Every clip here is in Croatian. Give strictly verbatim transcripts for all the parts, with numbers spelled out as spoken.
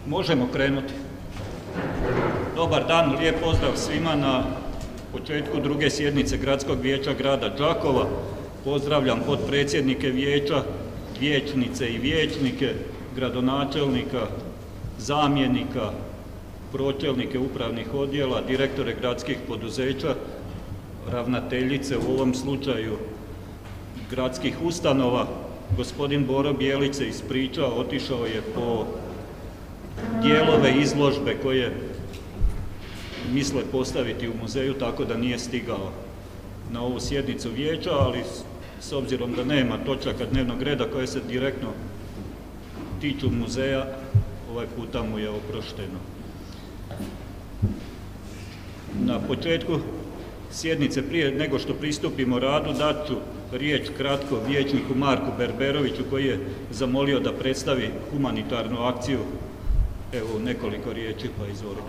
Možemo krenuti. Dobar dan, lijep pozdrav svima na početku druge sjednice Gradskog vijeća grada Đakova. Pozdravljam potpredsjednike vijeća, vijećnice i vijećnike, gradonačelnika, zamjenika, pročelnike upravnih odjela, direktore gradskih poduzeća, ravnateljice u ovom slučaju gradskih ustanova. Gospodin Boro Bijelić se ispričao, otišao je po dijelove izložbe koje misle postaviti u muzeju, tako da nije stigao na ovu sjednicu vijeća, ali s obzirom da nema točaka dnevnog reda koje se direktno tiču muzeja, ovaj puta mu je oprošteno. Na početku sjednice, prije nego što pristupimo radu, dat ću riječ kratko vijećniku Marku Berberoviću koji je zamolio da predstavi humanitarnu akciju. Evo nekoliko riječi, pa izvolite.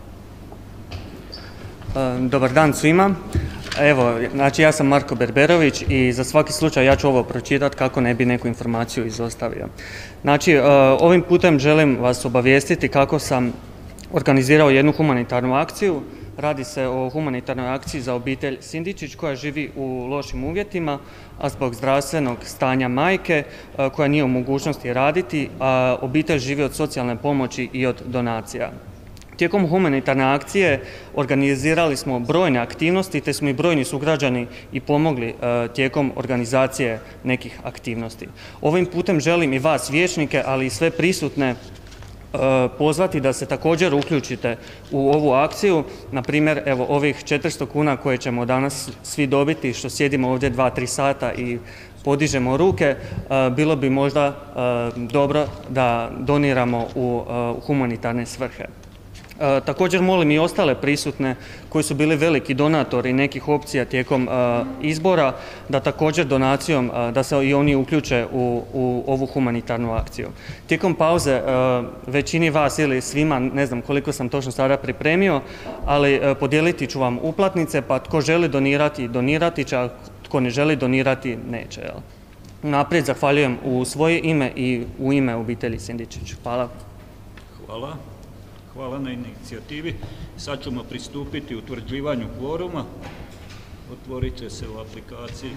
Dobar dan svima. Evo, znači ja sam Marko Berberović i za svaki slučaj ja ću ovo pročitati kako ne bi neku informaciju izostavio. Znači, ovim putem želim vas obavijestiti kako sam organizirao jednu humanitarnu akciju. Radi se o humanitarnoj akciji za obitelj Sindičić koja živi u lošim uvjetima, a zbog zdravstvenog stanja majke koja nije u mogućnosti raditi, a obitelj živi od socijalne pomoći i od donacija. Tijekom humanitarne akcije organizirali smo brojne aktivnosti, te smo i brojni sugrađani i pomogli tijekom organizacije nekih aktivnosti. Ovim putem želim i vas vijećnike, ali i sve prisutne pozvati da se također uključite u ovu akciju. Na primjer, evo ovih četiristo kuna koje ćemo danas svi dobiti, što sjedimo ovdje dva, tri sata i podižemo ruke, bilo bi možda dobro da doniramo u humanitarne svrhe. Također molim i ostale prisutne koji su bili veliki donatori nekih opcija tijekom izbora da također donacijom, da se i oni uključe u, u ovu humanitarnu akciju. Tijekom pauze većini vas ili svima, ne znam koliko sam točno sada pripremio, ali podijeliti ću vam uplatnice, pa tko želi donirati, donirati će, a tko ne želi donirati, neće. Jel? Naprijed zahvaljujem u svoje ime i u ime obitelji Sindičić. Hvala. Hvala. Hvala na inicijativi. Sad ćemo pristupiti utvrđivanju kvoruma. Otvorit će se u aplikaciji.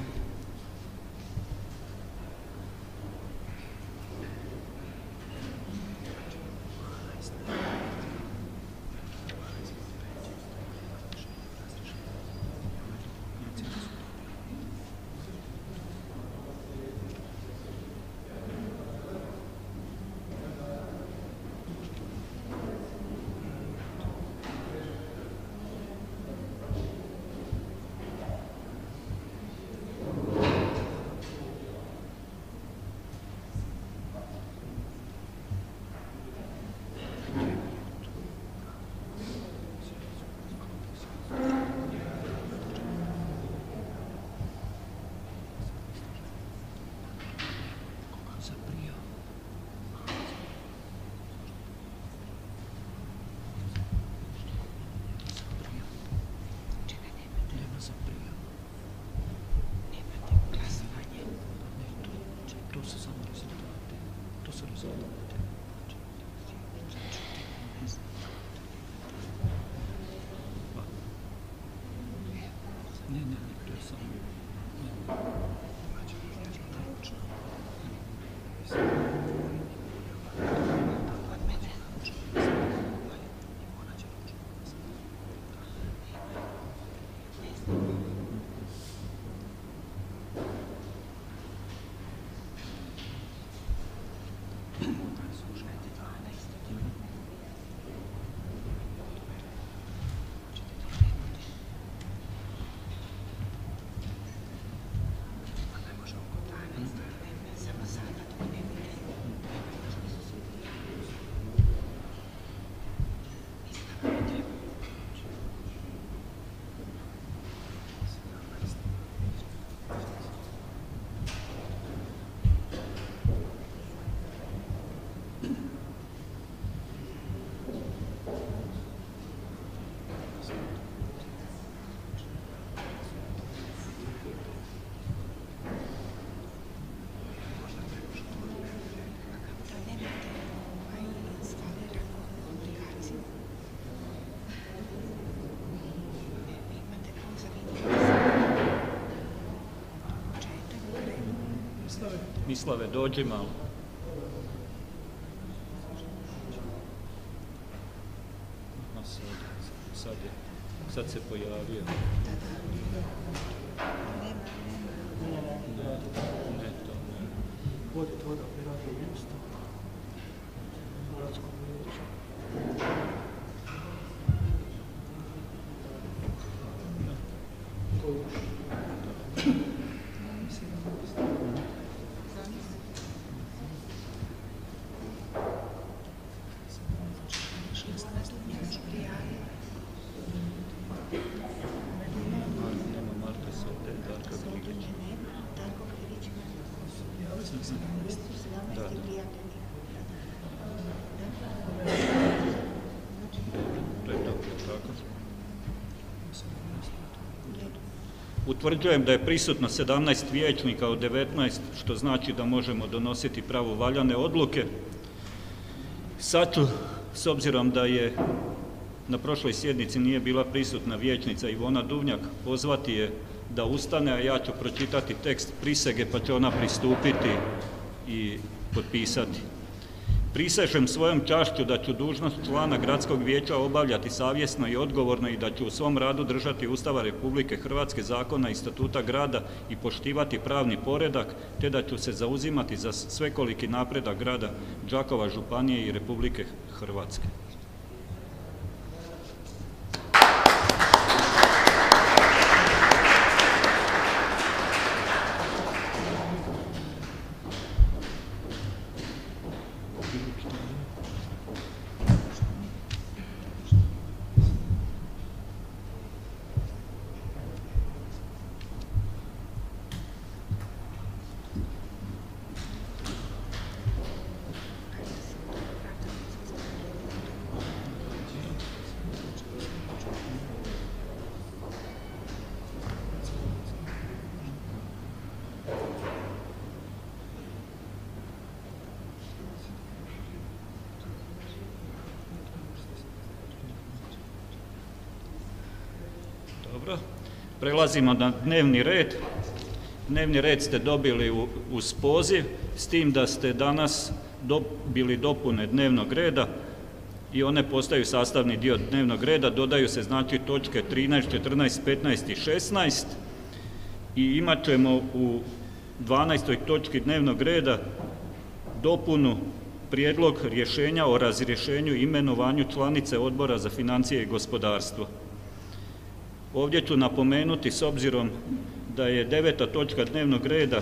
Mislave, dođi malo. A sad, sad, je, sad se pojavio. Ne, ne, to ne. Vodi voda, radno mjesto. Gradsko vijeće. Utvrđujem da je prisutno sedamnaest vijećnika od devetnaest, što znači da možemo donositi pravovaljane odluke. Sad ću, s obzirom da je na prošloj sjednici nije bila prisutna vijećnica Ivona Duvnjak, pozvati je da ustane, a ja ću pročitati tekst prisege pa će ona pristupiti i potpisati. Prisežem svojom čašću da ću dužnost člana Gradskog vijeća obavljati savjesno i odgovorno i da ću u svom radu držati Ustava Republike Hrvatske, zakona i statuta grada i poštivati pravni poredak, te da ću se zauzimati za svekoliki napredak grada Đakova, županije i Republike Hrvatske. Dobro, prelazimo na dnevni red. Dnevni red ste dobili u, uz poziv, s tim da ste danas dobili dopune dnevnog reda i one postaju sastavni dio dnevnog reda, dodaju se znači točke trinaest, četrnaest, petnaest i šesnaest i imat ćemo u dvanaestoj točki dnevnog reda dopunu prijedlog rješenja o razrješenju i imenovanju članice Odbora za financije i gospodarstvo. Ovdje ću napomenuti, s obzirom da je deveta točka dnevnog reda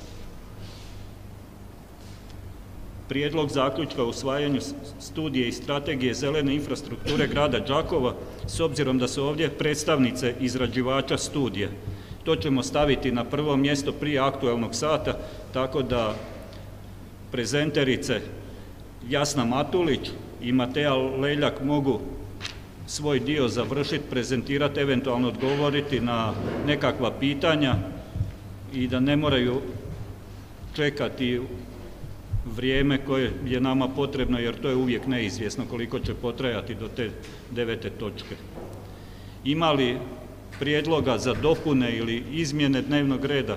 prijedlog zaključka o usvajanju studije i strategije zelene infrastrukture grada Đakova, s obzirom da su ovdje predstavnice izrađivača studije. To ćemo staviti na prvo mjesto prije aktualnog sata, tako da prezenterice Jasna Matulić i Mateja Leljak mogu svoj dio završiti, prezentirati, eventualno odgovoriti na nekakva pitanja i da ne moraju čekati vrijeme koje je nama potrebno, jer to je uvijek neizvjesno koliko će potrajati do te devete točke. Ima li prijedloga za dopune ili izmjene dnevnog reda?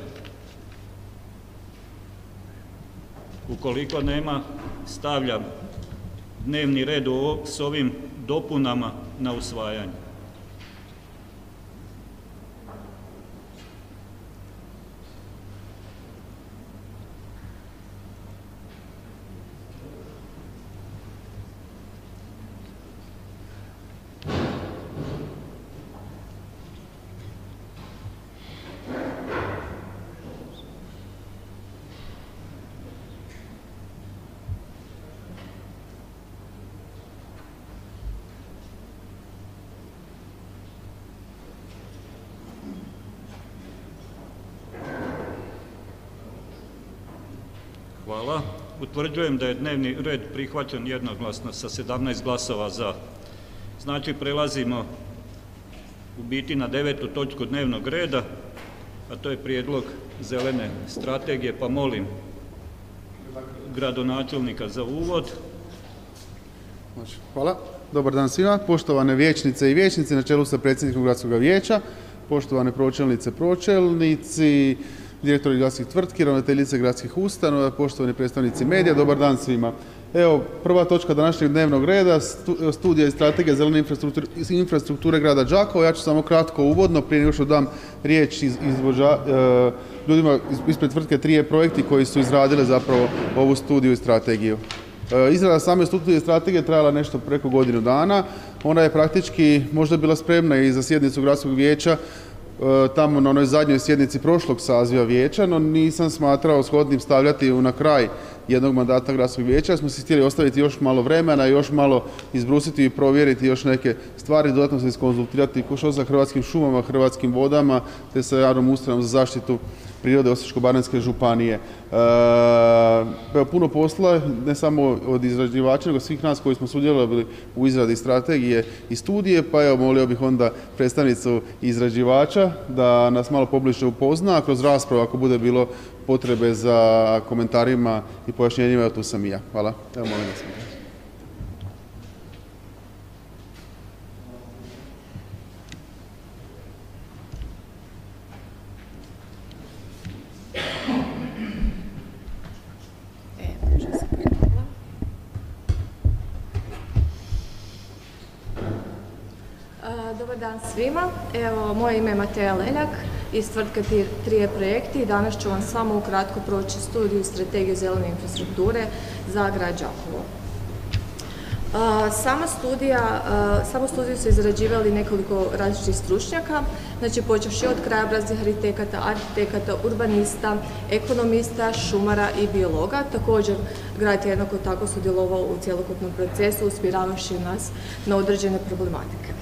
Ukoliko nema, stavljam dnevni red s ovim dopunama na usvajanje. Hvala. Utvrđujem da je dnevni red prihvaćen jednoglasno sa sedamnaest glasova za. Znači, prelazimo u biti na devetu točku dnevnog reda, a to je prijedlog zelene strategije, pa molim gradonačelnika za uvod. Hvala. Dobar dan svima. Poštovane vijećnice i vijećnici na čelu sa predsjednikom Gradskog vijeća, poštovane pročelnice, pročelnici, direktori gradskih tvrtki, ravnateljice gradskih ustanova, poštovani predstavnici medija, dobar dan svima. Evo, prva točka današnjeg dnevnog reda, studija i strategija zelene infrastrukture, infrastrukture grada Đakova. Ja ću samo kratko uvodno, prije nego što dam riječ iz, izvođa, e, ljudima ispred tvrtke Trije projekti koji su izradili zapravo ovu studiju i strategiju. E, izrada same studije i strategije trajala nešto preko godinu dana. Ona je praktički možda bila spremna i za sjednicu gradskog vijeća tamo na onoj zadnjoj sjednici prošlog saziva vijeća, no nisam smatrao shodnim stavljati ju na kraj jednog mandata gradskog vijeća. Smo si htjeli ostaviti još malo vremena, još malo izbrusiti i provjeriti još neke stvari, dodatno se iskonzultirati što sa Hrvatskim šumama, Hrvatskim vodama, te sa javnom ustanovom za zaštitu prirode Osječko-baranjske županije. E, puno posla, ne samo od izrađivača, nego svih nas koji smo sudjelovali u izradi strategije i studije, pa evo molio bih onda predstavnicu izrađivača da nas malo pobliže upozna, a kroz raspravu ako bude bilo potrebe za komentarima i pojašnjenjima, evo tu sam i ja. Hvala. Evo molim vas. Dobar dan svima. Evo, moje ime je Mateja Leljak iz tvrtke Trije projekti i danas ću vam samo ukratko proći studiju i strategiju zelene infrastrukture za grad Đakovo. Sama studija, samu studiju su izrađivali nekoliko različitih stručnjaka, znači počevši od krajobraznih arhitekata, arhitekata, urbanista, ekonomista, šumara i biologa. Također, grad je jednako tako sudjelovao u cjelokupnom procesu, usmjeravavši nas na određene problematike.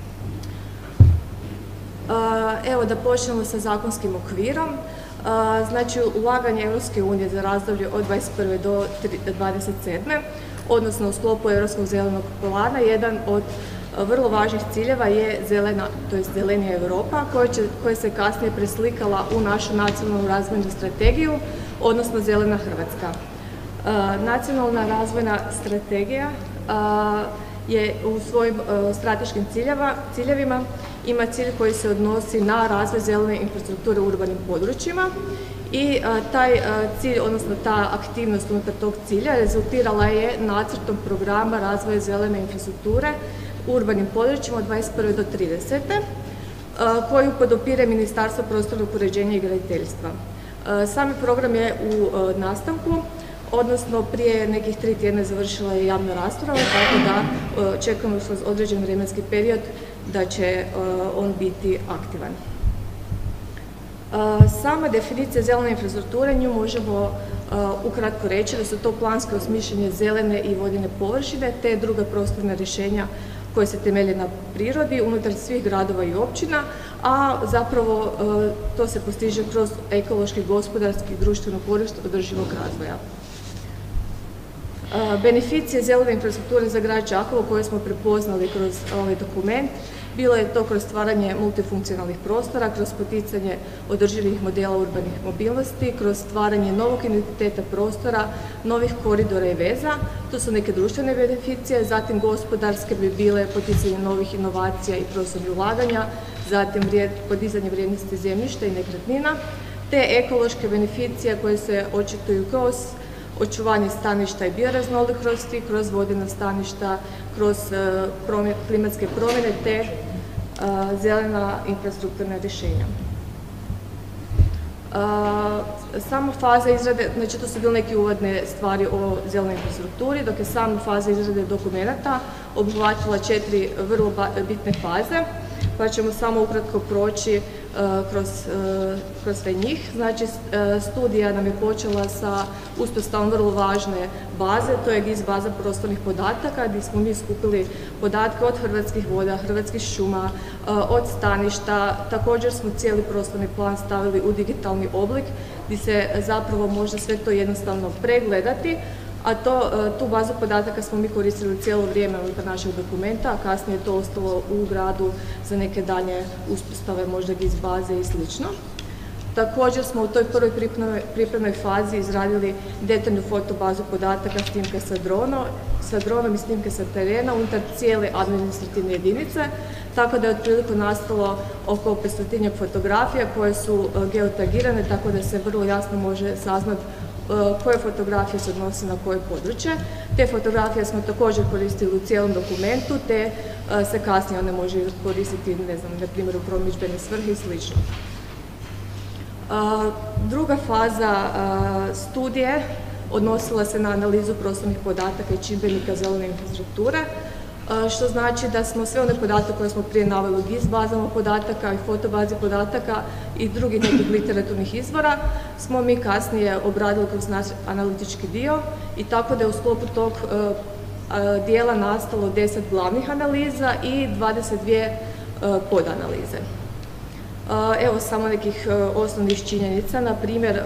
Evo da počnemo sa zakonskim okvirom. Znači, ulaganje Europske unije za razdoblje od dvadeset prve do dvadeset sedme, odnosno u sklopu Europskog zelenog plana, jedan od vrlo važnih ciljeva je zelena, to jest zelenija Europa, koja se kasnije preslikala u našu nacionalnu razvojnu strategiju, odnosno zelena Hrvatska. Nacionalna razvojna strategija je u svojim strateškim ciljevima ima cilj koji se odnosi na razvoj zelene infrastrukture u urbanim područjima i taj cilj, odnosno ta aktivnost unutar tog cilja rezultirala je nacrtom programa razvoja zelene infrastrukture u urbanim područjima od dvadeset prve do tridesete koju podupire Ministarstvo prostornog uređenja i graditeljstva. Sami program je u nastavku, odnosno prije nekih tri tjedna završila je javna rasprava, tako da čekamo kroz određen vremenski period da će on biti aktivan. Sama definicija zelene infrastrukture, nju možemo ukratko reći da su to planske osmišljene zelene i vodene površine te druga prostorna rješenja koje se temelje na prirodi unutar svih gradova i općina, a zapravo to se postiže kroz ekološki, gospodarski i društvenu korist održivog razvoja. Beneficije zelene infrastrukture za grad Đakovo koje smo prepoznali kroz ovaj dokument, bilo je to kroz stvaranje multifunkcionalnih prostora, kroz poticanje održivih modela urbanih mobilnosti, kroz stvaranje novog identiteta prostora, novih koridora i veza, to su neke društvene beneficije, zatim gospodarske bi bile poticanje novih inovacija i prostornih ulaganja, zatim podizanje vrijednosti zemljišta i nekretnina, te ekološke beneficije koje se očituju kroz očuvanje staništa i bioraznolikosti, kroz vodena staništa, kroz klimatske promjene te zelena infrastrukturna rješenja. Sama faza izrade, znači to su bile neke uvodne stvari o zelenoj infrastrukturi, dok je sama faza izrade dokumenata obuhvatila četiri vrlo bitne faze, pa ćemo samo ukratko proći kroz, kroz sve njih. Znači, studija nam je počela sa uspostavom vrlo važne baze, to je G I S baza prostornih podataka, gdje smo mi skupili podatke od Hrvatskih voda, Hrvatskih šuma, od staništa. Također smo cijeli prostorni plan stavili u digitalni oblik, gdje se zapravo može sve to jednostavno pregledati, a to, tu bazu podataka smo mi koristili cijelo vrijeme unutar našeg dokumenta, a kasnije je to ostalo u gradu za neke dalje uspostave, možda G I S baze i slično. Također smo u toj prvoj pripremnoj fazi izradili detaljnu fotobazu podataka, snimke sa dronom, sa dronom i snimke sa terena unutar cijele administrativne jedinice. tako da je otprilike nastalo oko petstotinjak fotografija koje su geotagirane, tako da se vrlo jasno može saznati koje fotografije se odnose na koje područje. Te fotografije smo također koristili u cijelom dokumentu, te se kasnije one može koristiti, ne znam, na primjer u promidžbene svrhe i slično. Druga faza studije odnosila se na analizu prostornih podataka i čimbenika zelene infrastrukture, što znači da smo sve one podatke koje smo prije naveli u G I S bazama podataka i fotobazi podataka i drugih nekih literaturnih izvora smo mi kasnije obradili kroz naš analitički dio i tako da je u sklopu tog dijela nastalo deset glavnih analiza i dvadeset dvije podanalize. Evo samo nekih osnovnih činjenica, na primjer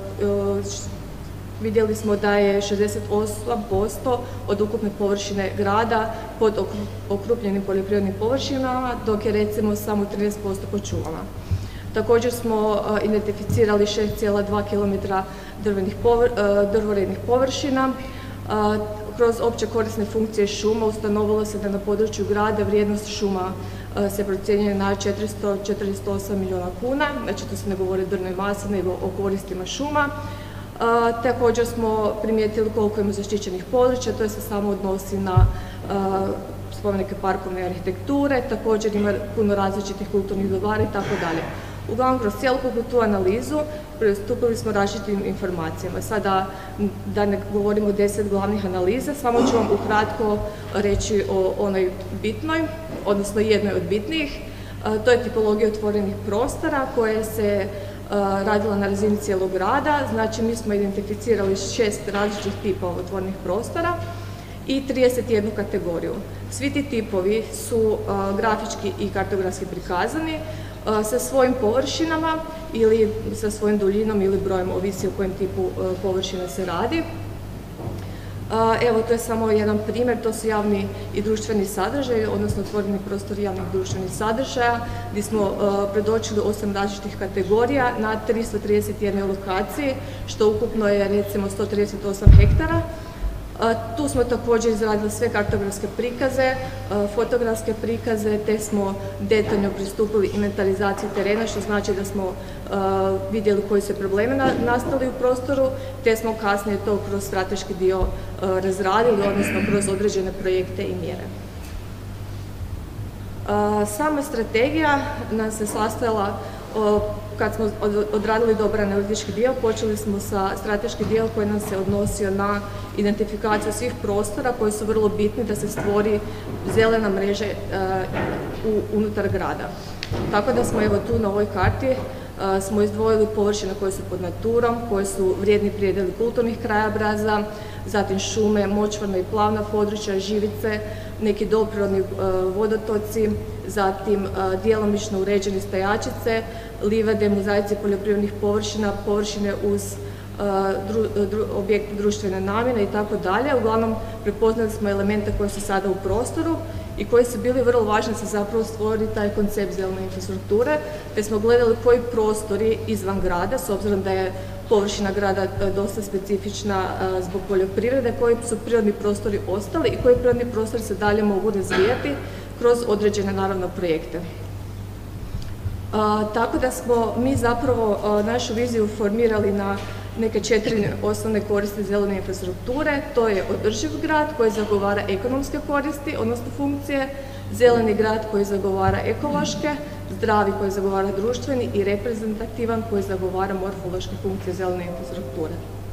vidjeli smo da je šezdeset osam posto od ukupne površine grada pod okrupnjenim poljoprivrednim površinama, dok je recimo samo trinaest posto pod šumama. Također smo identificirali šest zarez dva kilometra drvorednih površina. Kroz opće korisne funkcije šuma ustanovilo se da na području grada vrijednost šuma se procjenjuje na četiristo četrdeset osam milijuna kuna, znači to se ne govori o drvnoj masi nego o koristima šuma. Također smo primijetili koliko ima zaštićenih područja, to se samo odnosi na spomenike parkovne arhitekture, također ima puno različitih kulturnih dobara i tako dalje. Uglavnom, kroz cjelokupnu tu analizu pristupili smo različitim informacijama. Sada da ne govorimo o deset glavnih analiza, samo ću vam ukratko reći o onoj bitnoj, odnosno jednoj od bitnijih. To je tipologija otvorenih prostora koje se radila na razini cijelog grada. Znači, mi smo identificirali šest različitih tipova otvorenih prostora i trideset jednu kategoriju. Svi ti tipovi su grafički i kartografski prikazani sa svojim površinama ili sa svojim duljinom ili brojem, ovisi o kojem tipu površina se radi. Evo, to je samo jedan primjer, to su javni i društveni sadržaji, odnosno otvoreni prostor javnih društvenih sadržaja, gdje smo predočili osam različitih kategorija na tristo trideset jednoj lokaciji, što ukupno je recimo sto trideset osam hektara. Tu smo također izradili sve kartografske prikaze, fotografske prikaze, te smo detaljno pristupili inventarizaciji terena, što znači da smo vidjeli koji su problemi nastali u prostoru, te smo kasnije to kroz strateški dio razradili, odnosno kroz određene projekte i mjere. Sama strategija nas se sastojala, kad smo odradili dobar analitički dio, počeli smo sa strateški dio koji nam se odnosio na identifikaciju svih prostora koji su vrlo bitni da se stvori zelena mreža unutar grada. Tako da smo evo tu na ovoj karti smo izdvojili površine koje su pod naturom, koje su vrijedni prijedeli kulturnih krajobraza, zatim šume, močvarna i plavna područja, živice, neki doprirodni vodotoci, zatim djelomično uređene stajačice, livade, mozaici poljoprivrednih površina, površine uz objekt društvene namjene i tako dalje. Uglavnom, prepoznali smo elemente koji su sada u prostoru i koji su bili vrlo važni za zapravo stvoriti taj koncept zelene infrastrukture, te smo gledali koji prostori izvan grada, s obzirom da je površina grada dosta specifična zbog poljoprivrede, koji su prirodni prostori ostali i koji prirodni prostori se dalje mogu razvijati kroz određene, naravno, projekte. Tako da smo mi zapravo našu viziju formirali na neke četiri osnovne koristi zelene infrastrukture. To je održiv grad koji zagovara ekonomske koristi, odnosno funkcije, zeleni grad koji zagovara ekološke, zdravi koji zagovara društveni i reprezentativan koji zagovara morfološke funkcije zelene infrastrukture.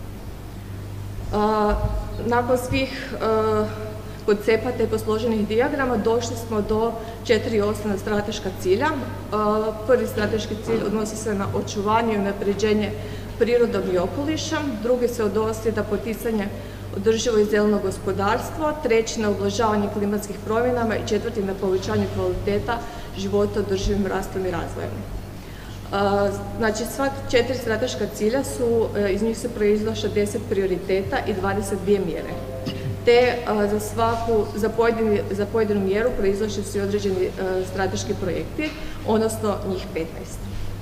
Nakon svih koncepata i posloženih dijagrama došli smo do četiri osnovna strateška cilja. Prvi strateški cilj odnosi se na očuvanje i unapređenje prirodom i okolišem, drugi se odnosi na poticanje održivo i zeleno gospodarstvo, treći na ublažavanje klimatskih promjenama i četvrti na povećanje kvaliteta života održivim rastom i razvojem. Znači, sva četiri strateška cilja su, iz njih se proizlaše deset prioriteta i dvadeset dvije mjere. Te za svaku, za pojedinu, za pojedinu mjeru proizlaše su i određeni strateški projekti, odnosno njih petnaest.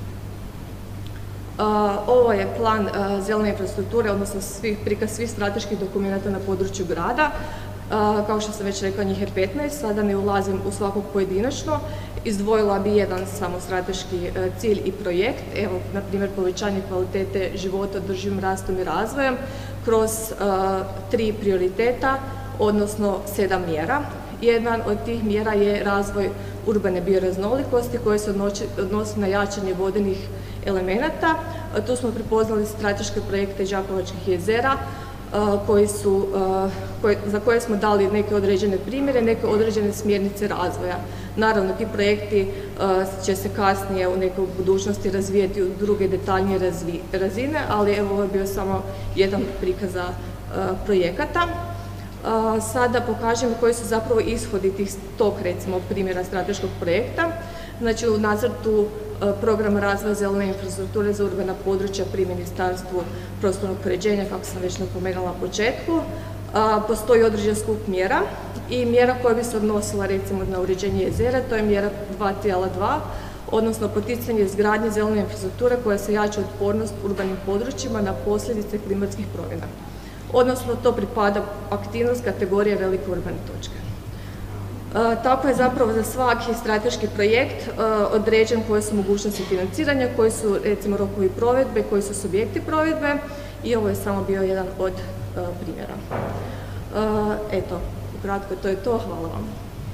Ovo je plan zelene infrastrukture, odnosno svih, prikaz svih strateških dokumenata na području grada. Kao što sam već rekla, njih je petnaest, sada ne ulazim u svakog pojedinačno. Izdvojila bi jedan samo strateški cilj i projekt, evo, na primjer, povećanje kvalitete života održivim rastom i razvojem kroz tri prioriteta, odnosno sedam mjera. Jedan od tih mjera je razvoj urbane bioraznolikosti koji se odnosi na jačanje vodenih elemenata. Tu smo prepoznali strateške projekte Đakovačkih jezera, Koji su, koji, za koje smo dali neke određene primjere, neke određene smjernice razvoja. Naravno, ti projekti će se kasnije u nekoj budućnosti razvijeti u druge detaljnije razvi, razine, ali evo ovo je bio samo jedan od prikaza projekata. Sada pokažem koji su zapravo ishodi tih tog, recimo, primjera strateškog projekta. Znači, u nacrtu program razvoja zelene infrastrukture za urbana područja pri Ministarstvu prostornog uređenja, kako sam već napomenula na početku, postoji određen skup mjera i mjera koja bi se odnosila recimo na uređenje jezera, to je mjera dva dva, odnosno poticanje izgradnje zelene infrastrukture koja se jača otpornost urbanim područjima na posljedice klimatskih promjena. Odnosno, to pripada aktivnost kategorije velike urbane točke. Tako je zapravo za svaki strateški projekt određen koje su mogućnosti financiranja, koji su recimo rokovi provedbe, koji su subjekti provedbe i ovo je samo bio jedan od primjera. Eto, ukratko to je to, hvala vam.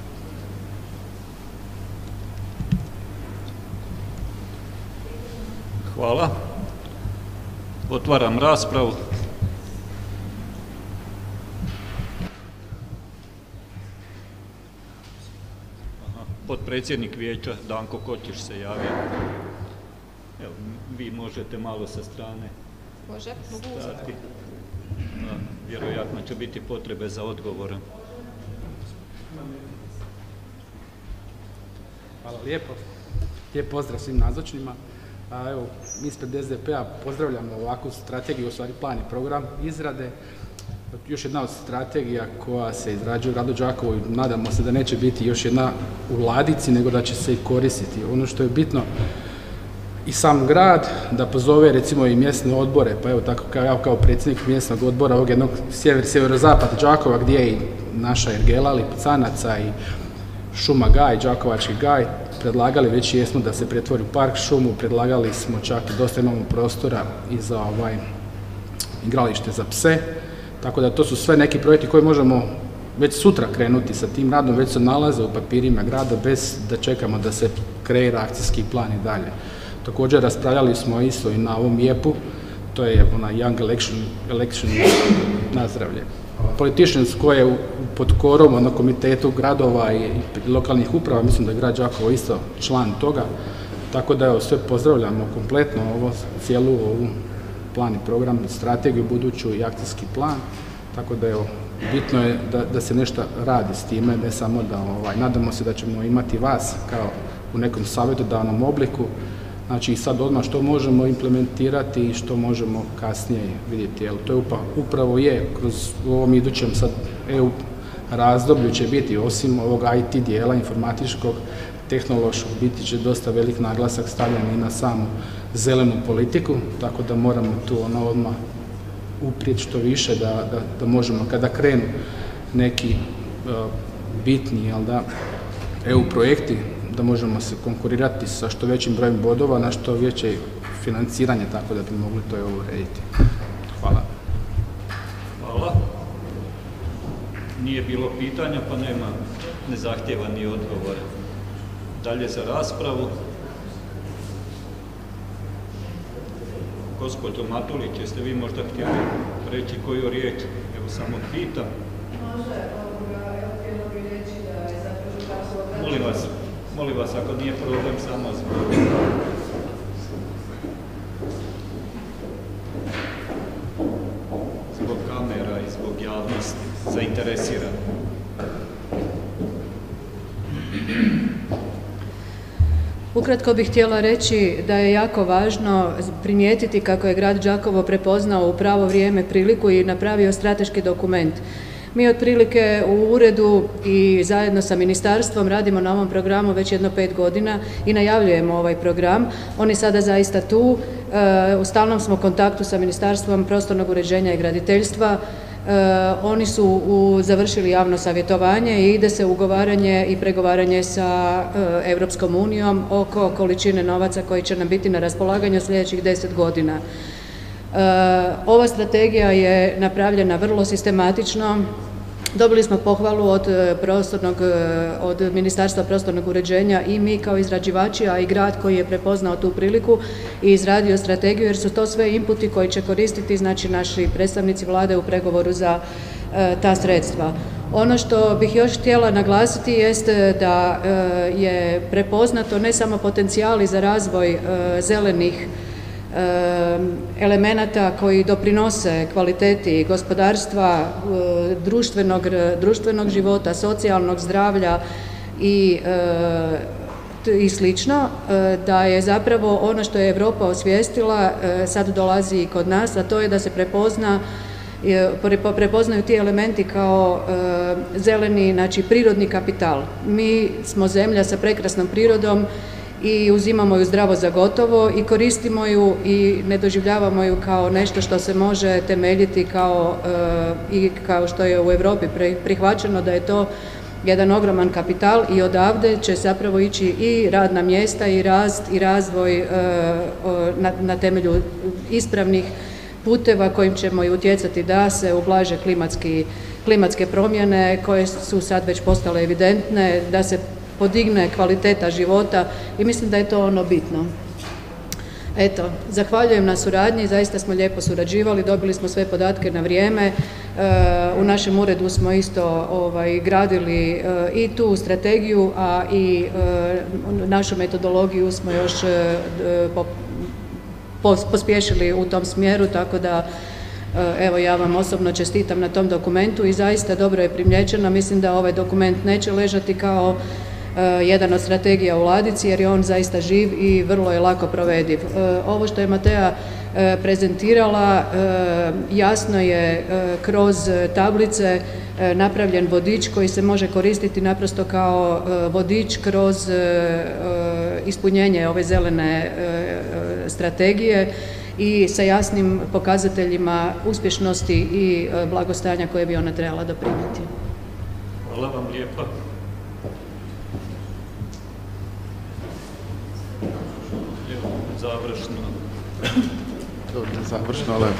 Hvala. Otvaram raspravu. Potpredsjednik vijeća Danko Kotić se javio. Evo, vi možete malo sa strane Može, mogu stati. Vjerojatno će biti potrebe za odgovorom. Hvala lijepo. Lijep pozdrav svim nazočnima. A, evo, mi ispred S D P-a pozdravljamo ovakvu strategiju, u stvari plan i program izrade. Još jedna od strategija koja se izrađuje u gradu Đakovu i nadamo se da neće biti još jedna u ladici, nego da će se i koristiti. Ono što je bitno i sam grad da pozove recimo i mjesne odbore, pa evo tako kao ja kao predsjednik mjesnog odbora ovog jednog sjever, sjeverozapad Đakova gdje je i naša ergela Lipicanaca i šuma Gaj, Đakovački Gaj, predlagali već jesmo da se pretvori u park šumu, predlagali smo čak i dosta imamo prostora i za ovaj igralište za pse. Tako da to su sve neki projekti koji možemo već sutra krenuti sa tim radom, već se nalaze u papirima grada bez da čekamo da se kreira akcijski plan i dalje. Također raspravljali smo isto i na ovom je pu, to je ona Young Election, election na zdravlje. Politicians koje je pod korom na komitetu gradova i lokalnih uprava, mislim da je grad Đakovo isto član toga, tako da evo sve pozdravljamo kompletno ovo, cijelu ovu plan i program, strategiju buduću i akcijski plan, tako da evo, bitno je da, da se nešto radi s time, ne samo da, ovaj, nadamo se da ćemo imati vas kao u nekom savjetodavnom obliku, znači i sad odmah što možemo implementirati i što možemo kasnije vidjeti, jer to je upa, upravo je, kroz u ovom idućem sad E U razdoblju će biti, osim ovog I T dijela informatičkog, tehnološkog, biti će dosta velik naglasak stavljen i na samu zelenu politiku, tako da moramo tu ono odmah uprijeti što više da, da, da možemo, kada krenu neki uh, bitni, jel da, E U projekti, da možemo se konkurirati sa što većim brojem bodova, na što veće financiranje, tako da bi mogli to urediti. Hvala. Hvala. Nije bilo pitanja, pa nema, ne zahtjeva ni odgovore. Dalje za raspravu. Gospođo Matulić, jeste vi možda htjeli reći koju riječ? Evo samo pitam. Može, evo htjela bi reći da je zapravo Molim vas, molim vas, ako nije problem, samo zbog... zbog kamera i zbog javnosti zainteresirani. Ukratko bih htjela reći da je jako važno primijetiti kako je grad Đakovo prepoznao u pravo vrijeme priliku i napravio strateški dokument. Mi otprilike u uredu i zajedno sa ministarstvom radimo na ovom programu već jedno pet godina i najavljujemo ovaj program. On je sada zaista tu. U stalnom smo kontaktu sa Ministarstvom prostornog uređenja i graditeljstva. oni su u, završili javno savjetovanje i ide se ugovaranje i pregovaranje sa Europskom unijom oko količine novaca koji će nam biti na raspolaganju sljedećih deset godina. Ova strategija je napravljena vrlo sistematično. Dobili smo pohvalu od prostornog, od Ministarstva prostornog uređenja i mi kao izrađivači, a i grad koji je prepoznao tu priliku i izradio strategiju, jer su to sve inputi koji će koristiti, znači, naši predstavnici vlade u pregovoru za e, ta sredstva. Ono što bih još htjela naglasiti jeste da e, je prepoznato ne samo potencijali za razvoj e, zelenih elemenata koji doprinose kvaliteti gospodarstva, društvenog, društvenog života, socijalnog zdravlja i, i slično, da je zapravo ono što je Europa osvijestila sad dolazi i kod nas, a to je da se prepozna prepoznaju ti elementi kao zeleni, znači prirodni kapital. Mi smo zemlja sa prekrasnom prirodom i uzimamo ju zdravo za gotovo i koristimo ju i ne doživljavamo ju kao nešto što se može temeljiti kao e, i kao što je u Europi prihvaćeno da je to jedan ogroman kapital i odavde će zapravo ići i radna mjesta i rast i razvoj e, na, na temelju ispravnih puteva kojim ćemo i utjecati da se ublaže klimatski, klimatske promjene koje su sad već postale evidentne, da se podigne kvaliteta života i mislim da je to ono bitno. Eto, zahvaljujem na suradnji, zaista smo lijepo surađivali, dobili smo sve podatke na vrijeme. E, u našem uredu smo isto ovaj, gradili e, i tu strategiju, a i e, našu metodologiju smo još e, po, po, pospješili u tom smjeru, tako da e, evo ja vam osobno čestitam na tom dokumentu i zaista dobro je primijećeno. Mislim da ovaj dokument neće ležati kao jedan od strategija u ladici jer je on zaista živ i vrlo je lako provediv. Ovo što je Matea prezentirala jasno je kroz tablice napravljen vodič koji se može koristiti naprosto kao vodič kroz ispunjenje ove zelene strategije i sa jasnim pokazateljima uspješnosti i blagostanja koje bi ona trebala doprinijeti. Hvala vam lijepa. Završno. Dobro, završno, ali...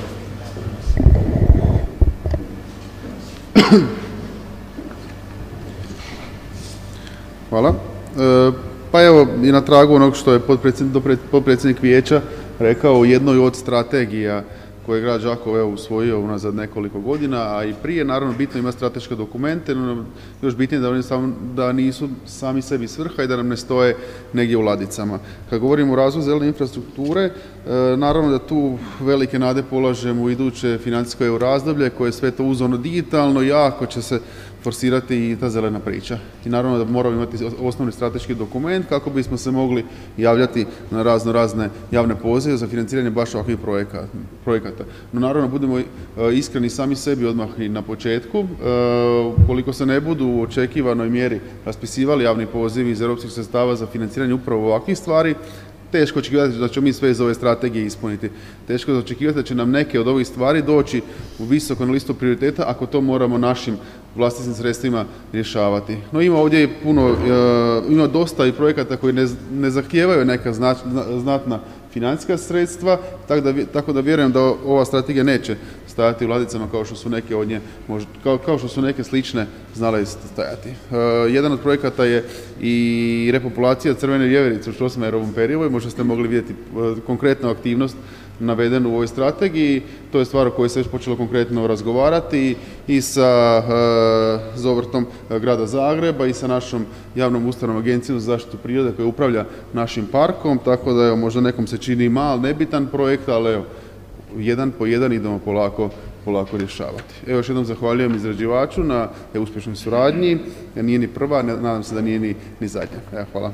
Hvala. E, pa evo, i na tragu onog što je potpredsjednik, potpredsjednik vijeća rekao u jednoj od strategija koje je grad Đakovo evo, usvojio unazad nekoliko godina, a i prije, naravno, bitno ima strateške dokumente, no još bitnije da oni sam, da nisu sami sebi svrha i da nam ne stoje negdje u ladicama. Kad govorimo o razvoju zelene infrastrukture, e, naravno da tu velike nade polažemo u iduće financijsko razdoblje koje je sve to uzorno digitalno, jako će se forsirati i ta zelena priča. I naravno da moramo imati osnovni strateški dokument kako bismo se mogli javljati na razno razne javne pozive za financiranje baš ovakvih projekata. No naravno budemo iskreni sami sebi odmah i na početku. Ukoliko se ne budu u očekivanoj mjeri raspisivali javni pozivi iz europskih sredstava za financiranje upravo ovakvih stvari, teško očekivati da ćemo mi sve iz ove strategije ispuniti. Teško očekivati da će nam neke od ovih stvari doći u visoko na listu prioriteta ako to moramo našim vlastitim sredstvima rješavati. No ima ovdje puno, e, ima dosta i projekata koji ne, ne zahtijevaju neka znač, znatna financijska sredstva, tako da, tako da vjerujem da ova strategija neće stajati u ladicama kao što su neke od nje, kao, kao što su neke slične znale stajati. E, jedan od projekata je i repopulacija crvene vjeverice u Strossmayerovom periodu, možda ste mogli vidjeti e, konkretnu aktivnost navedenu u ovoj strategiji. To je stvar o kojoj se već počelo konkretno razgovarati i sa e, Zovrtom grada Zagreba i sa našom javnom ustanovom agencijom za zaštitu prirode koja upravlja našim parkom, tako da evo, možda nekom se čini mal, nebitan projekt, ali evo, jedan po jedan idemo polako, polako rješavati. Evo još jednom zahvaljujem izrađivaču na uspješnoj suradnji, nije ni prva, nadam se da nije ni, ni zadnja. Evo, hvala.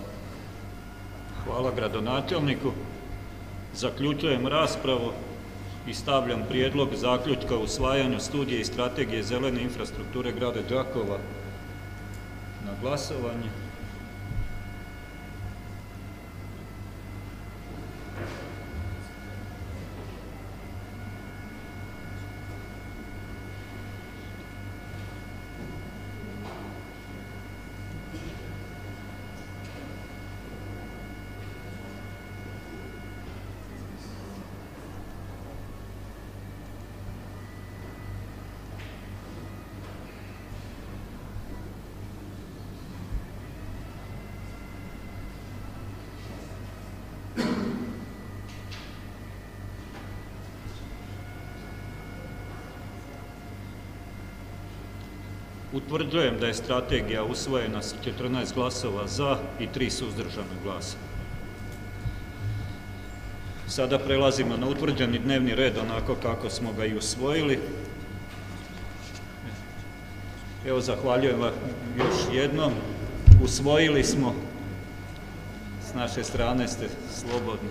Hvala gradonačelniku. Zaključujem raspravu i stavljam prijedlog zaključka o usvajanju studije i strategije zelene infrastrukture grada Đakova na glasovanje. Utvrđujem da je strategija usvojena s četrnaest glasova za i tri suzdržana glasa. Sada prelazimo na utvrđeni dnevni red onako kako smo ga i usvojili. Evo, zahvaljujem vam još jednom. Usvojili smo. S naše strane ste slobodni.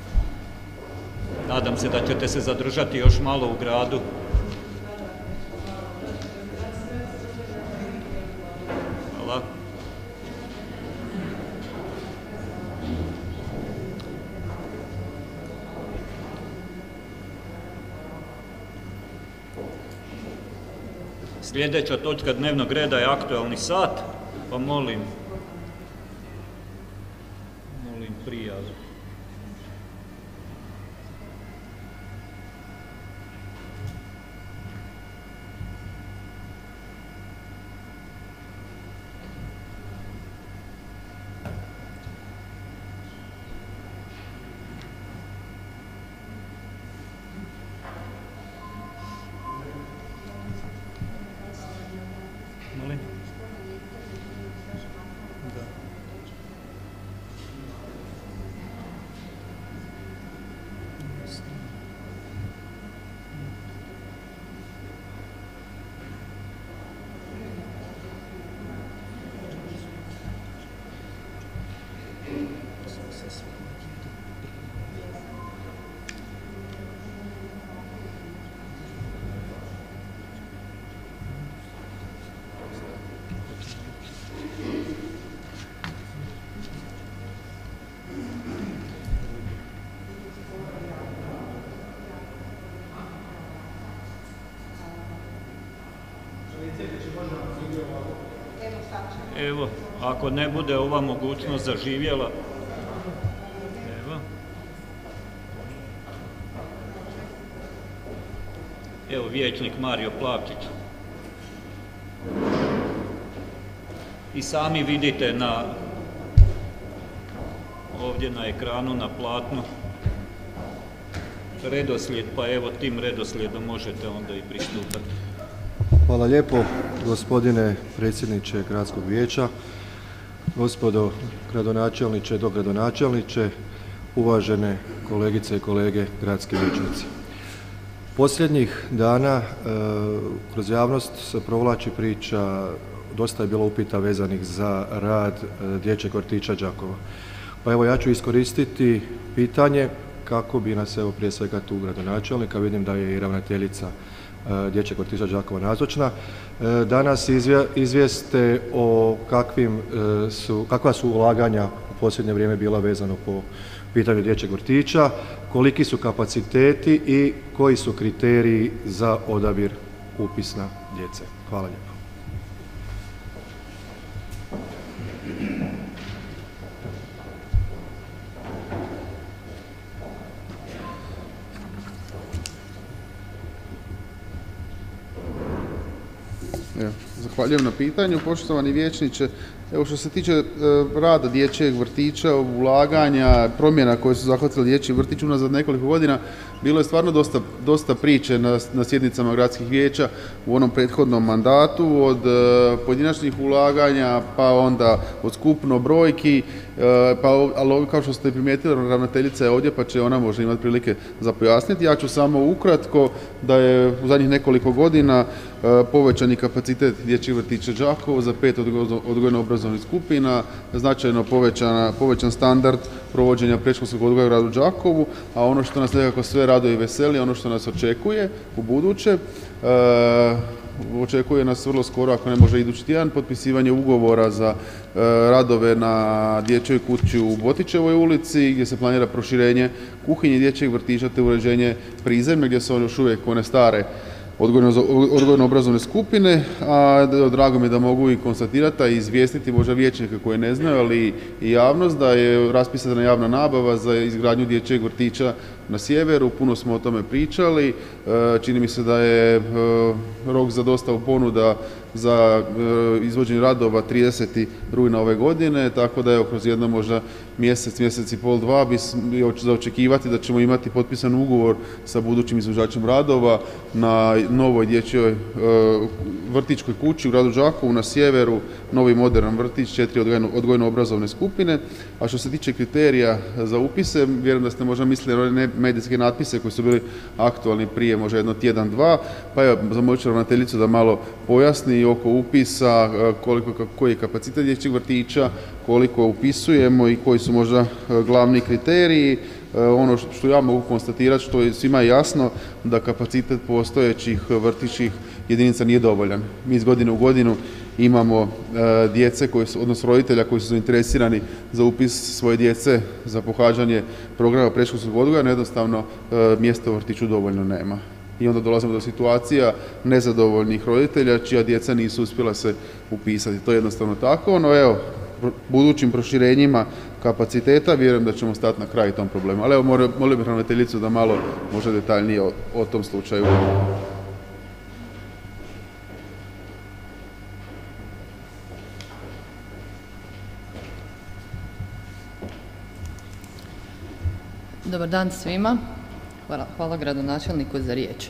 Nadam se da ćete se zadržati još malo u gradu. Hvala. Sljedeća točka dnevnog reda je aktualni sat, pa molim, molim prijavu. Molim? Da. Evo, ako ne bude ova mogućnost zaživjela, evo. Evo, vijećnik Mario Plavčić. I sami vidite na, ovdje na ekranu, na platnu, redoslijed, pa evo tim redoslijedom možete onda i pristupati. Hvala lijepo, gospodine predsjedniče Gradskog vijeća, gospodo gradonačelniče, dogradonačelniče, uvažene kolegice i kolege gradski vijećnici. Posljednjih dana e, kroz javnost se provlači priča, dosta je bilo upita vezanih za rad e, dječjeg vrtića Đakova. Pa evo, ja ću iskoristiti pitanje kako bi nas, evo, prije svega tu gradonačelnika, vidim da je i ravnateljica dječjeg vrtića Đakova nazočna, danas izvijeste o kakvim su, kakva su ulaganja u posljednje vrijeme bila vezano po pitanju dječjeg vrtića, koliki su kapaciteti i koji su kriteriji za odabir upisa djece. Hvala lijepo. Zahvaljujem na pitanju, poštovani vijećniče. Evo, što se tiče e, rada dječjeg vrtića, ulaganja, promjena koje su zahvatile dječji vrtić unazad nekoliko godina, bilo je stvarno dosta, dosta priče na, na sjednicama gradskih vijeća u onom prethodnom mandatu, od e, pojedinačnih ulaganja, pa onda od skupno brojki, e, pa, ali kao što ste primijetili, ravnateljica je ovdje, pa će ona možda imati prilike za pojasniti. Ja ću samo ukratko da je u zadnjih nekoliko godina e, povećani kapacitet dječjih vrtića Đakovo za pet odgojno-obrazovnih skupina, značajno povećana, povećan standard provođenja predškolskog odgoja u gradu Đakovu, a ono što nas nekako sve raduje i veseli, ono što nas očekuje u buduće, e, očekuje nas vrlo skoro, ako ne može idući tjedan, potpisivanje ugovora za e, radove na dječjoj kući u Botićevoj ulici, gdje se planira proširenje kuhinje dječjeg vrtića te uređenje prizemlja, gdje su još uvijek one stare odgojno-obrazovne skupine, a drago mi je da mogu i konstatirati, a i izvijestiti možda vijećnike koji ne znaju, ali i javnost, da je raspisana javna nabava za izgradnju dječjeg vrtića na sjeveru, puno smo o tome pričali, čini mi se da je rok za dostavu ponuda za izvođenje radova trideseti rujna ove godine, tako da evo kroz jedno možda mjesec, mjesec i pol, dva bi za očekivati da ćemo imati potpisan ugovor sa budućim izvođačem radova na novoj dječjoj vrtićkoj kući u gradu Đakovu na sjeveru, novi moderan vrtić, četiri odgojno-obrazovne skupine. A što se tiče kriterija za upise, vjerujem da ste možda mislili na one medijske natpise koji su bili aktualni prije možda jedno tjedan, dva, pa evo zamolit ću ravnateljicu da malo pojasni oko upisa, koliko, koji je kapacitet dječjih vrtića, koliko upisujemo i koji su možda glavni kriteriji. Ono što ja mogu konstatirati, što je svima jasno, da kapacitet postojećih vrtićkih jedinica nije dovoljan. Mi iz godine u godinu imamo djece, koji su, odnosno roditelja koji su zainteresirani za upis svoje djece za pohađanje programa predškolskog odgoja, jednostavno mjesta u vrtiću dovoljno nema. I onda dolazimo do situacija nezadovoljnih roditelja čija djeca nisu uspjela se upisati. To je jednostavno tako. No evo, budućim proširenjima kapaciteta vjerujem da ćemo stati na kraj tom problemu. Ali evo, molio bih ravnateljicu da malo možda detaljnije o, o tom slučaju. Dobar dan svima. Hvala, hvala gradonačelniku za riječ.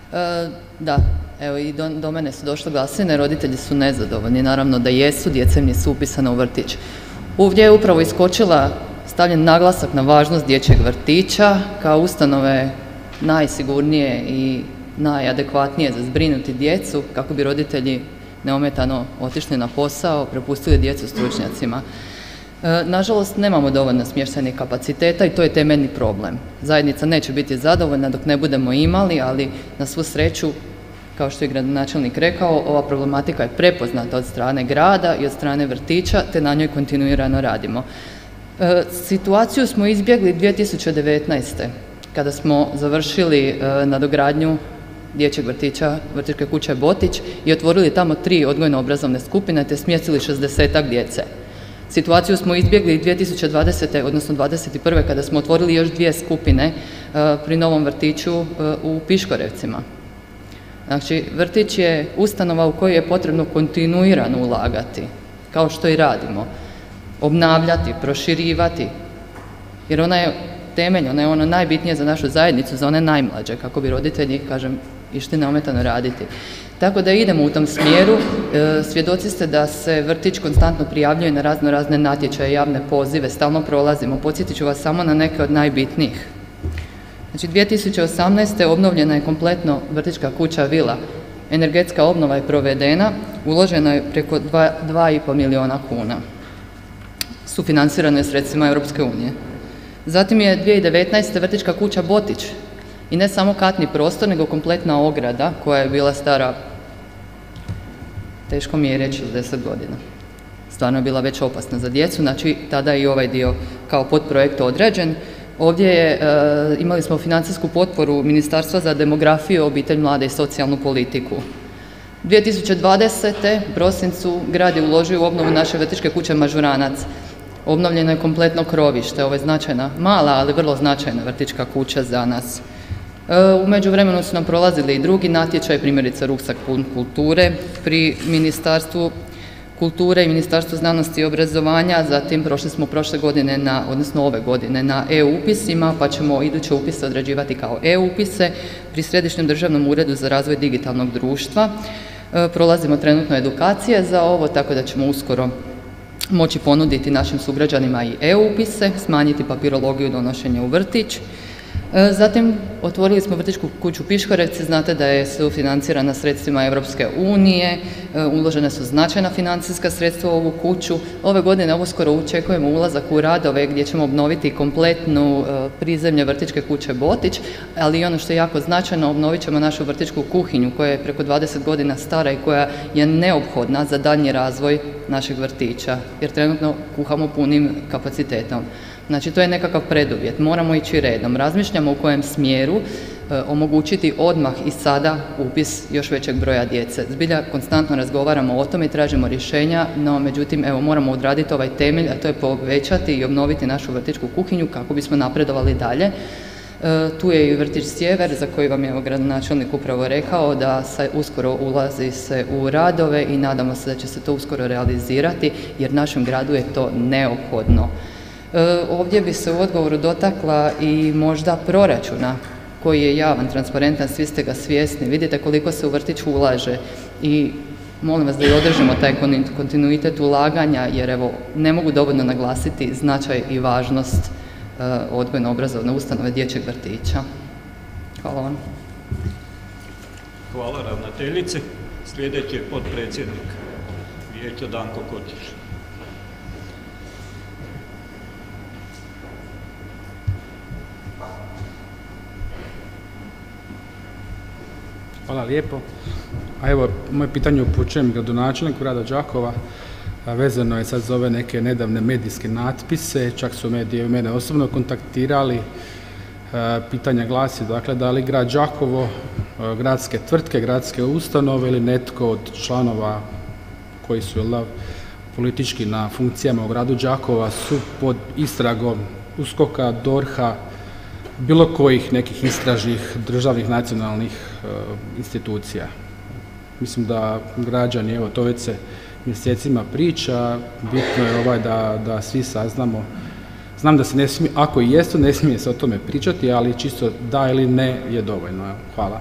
E, da, evo i do, do mene su došle glasine, roditelji su nezadovoljni, naravno da jesu, djeca im nisu upisana u vrtić. Ovdje je upravo iskočila, stavljen naglasak na važnost dječjeg vrtića kao ustanove najsigurnije i najadekvatnije za zbrinuti djecu, kako bi roditelji neometano otišli na posao, prepustili djecu stručnjacima. E, nažalost, nemamo dovoljno smještajnih kapaciteta i to je temeljni problem. Zajednica neće biti zadovoljna dok ne budemo imali, ali na svu sreću, kao što je gradonačelnik rekao, ova problematika je prepoznata od strane grada i od strane vrtića, te na njoj kontinuirano radimo. E, situaciju smo izbjegli dvije tisuće devetnaeste. kada smo završili e, nadogradnju dječjeg vrtića, vrtićke kuće Botić i otvorili tamo tri odgojno-obrazovne skupine te smjestili šezdesetak djece. Situaciju smo izbjegli dvije tisuće dvadesete. odnosno dvadeset prve. kada smo otvorili još dvije skupine e, pri novom vrtiću e, u Piškorevcima. Znači, vrtić je ustanova u kojoj je potrebno kontinuirano ulagati, kao što i radimo, obnavljati, proširivati, jer ona je temelj, ona je ono najbitnije za našu zajednicu, za one najmlađe, kako bi roditelji, kažem, išli neometano raditi. Tako da idemo u tom smjeru. E, svjedoci ste da se vrtić konstantno prijavljuje na razno razne natječaje, javne pozive, stalno prolazimo. Podsjetit ću vas samo na neke od najbitnijih. Znači, dvije tisuće osamnaeste. obnovljena je kompletno vrtićka kuća Vila. Energetska obnova je provedena, uloženo je preko dva i pol milijuna kuna. Sufinancirano je sredstvima Europske unije. Zatim je dvije tisuće devetnaeste. vrtićka kuća Botić. I ne samo katni prostor, nego kompletna ograda koja je bila stara, teško mi je reći, šezdeset godina. Stvarno je bila već opasna za djecu, znači tada je i ovaj dio kao podprojekt određen. Ovdje je, e, imali smo financijsku potporu Ministarstva za demografiju, obitelj, mlade i socijalnu politiku. dvije tisuće dvadesete. u prosincu grad je uložio u obnovu naše vrtićke kuće Mažuranac. Obnovljeno je kompletno krovište, ovo je značajna, mala, ali vrlo značajna vrtićka kuća za nas. U međuvremenu su nam prolazili i drugi natječaj, primjerice Ruksak pun kulture pri Ministarstvu kulture i Ministarstvu znanosti i obrazovanja, zatim prošli smo prošle godine, na, odnosno ove godine, na e-upisima, pa ćemo iduće upise odrađivati kao e-upise pri Središnjem državnom uredu za razvoj digitalnog društva. Prolazimo trenutno edukacije za ovo, tako da ćemo uskoro moći ponuditi našim sugrađanima i e-upise, smanjiti papirologiju donošenja u vrtić. Zatim otvorili smo vrtićku kuću Piškorevci, znate da je sufinancirana sredstvima Europske unije, uložene su značajna financijska sredstva u ovu kuću. Ove godine uskoro očekujemo ulazak u radove gdje ćemo obnoviti kompletnu prizemlje vrtićke kuće Botić, ali i ono što je jako značajno, obnovit ćemo našu vrtićku kuhinju koja je preko dvadeset godina stara i koja je neophodna za daljnji razvoj našeg vrtića, jer trenutno kuhamo punim kapacitetom. Znači, to je nekakav preduvjet, moramo ići redom. Razmišljamo u kojem smjeru e, omogućiti odmah i sada upis još većeg broja djece. Zbilja konstantno razgovaramo o tome i tražimo rješenja, no međutim, evo, moramo odraditi ovaj temelj, a to je povećati i obnoviti našu vrtićku kuhinju kako bismo napredovali dalje. Tu je i vrtić Sjever za koji vam je gradonačelnik upravo rekao da se uskoro ulazi se u radove i nadamo se da će se to uskoro realizirati jer našem gradu je to neophodno. Ovdje bi se u odgovoru dotakla i možda proračuna koji je javan, transparentan, svi ste ga svjesni. Vidite koliko se u vrtić ulaže i molim vas da i održimo taj kontinuitet ulaganja jer evo ne mogu dovoljno naglasiti značaj i važnost odgojno-obrazovne ustanove dječjeg vrtića. Hvala vam. Hvala ravnateljice. Sljedeći je potpredsjednik vijeća Danko Kotić. Hvala lijepo. A evo, moje pitanje upućujem gradonačelniku grada Đakova. Vezano je sad za ove neke nedavne medijske natpise, čak su mediji mene osobno kontaktirali. Pitanje glasi, dakle, da li grad Đakovo, gradske tvrtke, gradske ustanove ili netko od članova koji su politički na funkcijama u gradu Đakova su pod istragom USKOK-a, DORH-a, bilo kojih nekih istražnih državnih nacionalnih institucija. Mislim da građani, evo to već se mjesecima priča, bitno je ovaj da, da svi saznamo. Znam da se ne smije, ako i jesu, ne smije se o tome pričati, ali čisto da ili ne je dovoljno. Hvala.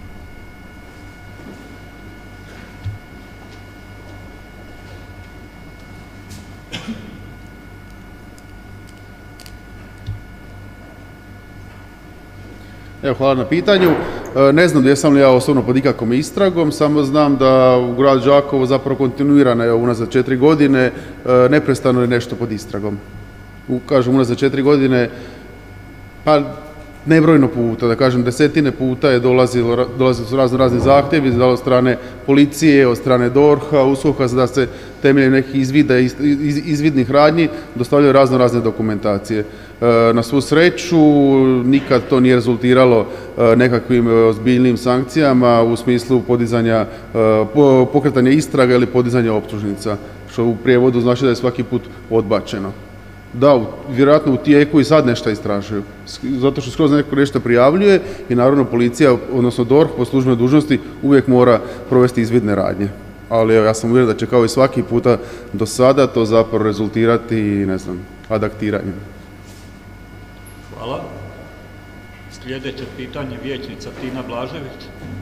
Evo, hvala na pitanju. Ne znam da jesam li ja osobno pod ikakvom istragom, samo znam da u gradu Đakovo zapravo kontinuirano je unazad četiri godine, neprestano je nešto pod istragom. Kažem, unazad četiri godine, pa nebrojno puta, da kažem desetine puta je dolazilo, dolazilo su razno razni zahtjevi od strane policije, od strane DORH-a, USKOK-a da se temeljem nekih izvida, iz, izvidnih radnji dostavljaju razno razne dokumentacije. Na svu sreću nikad to nije rezultiralo nekakvim ozbiljnim sankcijama u smislu podizanja, pokretanja istraga ili podizanja optužnica, što u prijevodu znači da je svaki put odbačeno. Da, vjerojatno u tijeku i sad nešto istražuju, zato što skroz neko nešto prijavljuje i naravno policija, odnosno DORH po službenoj dužnosti uvijek mora provesti izvidne radnje. Ali evo, ja sam uvjeren da će kao i svaki puta do sada to zapravo rezultirati, ne znam, adaktiranjem. Hvala. Sljedeće pitanje, vijećnica Tina Blažević.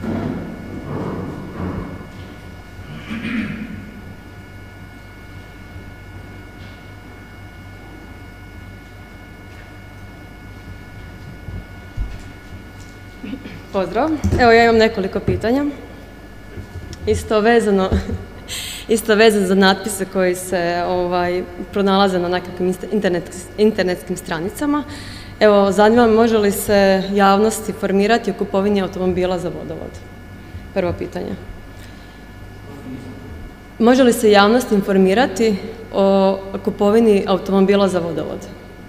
Pozdrav. Evo ja imam nekoliko pitanja. Isto vezano, isto vezano za natpise koji se ovaj, pronalaze na nekakvim internet, internetskim stranicama. Evo, zanima me može li se javnost informirati o kupovini automobila za vodovod? Prvo pitanje. Može li se javnost informirati o kupovini automobila za vodovod?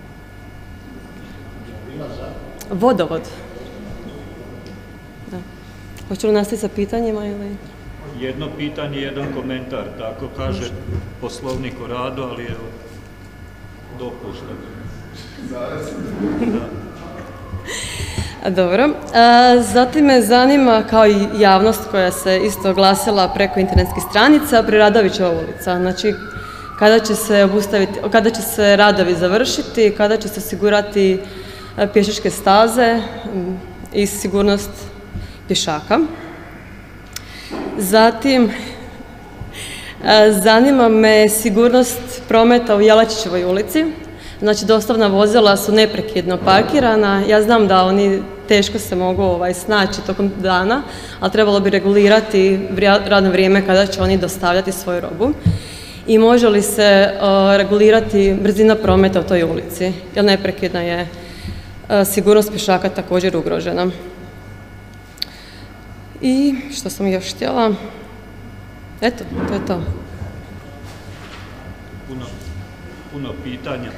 Vodovod. Da. Hoću li nastaviti sa pitanjima ili? Jedno pitanje, jedan komentar, tako kaže Poslovnik o radu, ali evo, dopuštam. Da. Dobro. A, zatim me zanima, kao i javnost koja se isto oglasila preko internetskih stranica, Preradovićeva ulica. Znači, kada će se obustaviti, kada će se radovi završiti, kada će se osigurati pješačke staze i sigurnost pješaka. Zatim, zanima me sigurnost prometa u Jelačićevoj ulici. Znači, dostavna vozila su neprekidno parkirana. Ja znam da oni teško se mogu ovaj, snaći tokom dana, ali trebalo bi regulirati radno vrijeme kada će oni dostavljati svoju robu. I može li se uh, regulirati brzina prometa u toj ulici, jer neprekidno je uh, sigurnost pješaka također ugrožena. I što sam još htjela? Eto, to je to. Puno, puno pitanja.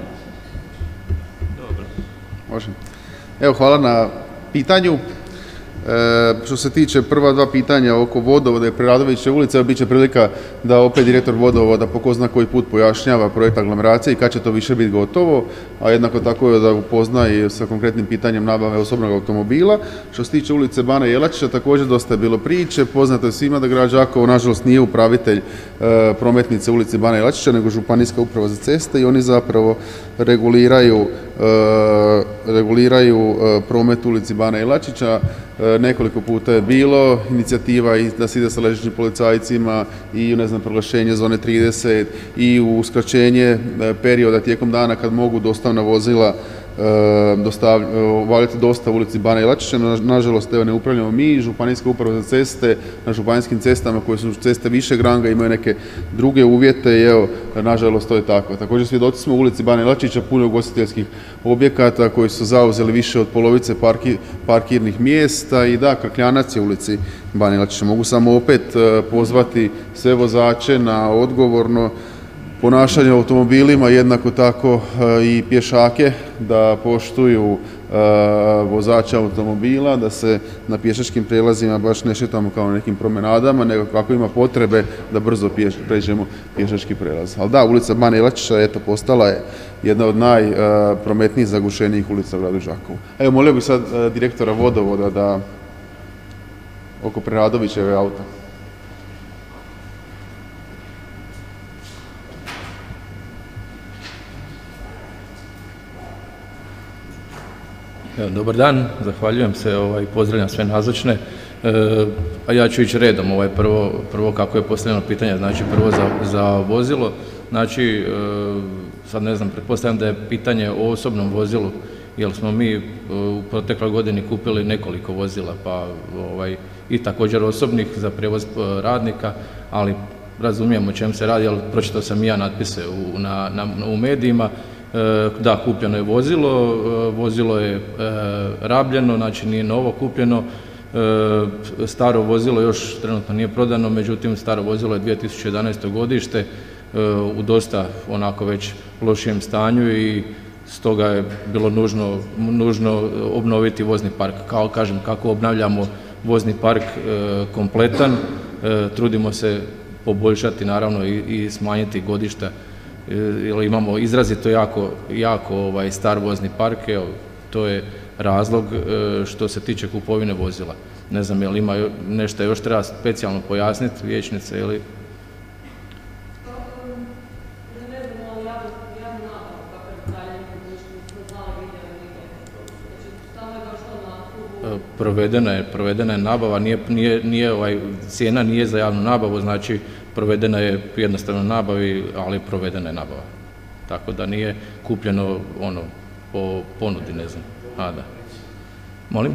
Može. Evo, hvala na pitanju. Što se tiče prva dva pitanja oko vodovoda i Preradovićeve ulice, bit će prilika da opet direktor vodovoda po ko zna koji put pojašnjava projekt aglomeracije i kad će to više biti gotovo, a jednako tako je da upozna i sa konkretnim pitanjem nabave osobnog automobila. Što se tiče ulice Bana Jelačića, također dosta je bilo priče. Poznato je svima da grad Đakovo nažalost nije upravitelj e, prometnice ulici Bana Jelačića, nego Županijska uprava za ceste i oni zapravo reguliraju, e, reguliraju e, promet ulici Bana Jelačića. E, nekoliko puta je bilo inicijativa i da se ide sa ležećim policajcima i ne znam, proglašenje zone trideset i uskraćenje e, perioda tijekom dana kad mogu dostavna vozila obavljati dosta u ulici Bana Jelačića. Nažalost, evo, ne upravljamo mi, Županijska uprava za ceste na županijskim cestama koje su ceste višeg ranga imaju neke druge uvjete i evo, nažalost, to je tako. Također svjedoci smo u ulici Bana Jelačića puno ugostiteljskih objekata koji su zauzeli više od polovice parki, parkirnih mjesta i da, Krkljanac je u ulici Bana Jelačića. Mogu samo opet pozvati sve vozače na odgovorno ponašanje u automobilima, jednako tako i pješake, da poštuju vozača automobila, da se na pješačkim prijelazima baš ne šetamo kao na nekim promenadama, nego kako ima potrebe da brzo pređemo pješački prijelaz. Ali da, ulica Bana Jelačića, eto, postala je jedna od najprometnijih zagušenijih ulica u gradu Đakovu. Evo, molio bih sad direktora vodovoda da oko Preradovićeve auta. Dobar dan, zahvaljujem se, ovaj, pozdravljam sve nazočne, e, a ja ću ići redom, ovaj, prvo, prvo kako je postavljeno pitanje, znači prvo za, za vozilo, znači e, sad ne znam, pretpostavljam da je pitanje o osobnom vozilu, jer smo mi u protekloj godini kupili nekoliko vozila, pa ovaj, i također osobnih za prijevoz radnika, ali razumijem o čem se radi, ali pročitao sam i ja natpise u, na, na, u medijima. Da, kupljeno je vozilo, vozilo je rabljeno, znači nije novo kupljeno, staro vozilo još trenutno nije prodano, međutim staro vozilo je dvije tisuće jedanaeste. godište u dosta onako već lošijem stanju i stoga je bilo nužno, nužno obnoviti vozni park. Kao kažem, kako obnavljamo vozni park kompletan, trudimo se poboljšati naravno i, i smanjiti godišta, jer imamo izrazito jako, jako ovaj, star vozni park, evo, to je razlog što se tiče kupovine vozila. Ne znam, je li ima nešto još treba specijalno pojasniti, vijećnice, ili... Provedena je, provedena je nabava, nije, nije, nije, ovaj, cijena nije za javnu nabavu, znači provedena je jednostavno nabavi, ali provedena je nabava. Tako da nije kupljeno ono po ponudi, ne znam. A, da. Molim?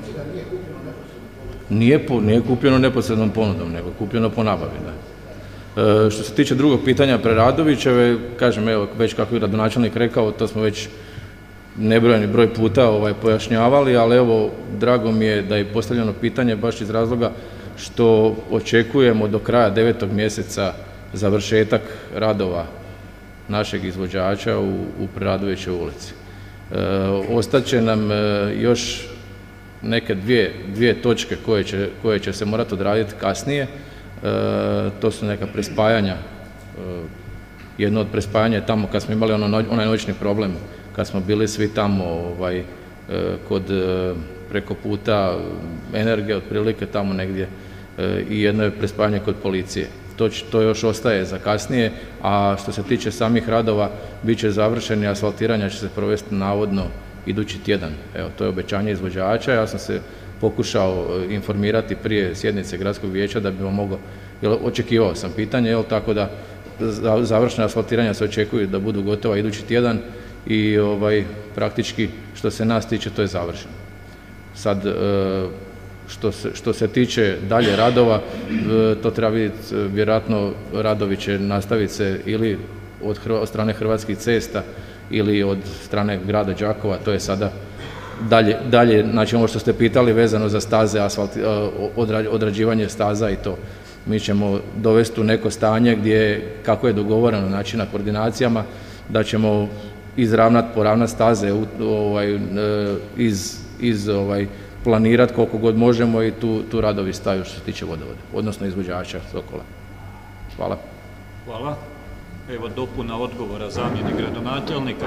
Nije, po, nije kupljeno neposrednom ponudom, nego kupljeno po nabavi, da. E, što se tiče drugog pitanja Preradovićeve, kažem, evo, već kako je gradonačelnik rekao, to smo već nebrojeni broj puta ovaj, pojašnjavali, ali evo, drago mi je da je postavljeno pitanje baš iz razloga što očekujemo do kraja devetog mjeseca završetak radova našeg izvođača u, u Preradovićevoj ulici. E, ostaće nam e, još neke dvije, dvije točke koje će, koje će se morati odraditi kasnije. E, to su neka prespajanja. E, jedno od prespajanja je tamo kad smo imali ono, onaj noćni problem, kad smo bili svi tamo ovaj, e, kod e, preko puta Energije, otprilike tamo negdje, e, i jedno je prespajanje kod policije. To, to još ostaje za kasnije, a što se tiče samih radova, bit će završeni, asfaltiranja će se provesti navodno idući tjedan. Evo, to je obećanje izvođača, ja sam se pokušao informirati prije sjednice gradskog vijeća da bi vam mogao, jer očekivao sam pitanje, jel, tako da završena asfaltiranja se očekuju da budu gotova idući tjedan i ovaj, praktički što se nas tiče to je završeno. Sad, što se, što se tiče dalje radova, to treba vidjeti, vjerojatno radovi će nastaviti se ili od, od strane Hrvatskih cesta ili od strane grada Đakova, to je sada dalje, dalje, znači ovo što ste pitali vezano za staze, asfalt, odrađivanje staza i to. Mi ćemo dovesti u neko stanje gdje, kako je dogovoreno, znači na koordinacijama, da ćemo izravnati, poravnati staze ovaj, iz, iz ovaj, planirati koliko god možemo i tu, tu radovi staju što se tiče vodovoda, odnosno izvođača Sokola. Hvala. Hvala. Evo dopuna odgovora zamjenik gradonačelnika.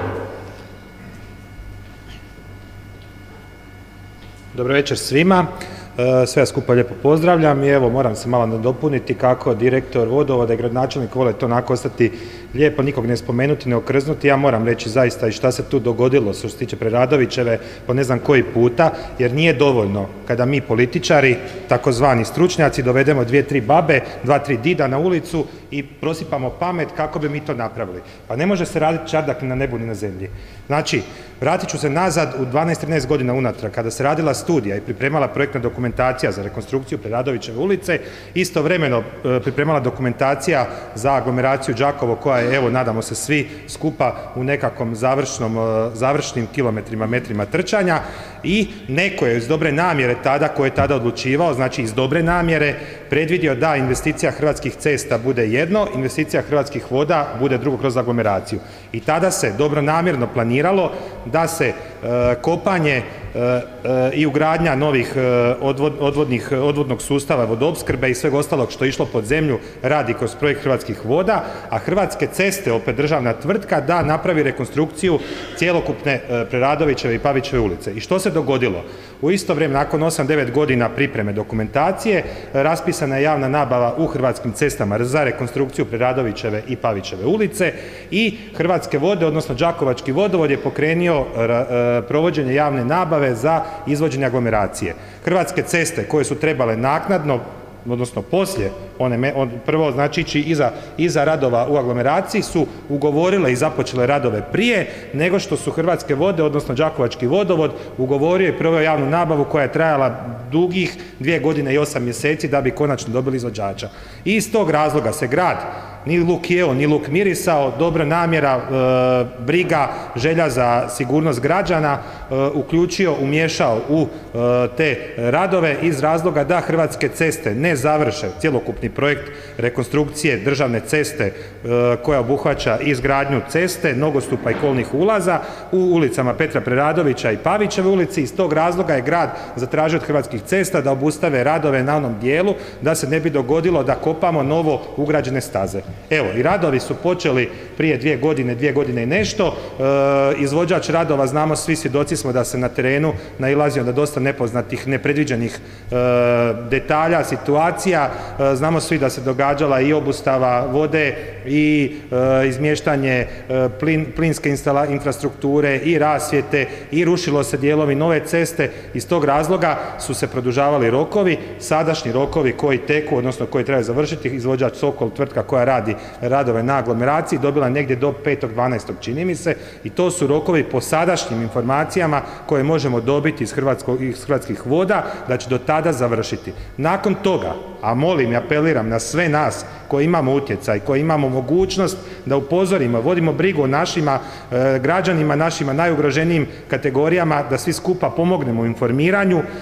Dobro večer svima. Sve vas skupa lijepo pozdravljam i evo moram se malo nadopuniti kako direktor vodovoda i gradonačelnik vole to onako ostati lijepo, nikog ne spomenuti, ne okrznuti. Ja moram reći zaista i šta se tu dogodilo što se tiče Preradovićeve po ne znam koji puta, jer nije dovoljno kada mi političari, takozvani stručnjaci, dovedemo dvije, tri babe, dva, tri dida na ulicu i prosipamo pamet kako bi mi to napravili. Pa ne može se raditi čardak ni na nebu ni na zemlji. Znači, vratit ću se nazad u dvanaest trinaest godina unatrag, kada se radila studija i pripremala projektna dokumentacija za rekonstrukciju Preradovićeve ulice, istovremeno pripremala dokumentacija za aglomeraciju Đakovo, koja je, evo, nadamo se svi skupa u nekakvom završnom, završnim kilometrima, metrima trčanja, i neko je iz dobre namjere tada, ko je tada odlučivao, znači iz dobre namjere, predvidio da investicija Hrvatskih cesta bude jedno, investicija Hrvatskih voda bude drugo kroz aglomeraciju. I tada se dobronamjerno planiralo da se e, kopanje e, e, i ugradnja novih e, odvod, odvodnih, odvodnog sustava vodoopskrbe i sveg ostalog što je išlo pod zemlju radi kroz projekt Hrvatskih voda, a Hrvatske ceste, opet državna tvrtka, da napravi rekonstrukciju cjelokupne e, Preradovićeve i Pavićeve ulice. I što se dogodilo? U isto vrijeme, nakon osam devet godina pripreme dokumentacije, raspisana je javna nabava u Hrvatskim cestama za rekonstrukciju Preradovićeve i Pavićeve ulice i Hrvatske vode, odnosno Đakovački vodovod, je pokrenio provođenje javne nabave za izvođenje aglomeracije. Hrvatske ceste, koje su trebale naknadno, odnosno poslije, one, on, prvo znači ići iza, iza radova u aglomeraciji, su ugovorile i započele radove prije nego što su Hrvatske vode, odnosno Đakovački vodovod, ugovorio i proveo javnu nabavu koja je trajala dugih dvije godine i osam mjeseci da bi konačno dobili izvođača. I iz tog razloga se grad ni luk jeo, ni luk mirisao, dobra namjera, e, briga, želja za sigurnost građana e, uključio, umiješao u e, te radove iz razloga da Hrvatske ceste ne završe cjelokupni projekt rekonstrukcije državne ceste e, koja obuhvaća izgradnju ceste, nogostupa i kolnih ulaza u ulicama Petra Preradovića i Pavićeve ulici. Iz tog razloga je grad zatražio od Hrvatskih cesta da obustave radove na onom dijelu da se ne bi dogodilo da kopamo novo ugrađene staze. Evo, i radovi su počeli prije dvije godine, dvije godine i nešto. E, izvođač radova, znamo svi, svjedoci smo da se na terenu nailazio na dosta nepoznatih, nepredviđenih e, detalja, situacija. E, znamo svi da se događala i obustava vode i e, izmještanje e, plin, plinske instala, infrastrukture i rasvjete i rušilo se dijelovi nove ceste. Iz tog razloga su se produžavali rokovi, sadašnji rokovi koji teku, odnosno koji trebaju završiti, izvođač Sokol, tvrtka koja radi radove na aglomeraciji, dobila negdje do petog dvanaestog čini mi se, i to su rokovi po sadašnjim informacijama koje možemo dobiti iz, Hrvatsko, iz Hrvatskih voda, da će do tada završiti. Nakon toga, a molim i apeliram na sve nas koji imamo utjecaj, koji imamo mogućnost da upozorimo, vodimo brigu o našima e, građanima, našima najugroženijim kategorijama, da svi skupa pomognemo u informiranju e,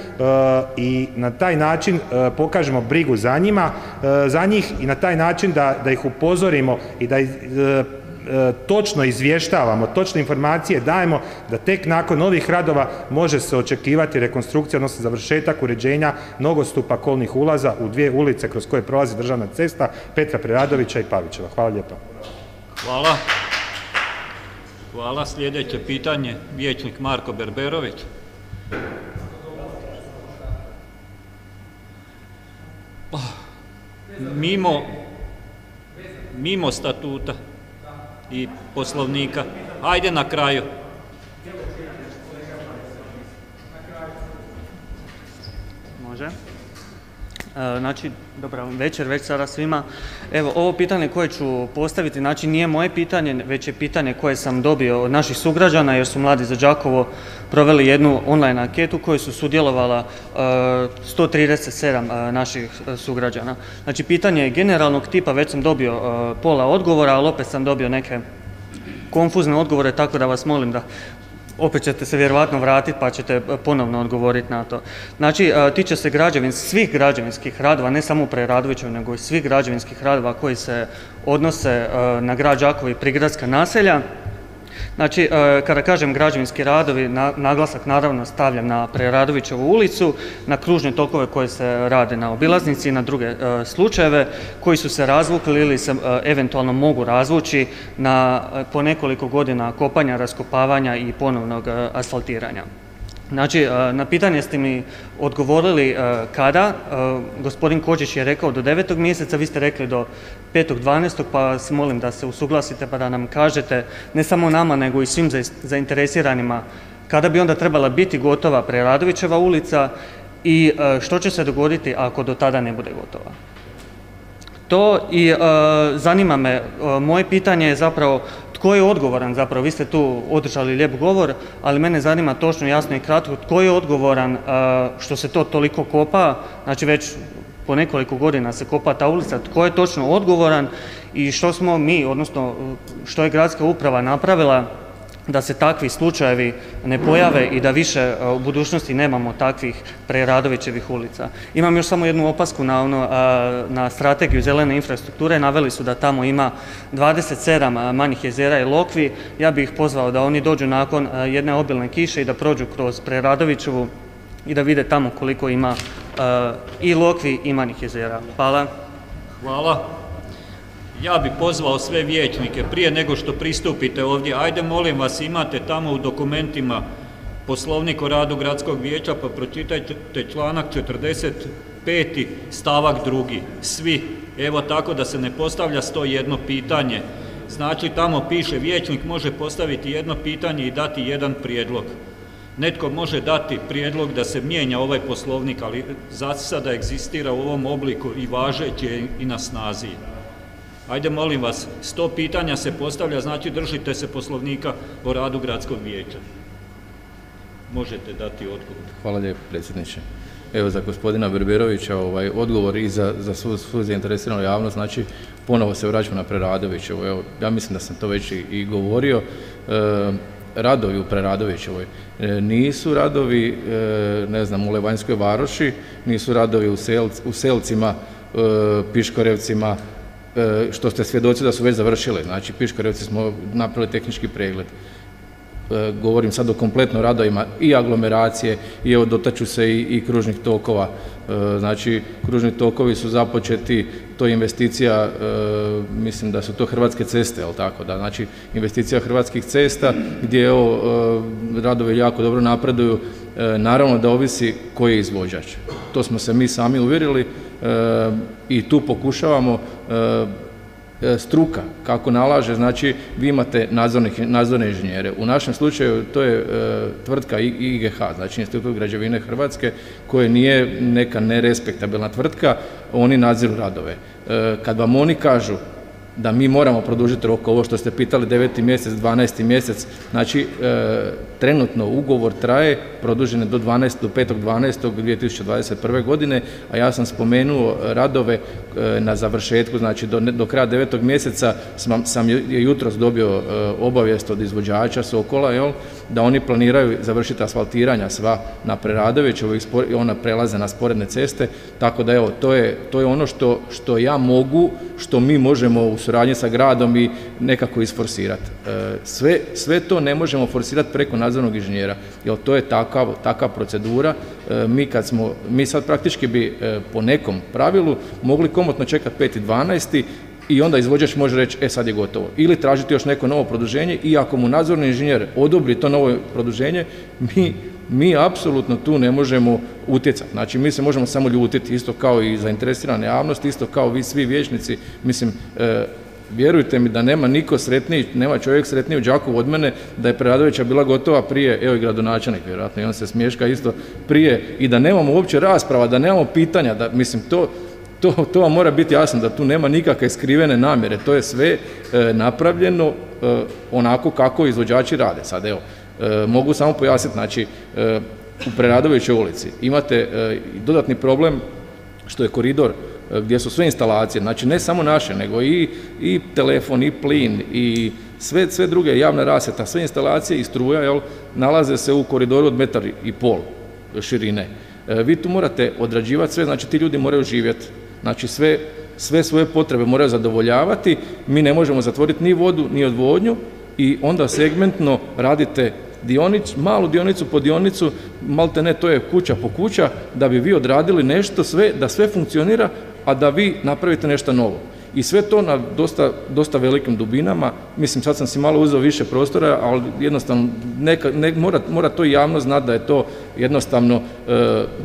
i na taj način e, pokažemo brigu za njima, e, za njih i na taj način da, da ih upozorimo i da e, točno izvještavamo, točne informacije dajemo, da tek nakon novih radova može se očekivati rekonstrukcija, odnosno završetak uređenja nogostupa kolnih ulaza u dvije ulice kroz koje prolazi državna cesta Petra Preradovića i Pavićeva. Hvala lijepa. Hvala. Hvala. Sljedeće pitanje, vijećnik Marko Berberović. Mimo, mimo statuta i poslovnika. Ajde na kraju. Može. Znači, dobro večer već sada svima. Evo, ovo pitanje koje ću postaviti, znači nije moje pitanje, već je pitanje koje sam dobio od naših sugrađana, jer su Mladi za Đakovo proveli jednu online anketu koju su sudjelovala uh, sto trideset sedam uh, naših uh, sugrađana. Znači, pitanje je generalnog tipa, već sam dobio uh, pola odgovora, ali opet sam dobio neke konfuzne odgovore, tako da vas molim da opet ćete se vjerovatno vratiti pa ćete ponovno odgovoriti na to. Znači, tiče se građevin, svih građevinskih radova, ne samo u Preradovićevoj, nego i svih građevinskih radova koji se odnose na grad Đakovo i prigradska naselja. Znači, kada kažem građevinski radovi, naglasak naravno stavljam na Preradovićevu ulicu, na kružne tokove koje se rade na obilaznici i na druge slučajeve koji su se razvukli ili se eventualno mogu razvući na po nekoliko godina kopanja, raskopavanja i ponovnog asfaltiranja. Znači, na pitanje ste mi odgovorili kada. Gospodin Kočić je rekao do devetog mjeseca, vi ste rekli do petog dvanaestog pa vas molim da se usuglasite pa da nam kažete, ne samo nama nego i svim zainteresiranima, kada bi onda trebala biti gotova Preradovićeva ulica i što će se dogoditi ako do tada ne bude gotova. To i zanima me, moje pitanje je zapravo tko je odgovoran zapravo, vi ste tu održali lijep govor, ali mene zanima točno, jasno i kratko, tko je odgovoran što se to toliko kopa, znači već po nekoliko godina se kopa ta ulica, tko je točno odgovoran i što smo mi, odnosno što je gradska uprava napravila da se takvi slučajevi ne pojave i da više u budućnosti nemamo takvih Preradovićevih ulica. Imam još samo jednu opasku na, ono, na strategiju zelene infrastrukture. Naveli su da tamo ima dvadeset sedam manjih jezera i lokvi. Ja bih ih pozvao da oni dođu nakon jedne obilne kiše i da prođu kroz Preradovićevu i da vide tamo koliko ima i lokvi i manjih jezera. Hvala. Hvala. Ja bi pozvao sve vijećnike prije nego što pristupite ovdje. Ajde, molim vas, imate tamo u dokumentima Poslovnik o radu gradskog vijeća, pa pročitajte članak četrdeset peti stavak drugi. Svi. Evo tako da se ne postavlja sto jedno pitanje. Znači tamo piše vijećnik može postaviti jedno pitanje i dati jedan prijedlog. Netko može dati prijedlog da se mijenja ovaj poslovnik, ali za sada egzistira u ovom obliku i važeći je i na snazi. Ajde, molim vas, sto pitanja se postavlja, znači držite se Poslovnika o radu gradskog vijeća. Možete dati odgovor. Hvala lijepo, predsjedniče. Evo, za gospodina Berberovića ovaj, odgovor i za, za svu, svu zainteresiranu javnost, znači ponovo se vraćamo na Preradovićevu. Evo, ja mislim da sam to već i, i govorio. E, radovi u Preradovićevoj e, nisu radovi, e, ne znam, u Levanjskoj Varoši, nisu radovi u, Selc, u Selcima, e, Piškorevcima, što ste svjedoci da su već završili. Znači, Piškorevci smo napravili tehnički pregled. Govorim sad o kompletno radovima i aglomeracije i evo dotaču se i, i kružnih tokova. Znači, kružni tokovi su započeti, to je investicija, mislim da su to Hrvatske ceste, jel tako da, znači investicija Hrvatskih cesta gdje evo radovi jako dobro napreduju, naravno da ovisi koji je izvođač. To smo se mi sami uvjerili i tu pokušavamo struka kako nalaže, znači vi imate nadzorne inženjere. U našem slučaju to je tvrtka I G H, znači Institut građevine Hrvatske, koje nije neka nerespektabilna tvrtka, oni nadziru radove. Kad vam oni kažu da mi moramo produžiti rok, ovo što ste pitali, deveti mjesec, dvanaesti mjesec, znači e, trenutno ugovor traje, produžen je do, do petog dvanaestog dvije tisuće dvadeset prve. godine, a ja sam spomenuo radove e, na završetku, znači do, do kraja devetog mjeseca sam, sam je jutros dobio e, obavijest od izvođača Sokola, jel, da oni planiraju završiti asfaltiranja sva na Preradovićevoj i ona prelaze na sporedne ceste, tako da evo, to je, to je ono što, što ja mogu, što mi možemo u suradnji sa gradom i nekako isforsirati. Sve, sve to ne možemo forsirati preko nadzornog inženjera, jer to je takav, takav procedura. Mi, kad smo, mi sad praktički bi po nekom pravilu mogli komotno čekati peti dvanaesti i onda izvođač može reći, e sad je gotovo. Ili tražiti još neko novo produženje i ako mu nadzorni inženjer odobri to novo produženje, mi, mi apsolutno tu ne možemo utjecati. Znači, mi se možemo samo ljutiti, isto kao i zainteresirana javnost, isto kao vi svi vijećnici. Mislim, e, vjerujte mi da nema niko sretniji, nema čovjek sretniji u Đakovu od mene, da je Preradovića bila gotova prije, evo i gradonačelnik, vjerojatno, i on se smješka isto prije, i da nemamo uopće rasprava, da nemamo pitanja, da, mislim, to, to, to vam mora biti jasno, da tu nema nikakve skrivene namjere, to je sve e, napravljeno e, onako kako izvođači rade. Sad, evo, e, mogu samo pojasniti, znači, e, u Preradovićevoj ulici imate e, dodatni problem što je koridor gdje su sve instalacije, znači ne samo naše, nego i, i telefon, i plin, i sve, sve druge javne rasvjeta, sve instalacije i struja, jel, nalaze se u koridoru od metar i pol širine. E, vi tu morate odrađivati sve, znači ti ljudi moraju živjeti, znači sve, sve svoje potrebe moraju zadovoljavati, mi ne možemo zatvoriti ni vodu, ni odvodnju i onda segmentno radite dionic, malu dionicu po dionicu, malte ne, to je kuća po kuća, da bi vi odradili nešto sve, da sve funkcionira, a da vi napravite nešto novo. I sve to na dosta, dosta velikim dubinama. Mislim, sad sam si malo uzeo više prostora, ali jednostavno neka, ne, mora, mora to i javno znati da je to jednostavno e,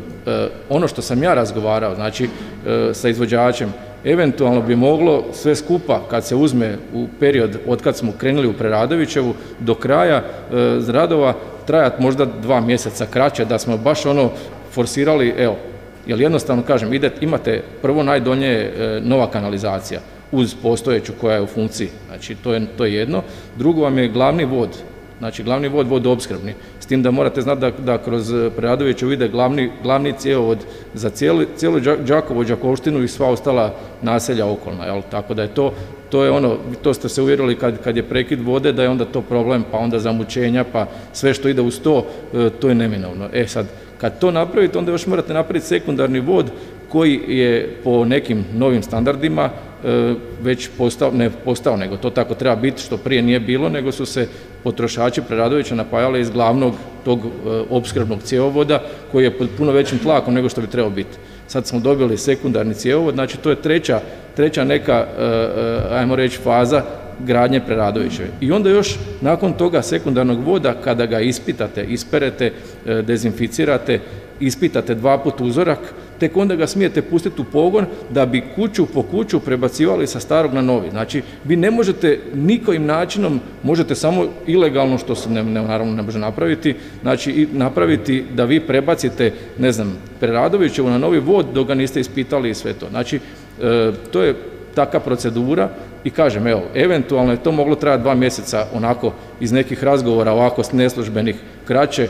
e, ono što sam ja razgovarao, znači e, sa izvođačem, eventualno bi moglo sve skupa, kad se uzme u period od kad smo krenuli u Preradovićevu do kraja e, radova, trajati možda dva mjeseca kraće, da smo baš ono forsirali, evo, jer jednostavno kažem, ide, imate prvo najdonje e, nova kanalizacija uz postojeću koja je u funkciji, znači to je, to je jedno. Drugo vam je glavni vod, znači glavni vod vodoopskrbni, s tim da morate znati da, da kroz Preradovićevu ide glavni, glavni cjevovod za cijeli, cijelu Đakovo, Đakovštinu i sva ostala naselja okolna, jel? Tako da je to, to je ono, to ste se uvjerili kad, kad je prekid vode, da je onda to problem, pa onda zamućenja, pa sve što ide uz to, e, to je neminovno. E sad, kad to napravite, onda još morate napraviti sekundarni vod koji je po nekim novim standardima e, već postao, ne postao, nego to tako treba biti, što prije nije bilo, nego su se potrošači Preradovića napajali iz glavnog tog e, opskrbnog cjevovoda koji je pod puno većim tlakom nego što bi trebao biti. Sad smo dobili sekundarni cjevovod, znači to je treća, treća neka, e, e, ajmo reći, faza gradnje Preradovićeve. I onda još nakon toga sekundarnog voda, kada ga ispitate, isperete, e, dezinficirate, ispitate dva put uzorak, tek onda ga smijete pustiti u pogon da bi kuću po kuću prebacivali sa starog na novi. Znači, vi ne možete nikojim načinom, možete samo ilegalno, što se ne, ne, naravno ne može napraviti, znači i napraviti da vi prebacite, ne znam, Preradovićevu na novi vod dok ga niste ispitali i sve to. Znači, e, to je taka procedura i kažem, evo, eventualno je to moglo trajati dva mjeseca onako iz nekih razgovora ovako neslužbenih kraće,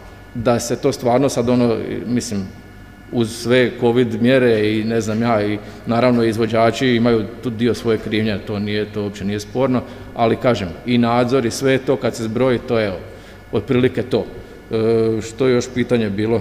da se to stvarno sad ono, mislim, uz sve covid mjere i ne znam ja, i naravno izvođači imaju tu dio svoje krivnje, to nije, to uopće nije sporno, ali kažem, i nadzor i sve to kad se zbroji, to je otprilike to. E, što je još pitanje bilo?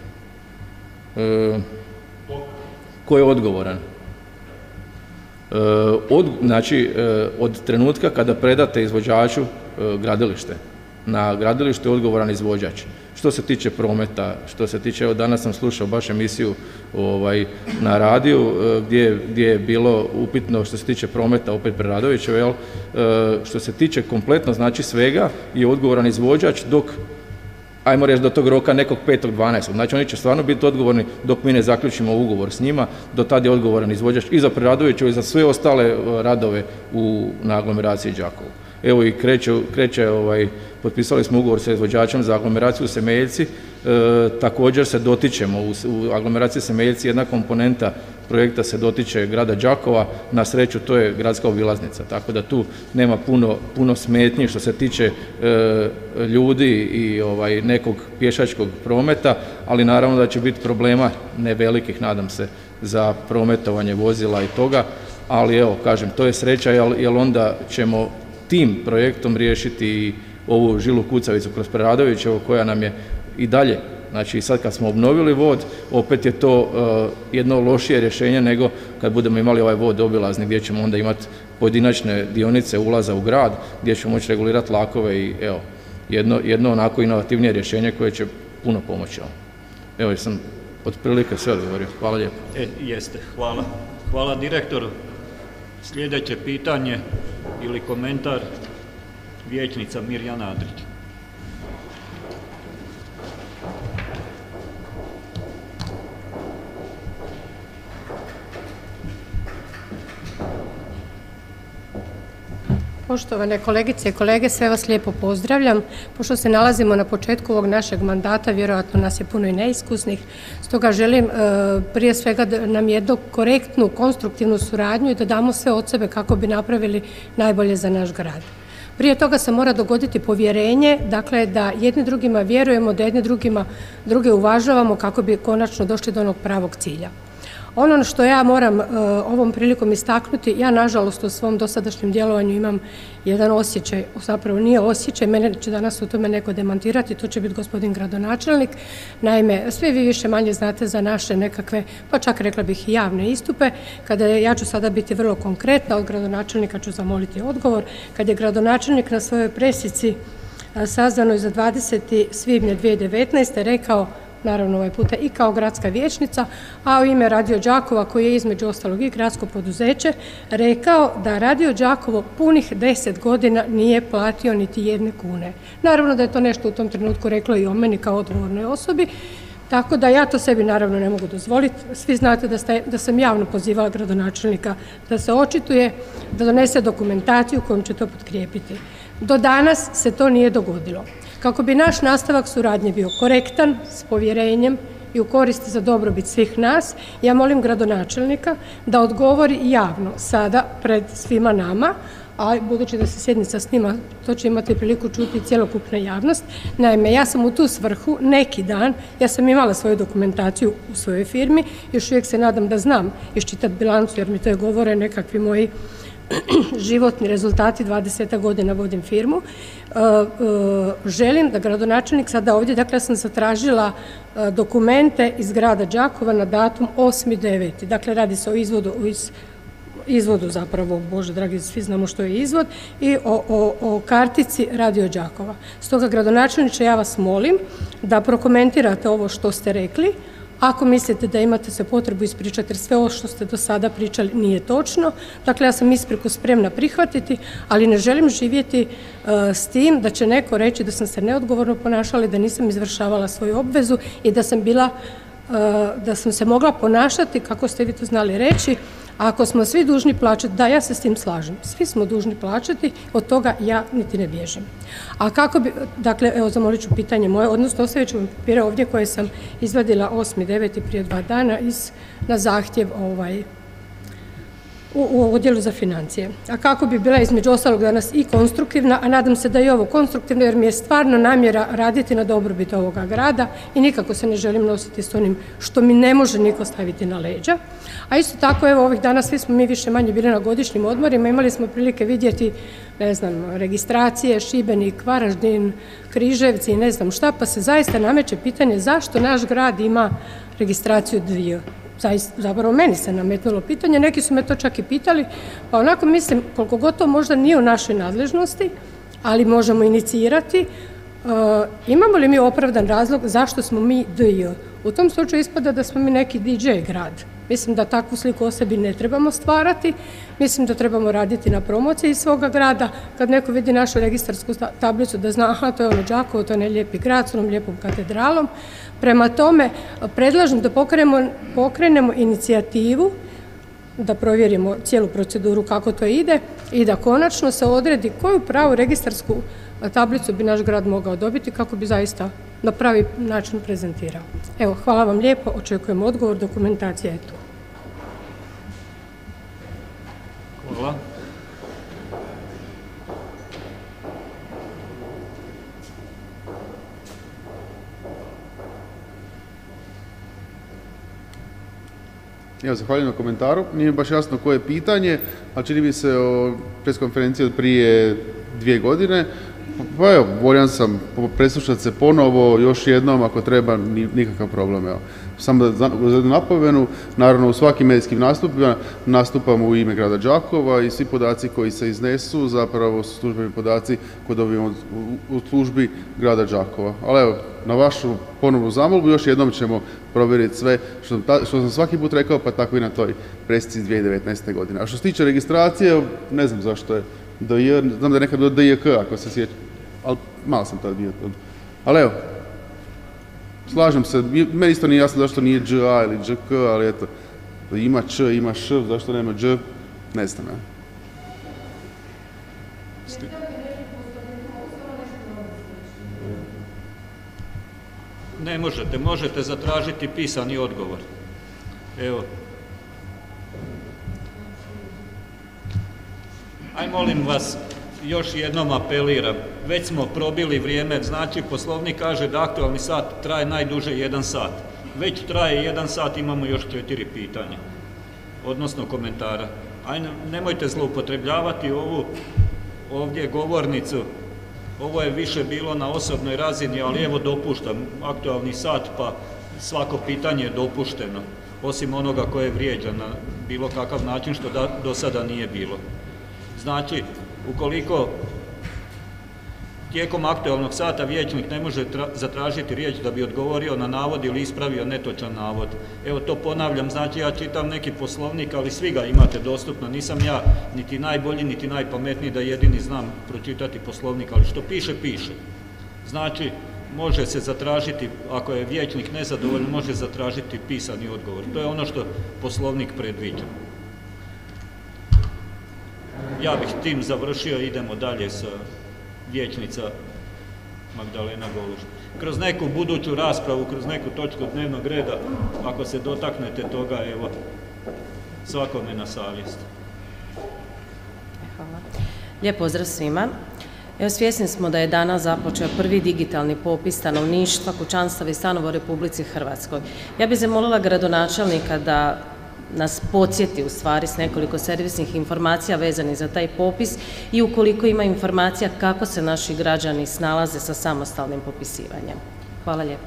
E, ko je odgovoran? E, od, znači, e, od trenutka kada predate izvođaču e, gradilište, na gradilište je odgovoran izvođač. Što se tiče prometa, što se tiče, evo danas sam slušao baš emisiju ovaj, na radiju gdje, gdje je bilo upitno što se tiče prometa, opet Preradovićeva, jel? E, što se tiče kompletno, znači svega, je odgovoran izvođač dok, ajmo reći do tog roka nekog petog dvanaestog Znači oni će stvarno biti odgovorni dok mi ne zaključimo ugovor s njima, do tad je odgovoran izvođač i za Preradovićevu i za sve ostale radove u, na aglomeraciji Đakovo. Evo i kreće, kreće ovaj, potpisali smo ugovor sa izvođačem za aglomeraciju Semeljci, e, također se dotičemo u, u aglomeraciji Semeljci, jedna komponenta projekta se dotiče grada Đakova, na sreću to je gradska obilaznica, tako da tu nema puno, puno smetnji što se tiče e, ljudi i ovaj, nekog pješačkog prometa, ali naravno da će biti problema, ne velikih nadam se, za prometovanje vozila i toga, ali evo, kažem, to je sreća, jer, jer onda ćemo tim projektom riješiti i ovu žilu kucavicu kroz Preradovićevo koja nam je i dalje, znači sad kad smo obnovili vod, opet je to uh, jedno lošije rješenje nego kad budemo imali ovaj vod obilazni gdje ćemo onda imati pojedinačne dionice ulaza u grad, gdje ćemo moći regulirati lakove i evo, jedno, jedno onako inovativnije rješenje koje će puno pomoći. Evo, jer sam otprilike sve odgovorio. Hvala lijepo. E, jeste, hvala. Hvala direktoru. Sljedeće pitanje ili komentar, vijećnica Mirjana Adrić. Poštovane kolegice i kolege, sve vas lijepo pozdravljam. Pošto se nalazimo na početku ovog našeg mandata, vjerojatno nas je puno i neiskusnih, stoga želim e, prije svega da nam jednu korektnu, konstruktivnu suradnju i da damo sve od sebe kako bi napravili najbolje za naš grad. Prije toga se mora dogoditi povjerenje, dakle da jedni drugima vjerujemo, da jedni drugima druge uvažavamo kako bi konačno došli do onog pravog cilja. Ono što ja moram uh, ovom prilikom istaknuti, ja nažalost u svom dosadašnjem djelovanju imam jedan osjećaj, zapravo nije osjećaj, mene će danas u tome neko demantirati, to će biti gospodin gradonačelnik. Naime, svi vi više manje znate za naše nekakve, pa čak rekla bih i javne istupe, kada je, ja ću sada biti vrlo konkretna, od gradonačelnika ću zamoliti odgovor, kad je gradonačelnik na svojoj presici sazvanoj za dvadesetog svibnja dvije tisuće devetnaeste. rekao, naravno ovaj puta i kao gradska vijećnica, a u ime Radio Đakova, koji je između ostalog i gradsko poduzeće, rekao da Radio Đakovo punih deset godina nije platio niti jedne kune. Naravno da je to nešto u tom trenutku reklo i o meni kao odgovornoj osobi, tako da ja to sebi naravno ne mogu dozvoliti. Svi znate da, ste, da sam javno pozivala gradonačelnika da se očituje, da donese dokumentaciju kojom će to potkrijepiti. Do danas se to nije dogodilo. Kako bi naš nastavak suradnje bio korektan, s povjerenjem i u korist za dobrobit svih nas, ja molim gradonačelnika da odgovori javno sada pred svima nama, a budući da se sjednica snima, to će imati priliku čuti cjelokupna javnost. Naime, ja sam u tu svrhu neki dan, ja sam imala svoju dokumentaciju u svojoj firmi, još uvijek se nadam da znam iščitati bilancu, jer mi to je govore nekakvi moji životni rezultati, dvadeset godina vodim firmu. E, e, želim da gradonačelnik sada ovdje, dakle ja sam zatražila e, dokumente iz grada Đakova na datum osmi deveti Dakle, radi se o izvodu iz izvodu zapravo, Bože dragi, svi znamo što je izvod, i o, o, o kartici Radio Đakova. Stoga, gradonačelniče, ja vas molim da prokomentirate ovo što ste rekli. Ako mislite da imate se potrebu ispričati, jer sve ovo što ste do sada pričali nije točno, dakle ja sam ispriku spremna prihvatiti, ali ne želim živjeti uh, s tim da će neko reći da sam se neodgovorno ponašala i da nisam izvršavala svoju obvezu i da sam bila, uh, da sam se mogla ponašati, kako ste vi to znali reći, ako smo svi dužni plaćati, da, ja se s tim slažem, svi smo dužni plaćati, od toga ja niti ne bježim. A kako bi, dakle, evo zamolit ću pitanje moje, odnosno ostavit ću vam papire ovdje koje sam izvadila osmi deveti prije dva dana iz, na zahtjev ovaj, u, u odjelu za financije. A kako bi bila između ostalog danas i konstruktivna, a nadam se da je ovo konstruktivno, jer mi je stvarno namjera raditi na dobrobit ovoga grada i nikako se ne želim nositi s onim što mi ne može niko staviti na leđa. A isto tako, evo, ovih dana svi smo mi više manje bili na godišnjim odmorima, imali smo prilike vidjeti, ne znam, registracije, Šibenik, Varaždin, Križevci i ne znam šta, pa se zaista nameće pitanje zašto naš grad ima registraciju dvije. Zapravo meni se nametnulo pitanje, neki su me to čak i pitali, pa onako mislim, koliko god to možda nije u našoj nadležnosti, ali možemo inicirati, uh, imamo li mi opravdan razlog zašto smo mi D J? U tom slučaju ispada da smo mi neki D J grad. Mislim da takvu sliku o sebi ne trebamo stvarati, mislim da trebamo raditi na promociji svoga grada, kad neko vidi našu registarsku tablicu da zna, aha, to je ono Đakovo, to je ne lijepi grad s onom lijepom katedralom. Prema tome, predlažem da pokrenemo, pokrenemo inicijativu, da provjerimo cijelu proceduru kako to ide i da konačno se odredi koju pravu registarsku tablicu bi naš grad mogao dobiti kako bi zaista na pravi način prezentirao. Evo, hvala vam lijepo, očekujem odgovor, dokumentacija je tu. Hvala. Evo, zahvaljujem na komentaru. Nije baš jasno koje je pitanje, ali čini mi se o preskonferenciji od prije dvije godine. Pa evo, voljan sam preslušati se ponovo, još jednom, ako treba, nikakav problem. Evo. Samo da za napomenu, naravno u svakim medijskim nastupima nastupamo u ime grada Đakova i svi podaci koji se iznesu zapravo su službeni podaci koje dobijemo u službi grada Đakova. Ali evo, na vašu ponovnu zamolbu još jednom ćemo provjeriti sve što, što sam svaki put rekao, pa tako i na toj presici iz dvije tisuće devetnaeste. godine. A što se tiče registracije, ne znam zašto je D J, znam da je nekad bilo D J K, ako se sjećam, ali malo sam tad bio. Ali evo, slažem se, meni isto nije jasno zašto nije Đ A ili Đ K, ali eto, ima Č, ima Š, zašto nema Đ, ne znam. Ja. Ne možete, možete zatražiti pisani odgovor. Evo. Aj molim vas, još jednom apeliram, već smo probili vrijeme, znači Poslovnik kaže da aktualni sat traje najduže jedan sat. Već traje jedan sat, imamo još četiri pitanja. odnosno komentara. Ajde, nemojte zloupotrebljavati ovu ovdje govornicu. Ovo je više bilo na osobnoj razini, ali evo dopuštam aktualni sat, pa svako pitanje je dopušteno, osim onoga koje vrijeđa na bilo kakav način, što da, do sada nije bilo. Znači, ukoliko tijekom aktualnog sata vijećnik ne može zatražiti riječ da bi odgovorio na navod ili ispravio netočan navod. Evo to ponavljam, znači ja čitam neki poslovnik, ali svi ga imate dostupno, nisam ja niti najbolji, niti najpametniji da jedini znam pročitati poslovnik, ali što piše, piše. Znači, može se zatražiti, ako je vijećnik nezadovoljan, može zatražiti pisani odgovor. To je ono što poslovnik predviđa. Ja bih tim završio, idemo dalje sa vijećnica Magdalena Goluž. Kroz neku buduću raspravu, kroz neku točku dnevnog reda, ako se dotaknete toga, evo, svakome na savjest. Hvala. Lijep pozdrav svima. Evo, svjesni smo da je danas započeo prvi digitalni popis stanovništva, kućanstava i stanova u Republici Hrvatskoj. Ja bih zamolila gradonačelnika da nas podsjeti u stvari s nekoliko servisnih informacija vezanih za taj popis i ukoliko ima informacija kako se naši građani snalaze sa samostalnim popisivanjem. Hvala lijepa.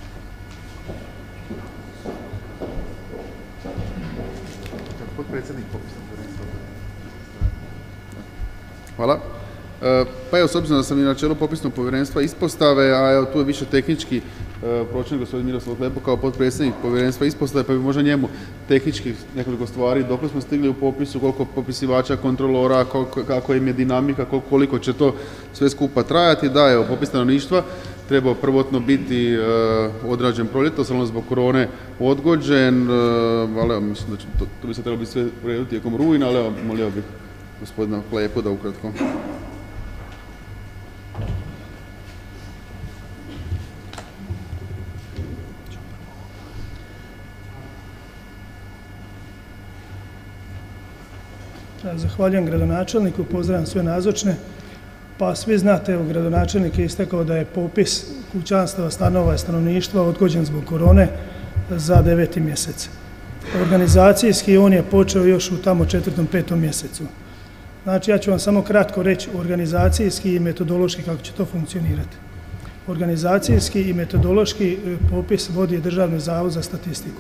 Hvala. Pa evo, s obzirom da sam i na čelu popisnog povjerenstva ispostave, a evo tu je više tehnički pročelnik gospodin Miroslav Klepo kao potpredsjednik povjerenstva ispostave, pa bi možda njemu tehnički nekoliko stvari, dok smo stigli u popisu, koliko popisivača, kontrolora, koliko, kako im je dinamika, koliko će to sve skupa trajati. Da, evo, popis stanovništva trebao prvotno biti uh, odrađen proljetos, ali zbog korone odgođen, uh, ali evo, mislim da će to, to bi se trebalo biti sve u redu tijekom rujna, ali evo, molio bih gospodina Klepo da ukratko. Zahvaljujem gradonačelniku, pozdravljam sve nazočne. Pa svi znate, evo, gradonačelnik je istakao da je popis kućanstava, stanova i stanovništva odgođen zbog korone za deveti mjesec. Organizacijski on je počeo još u tamo četvrtom, petom mjesecu. Znači, ja ću vam samo kratko reći organizacijski i metodološki kako će to funkcionirati. Organizacijski i metodološki popis vodi Državni zavod za statistiku.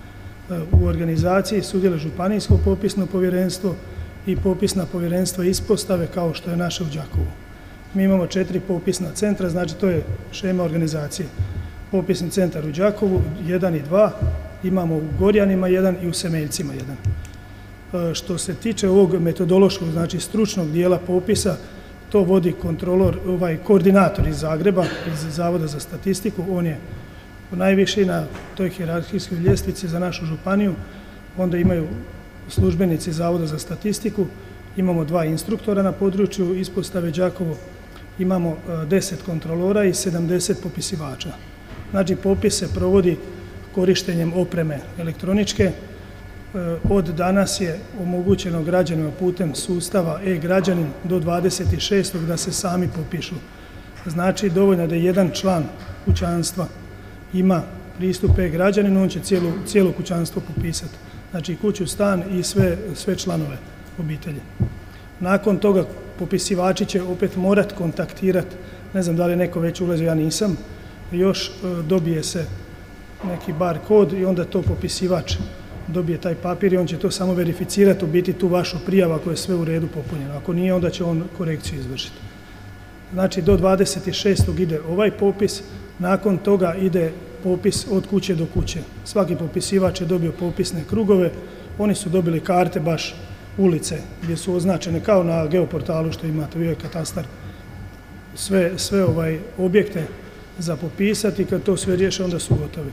U organizaciji sudjeluje županijsko popisno povjerenstvo i popisna povjerenstva ispostave kao što je naše u Đakovu. Mi imamo četiri popisna centra, znači to je šema organizacije. Popisni centar u Đakovu, jedan i dva, imamo u Gorjanima jedan i u Semeljcima jedan. Što se tiče ovog metodološkog, znači stručnog dijela popisa, to vodi kontrolor, ovaj koordinator iz Zagreba, iz Zavoda za statistiku, on je najviši na toj hijerarhijskoj ljestvici za našu županiju, onda imaju službenici Zavoda za statistiku, imamo dva instruktora na području ispostave Đakovo, imamo deset kontrolora i sedamdeset popisivača. Znači, popis se provodi korištenjem opreme elektroničke. Od danas je omogućeno građanima putem sustava e-građanin do dvadeset šestog da se sami popišu. Znači, dovoljno da jedan član kućanstva ima pristup e-građaninu, on će cijelo, cijelo kućanstvo popisati. Znači, kuću, stan i sve, sve članove obitelji. Nakon toga popisivači će opet morat kontaktirati, ne znam da li je neko već ulazio, ja nisam, još dobije se neki bar kod i onda to popisivač dobije taj papir i on će to samo verificirati, u biti tu vašu prijavu ako je sve u redu popunjeno. Ako nije, onda će on korekciju izvršiti. Znači, do dvadeset šestog ide ovaj popis, nakon toga ide popis od kuće do kuće. Svaki popisivač je dobio popisne krugove, oni su dobili karte baš ulice gdje su označene kao na geoportalu što imate, bio je katastar, sve, sve ovaj objekte za popisati i kad to sve riješe onda su gotovi.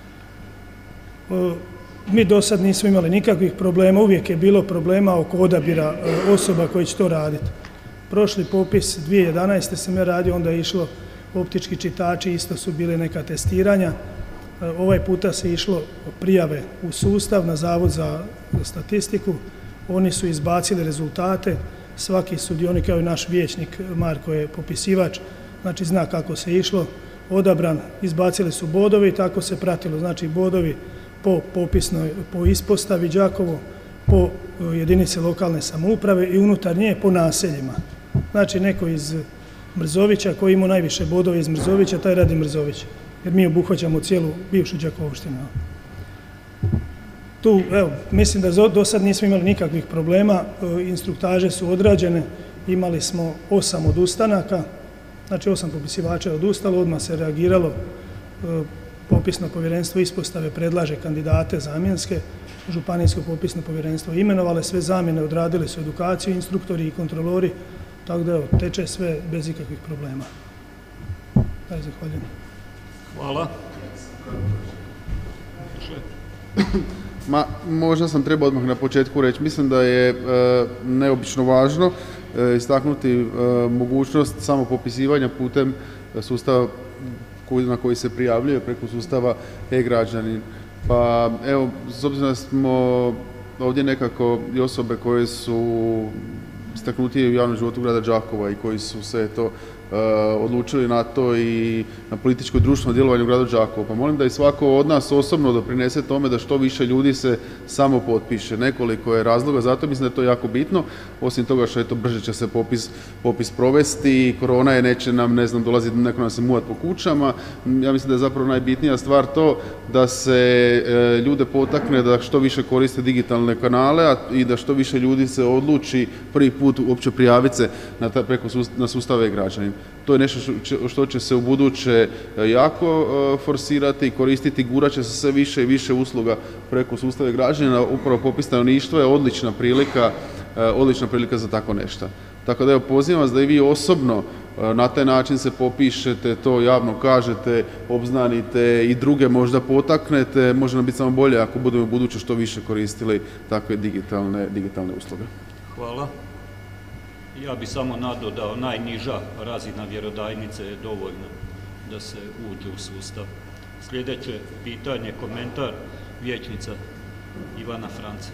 Mi do sad nismo imali nikakvih problema, uvijek je bilo problema oko odabira osoba koji će to raditi. Prošli popis dvije tisuće jedanaeste sam ja radio, onda je išlo optički čitači, isto su bile neka testiranja. Ovaj puta se išlo prijave u sustav na Zavod za statistiku, oni su izbacili rezultate, svaki sudionik, kao i naš vijećnik Marko je popisivač, znači zna kako se išlo, odabran, izbacili su bodovi i tako se pratilo, znači bodovi po popisnoj, po ispostavi Đakovo, po jedinici lokalne samouprave i unutar nje po naseljima. Znači neko iz Mrzovića koji ima najviše bodova iz Mrzovića, taj radi Mrzović, jer mi obuhvaćamo cijelu bivšu Đakovštinu. Tu, evo, mislim da do sad nismo imali nikakvih problema, instruktaže su odrađene, imali smo osam odustanaka, znači osam popisivača je odustalo, odmah se reagiralo, popisno povjerenstvo ispostave predlaže kandidate zamjenske, županijsko popisno povjerenstvo imenovale, sve zamjene odradili su edukaciju, instruktori i kontrolori, tako da evo, teče sve bez ikakvih problema. Daj, zahvaljujem. Hvala. Ma, možda sam trebao odmah na početku reći, mislim da je e, neobično važno e, istaknuti e, mogućnost samopopisivanja putem sustava na koji se prijavljuje preko sustava e-građanin. Pa evo, s obzirom da smo ovdje nekako i osobe koje su istaknutije u javnom životu grada Đakova i koji su se to Uh, odlučili na to i na političko i društveno djelovanje u gradu Đakovo. Pa molim da i svako od nas osobno doprinese tome da što više ljudi se samo potpiše. Nekoliko je razloga, zato mislim da je to jako bitno. Osim toga što je to brže će se popis, popis provesti, korona je, neće nam, ne znam, dolazi neko nam se muvat po kućama. Ja mislim da je zapravo najbitnija stvar to da se e, ljude potakne da što više koriste digitalne kanale a, i da što više ljudi se odluči prvi put uopće prijaviti se na, ta, preko sust, na sustave e-građanin. To je nešto što će se u buduće jako forsirati i koristiti, gurat će se sve više i više usluga preko sustave građana. Upravo popis stanovništva je odlična prilika, odlična prilika za tako nešto. Tako da evo, pozivam vas da i vi osobno na taj način se popišete, to javno kažete, obznanite i druge možda potaknete. Može nam biti samo bolje ako budemo u buduće što više koristili takve digitalne, digitalne usluge. Hvala. Ja bi samo nadodao, najniža razina vjerodajnice je dovoljna da se uđe u sustav. Sljedeće pitanje, komentar, vijećnica Ivana Franca.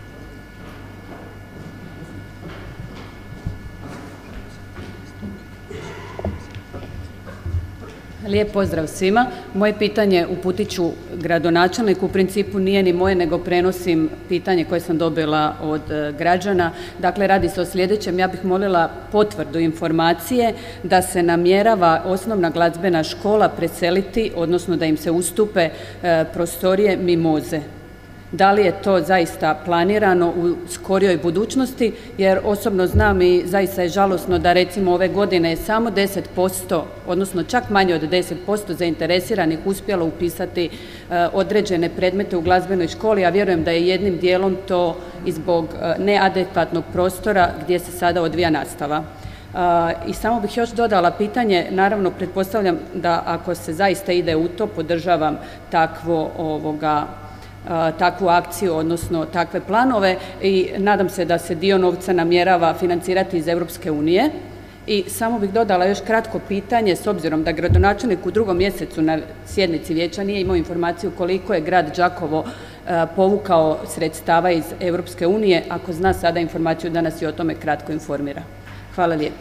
Lijep pozdrav svima. Moje pitanje uputit ću gradonačelniku. U principu nije ni moje, nego prenosim pitanje koje sam dobila od građana. Dakle, radi se o sljedećem. Ja bih molila potvrdu informacije da se namjerava osnovna glazbena škola preseliti, odnosno da im se ustupe prostorije Mimoze. Da li je to zaista planirano u skorijoj budućnosti, jer osobno znam i zaista je žalosno da recimo ove godine je samo deset posto, odnosno čak manje od deset posto zainteresiranih uspjelo upisati određene predmete u glazbenoj školi, a vjerujem da je jednim dijelom to i zbog neadekvatnog prostora gdje se sada odvija nastava. I samo bih još dodala pitanje, naravno pretpostavljam da ako se zaista ide u to, podržavam takvo ovoga takvu akciju, odnosno takve planove i nadam se da se dio novca namjerava financirati iz Europske unije. I samo bih dodala još kratko pitanje, s obzirom da gradonačelnik u drugom mjesecu na sjednici vijeća nije imao informaciju koliko je grad Đakovo povukao sredstava iz Europske unije, ako zna sada informaciju da nas i o tome kratko informira. Hvala lijepo.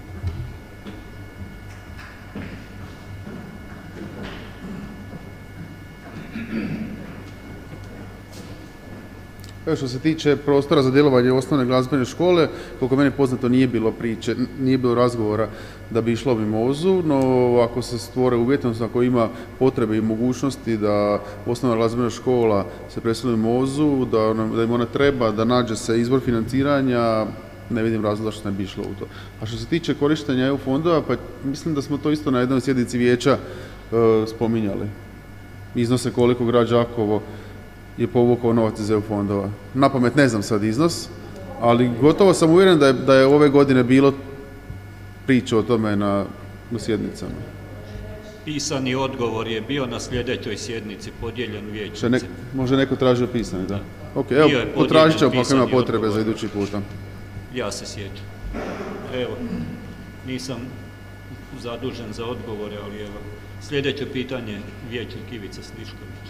Što se tiče prostora za djelovanje osnovne glazbene škole, koliko mene poznato nije bilo priče, nije bilo razgovora da bi išlo u Mimozu, no ako se stvore uvjeti, odnosno ako ima potrebe i mogućnosti da osnovna glazbena škola se preseli u Mimozu, da, da im ona treba, da nađe se izvor financiranja, ne vidim razloga što ne bi išlo u to. A što se tiče korištenja E U fondova, pa mislim da smo to isto na jednoj sjednici vijeća e, spominjali. Iznose koliko grad Đakovo je povukao novac iz E U fondova. Napamet ne znam sad iznos, ali gotovo sam uvjeren da je, da je ove godine bilo priče o tome na, na sjednicama. Pisani odgovor je bio na sljedećoj sjednici, podijeljen vijećnici. Ne, može neko tražio pisani, da? Ok, evo, potražit ćemo ako ima potrebe odgovor za idući puta. Ja se sjećam. Evo, nisam zadužen za odgovore, ali evo. Sljedeće pitanje, vijećnik Ivica Slišković.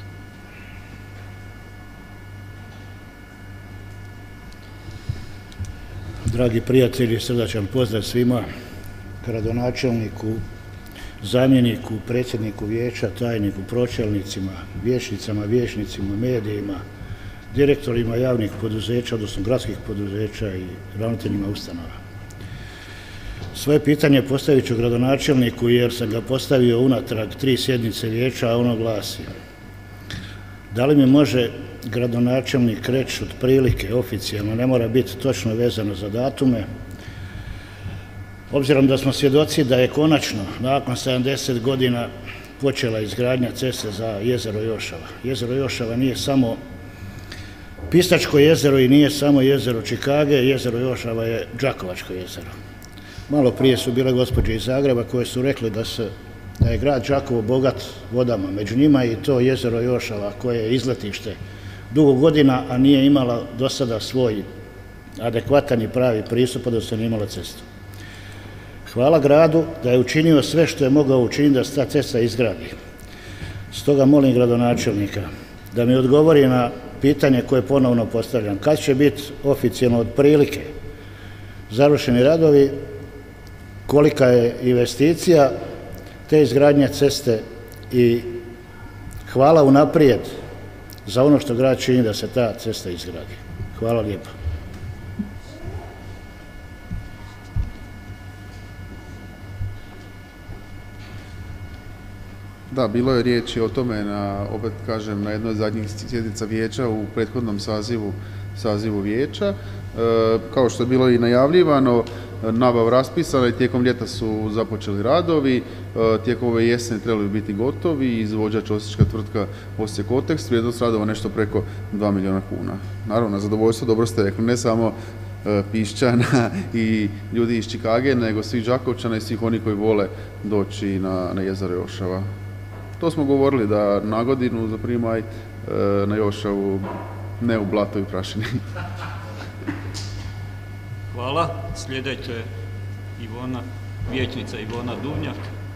Dragi prijatelji, srdačan pozdrav svima, gradonačelniku, zamjeniku, predsjedniku vijeća, tajniku, pročelnicima, vijećnicama, vijećnicima, medijima, direktorima javnih poduzeća, odnosno gradskih poduzeća i ravnateljima ustanova. Svoje pitanje postavit ću gradonačelniku jer sam ga postavio unatrag tri sjednice vijeća, a ono glasi: da li mi može gradonačelnik reći otprilike, oficijalno, ne mora biti točno vezano za datume, obzirom da smo svjedoci da je konačno nakon sedamdeset godina počela izgradnja ceste za jezero Jošava. Jezero Jošava nije samo Pistačko jezero i nije samo jezero Čikage, jezero Jošava je Đakovačko jezero. Malo prije su bile gospođe iz Zagreba koje su rekli da, se, da je grad Đakovo bogat vodama, među njima i to jezero Jošava koje je izletište dugo godina, a nije imala do sada svoj adekvatan i pravi pristup, odnosno nije imala cestu. Hvala gradu da je učinio sve što je mogao učiniti da se ta cesta izgradi. Stoga molim gradonačelnika da mi odgovori na pitanje koje ponovno postavljam. Kad će biti oficijalno otprilike završeni radovi, kolika je investicija te izgradnje ceste i hvala unaprijed za ono što grad čini da se ta cesta izgradi. Hvala lijepo. Da, bilo je riječi o tome, na, opet kažem, na jednoj od zadnjih sjednica vijeća u prethodnom sazivu, sazivu vijeća. E, kao što je bilo i najavljivano, nabav raspisana i tijekom ljeta su započeli radovi, e, tijekom ove jesene trebali biti gotovi, izvođač osječka tvrtka Osijek Otekst, vrijednost radova nešto preko dva milijuna kuna. Naravno, zadovoljstvo, dobro ste rekli, ne samo e, Pišćana i ljudi iz Čikage, nego svih Đakovčana i svih oni koji vole doći na, na jezero Jošava. To smo govorili da na godinu za primaj e, na Jošavu, ne u blato i prašini. Hvala. Sljedeće je Ivona, vijećnica Ivona Duvnjak.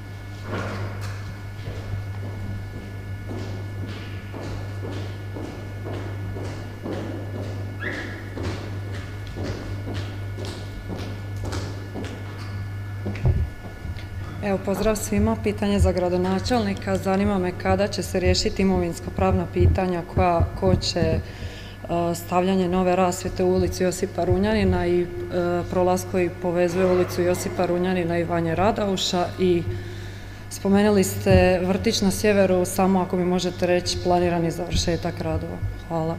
Evo, pozdrav svima. Pitanje za gradonačelnika. Zanima me kada će se riješiti imovinsko-pravna pitanja koja koče stavljanje nove rasvjete u ulici Josipa Runjanina i prolaz koji povezuje ulicu Josipa Runjanina i Vanje Radauša. I spomenuli ste vrtić na sjeveru, samo ako mi možete reći planirani završetak radova. Hvala.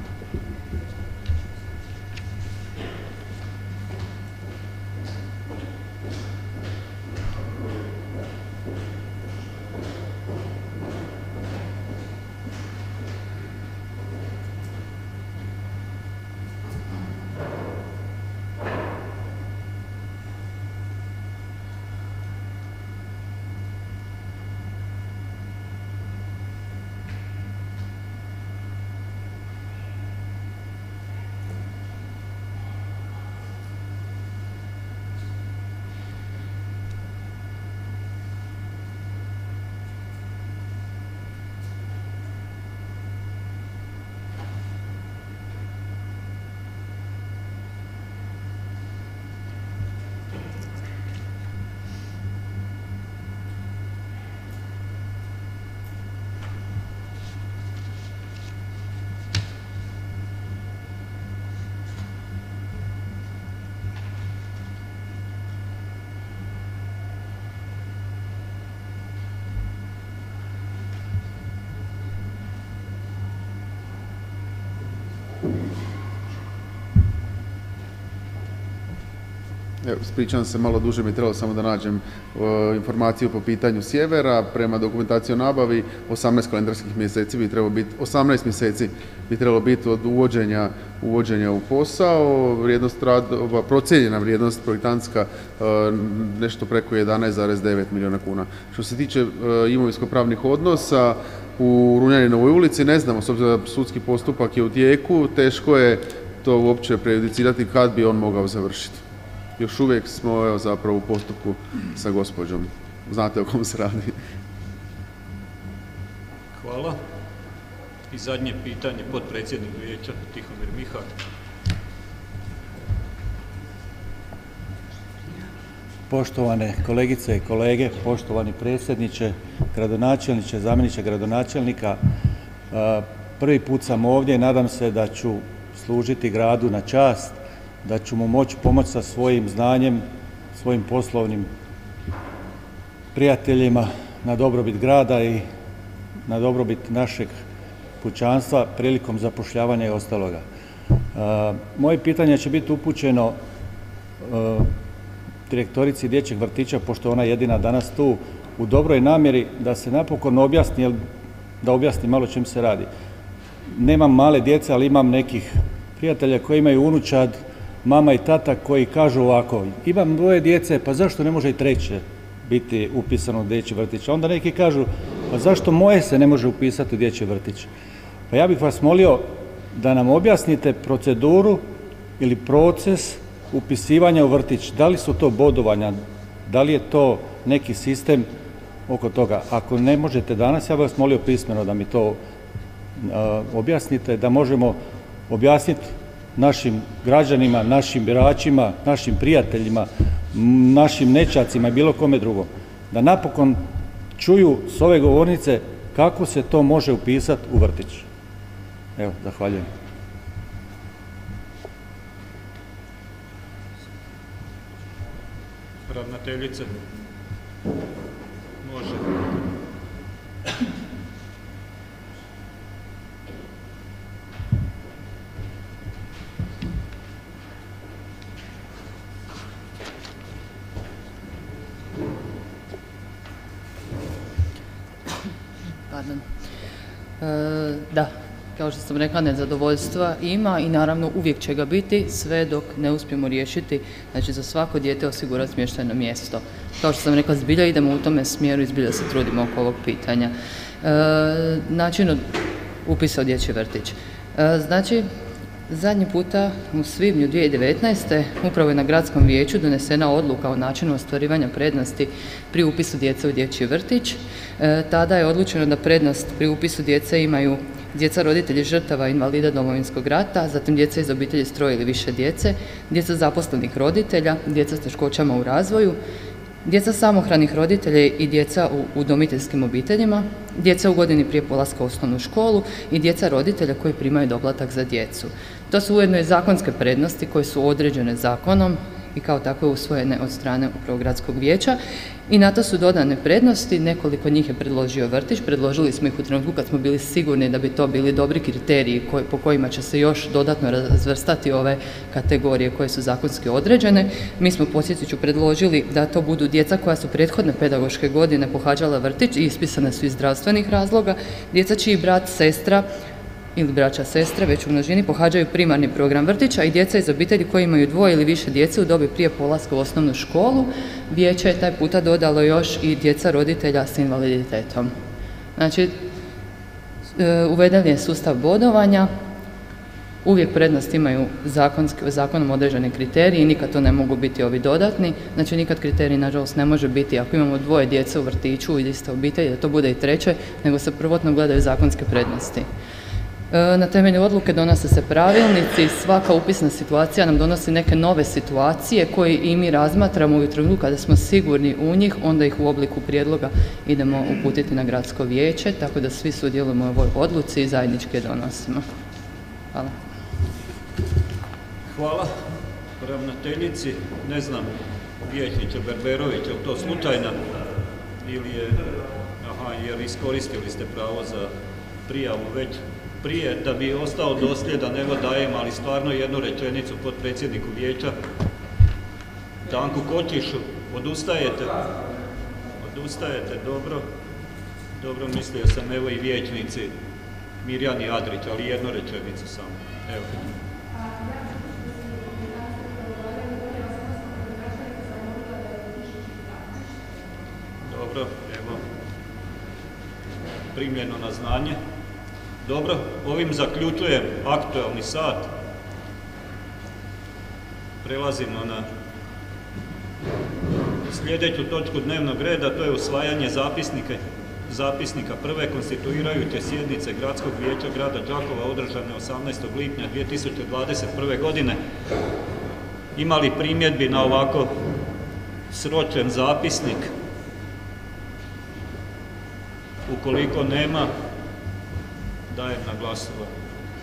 Evo, ispričavam se, malo duže mi je trebalo samo da nađem uh, informaciju po pitanju sjevera. Prema dokumentaciji o nabavi, osamnaest kalendarskih mjeseci bi trebalo biti, osamnaest mjeseci bi trebalo biti od uvođenja, uvođenja u posao. Vrijednost radova, procijenjena vrijednost projektantska uh, nešto preko jedanaest zarez devet milijuna kuna. Što se tiče uh, imovinsko-pravnih odnosa, u Runjaninovoj ulici ne znamo, s obzirom da sudski postupak je u tijeku, teško je to uopće prejudicirati kad bi on mogao završiti. Još uvijek smo evo, zapravo u postupku sa gospođom. Znate o kom se radi. Hvala. I zadnje pitanje, potpredsjednik vijeća Tihomir Mihak. Poštovane kolegice i kolege, poštovani predsjedniče, gradonačelniče, zamjeniče gradonačelnika, prvi put sam ovdje i nadam se da ću služiti gradu na čast, da ću mu moći pomoći sa svojim znanjem, svojim poslovnim prijateljima na dobrobit grada i na dobrobit našeg pučanstva prilikom zapošljavanja i ostaloga. Moje pitanje će biti upućeno direktorici dječjeg vrtića, pošto ona je jedina danas tu, u dobroj namjeri da se napokon objasni, da objasni malo čim se radi. Nemam male djece, ali imam nekih prijatelja koji imaju unučad, mama i tata koji kažu ovako, imam dvoje djece, pa zašto ne može i treće biti upisano u dječji vrtić? Onda neki kažu, pa zašto moje se ne može upisati u dječji vrtić? Pa ja bih vas molio da nam objasnite proceduru ili proces upisivanja u vrtić. Da li su to bodovanja, da li je to neki sistem oko toga? Ako ne možete danas, ja bih vas molio pismeno da mi to uh, objasnite, da možemo objasniti našim građanima, našim biračima, našim prijateljima, našim nećacima i bilo kome drugom. Da napokon čuju s ove govornice kako se to može upisati u vrtić. Evo, zahvaljujem. Ravnateljice, može. Pardon. E, da, kao što sam rekla, nezadovoljstva ima i naravno uvijek će ga biti sve dok ne uspijemo riješiti, znači za svako dijete osigurati smještajno mjesto. Kao što sam rekla, zbilja idemo u tome smjeru i zbilja se trudimo oko ovog pitanja. E, način upisa u dječji vrtić. E, znači, zadnji puta u svibnju dvije tisuće devetnaeste. upravo je na gradskom vijeću donesena odluka o načinu ostvarivanja prednosti pri upisu djece u dječji vrtić. E, tada je odlučeno da prednost pri upisu djece imaju djeca roditelji žrtava invalida Domovinskog rata, zatim djeca iz obitelji s troje ili više djece, djeca zaposlenih roditelja, djeca s teškoćama u razvoju, djeca samohranih roditelja i djeca u udomiteljskim obiteljima, djeca u godini prije polaska u osnovnu školu i djeca roditelja koji primaju doplatak za djecu. To su ujedno i zakonske prednosti koje su određene zakonom i kao takve usvojene od strane upravo gradskog vijeća i na to su dodane prednosti, nekoliko njih je predložio vrtić, predložili smo ih u trenutku kad smo bili sigurni da bi to bili dobri kriteriji koji, po kojima će se još dodatno razvrstati ove kategorije koje su zakonski određene. Mi smo, podsjetit ću, predložili da to budu djeca koja su prethodne pedagoške godine pohađala vrtić i ispisane su iz zdravstvenih razloga, djeca čiji brat, sestra ili braća sestre već u množini pohađaju primarni program vrtića i djeca iz obitelji koji imaju dvoje ili više djece u dobi prije polaska u osnovnu školu. Vijeće je taj puta dodalo još i djeca roditelja s invaliditetom. Znači, uveden je sustav bodovanja, uvijek prednost imaju zakonski, zakonom određeni kriteriji, nikad to ne mogu biti ovi dodatni, znači nikad kriterij nažalost ne može biti ako imamo dvoje djece u vrtiću ili iste obitelji, da to bude i treće, nego se prvotno gledaju zakonske prednosti. Na temelju odluke donose se pravilnici, svaka upisna situacija nam donosi neke nove situacije koje i mi razmatramo u trenutku kada smo sigurni u njih, onda ih u obliku prijedloga idemo uputiti na gradsko vijeće, tako da svi sudjelujemo u ovoj odluci i zajednički je donosimo. Hvala. Hvala ravnateljici. Ne znam, vijećniče Berberović, je li to slučajna ili je, aha, jer iskoristili ste pravo za prijavu već prije, da bi ostao dosljedan, evo dajem, ali stvarno jednu rečenicu potpredsjedniku vijeća, Danku Kočišu. Odustajete? Odustajete, dobro. Dobro, mislio sam, evo i vijećnici Mirjani Adrić, ali jednu rečenicu samo. Evo. Dobro, evo. Primljeno na znanje. Dobro, ovim zaključujem aktualni sat. Prelazimo na sljedeću točku dnevnog reda, to je usvajanje zapisnika, zapisnika prve konstituirajuće sjednice Gradskog vijeća grada Đakova održane osamnaestog lipnja dvije tisuće dvadeset prve. godine. Ima li primjedbi na ovako sročen zapisnik? dajem na glasovanje.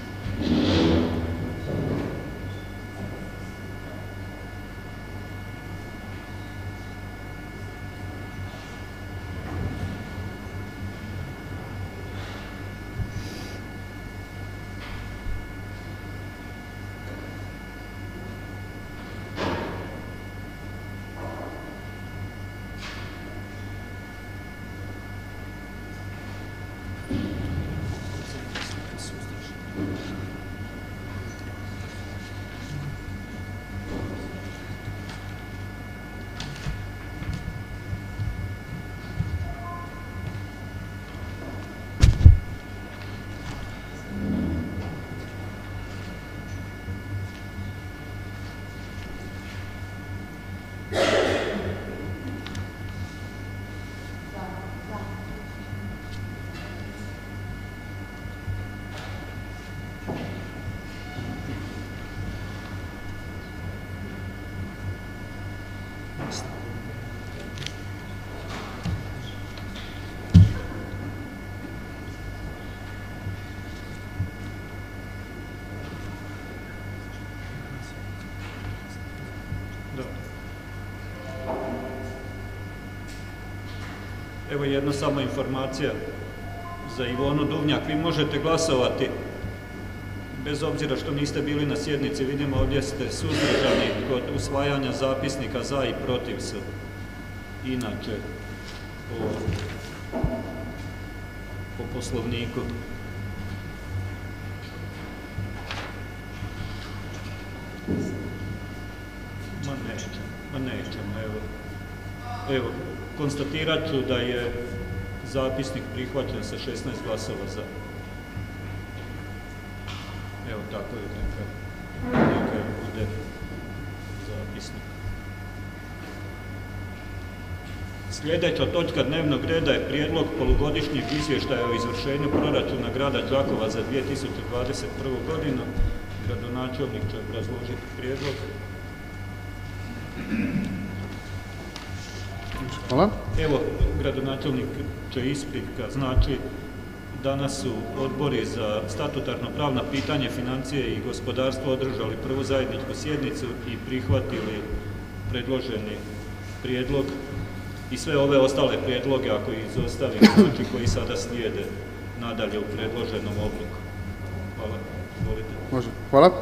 Evo jedna samo informacija za Ivonu Duvnjak. Vi možete glasovati bez obzira što niste bili na sjednici. Vidimo ovdje ste suzdržani kod usvajanja zapisnika, za i protiv su. Inače, po, po poslovniku. Ma nećemo, ma nećemo, evo. Evo, konstatirat ću da je zapisnik prihvaćen sa šesnaest glasova za. Evo tako je, neka, neka bude zapisnik. Sljedeća točka dnevnog reda je prijedlog polugodišnjeg izvještaja o izvršenju proračuna grada Đakova za dvije tisuće dvadeset prvu. godinu. Gradonačelnik će obrazložiti prijedlog. Hvala. Evo, gradonačelnik će isprika, znači danas su odbori za statutarno pravna pitanje, financije i gospodarstvo održali prvu zajedničku sjednicu i prihvatili predloženi prijedlog i sve ove ostale prijedloge, ako ih izostavimo, znači koji sada slijede nadalje u predloženom obliku. Hvala. Izvolite. Može. Hvala.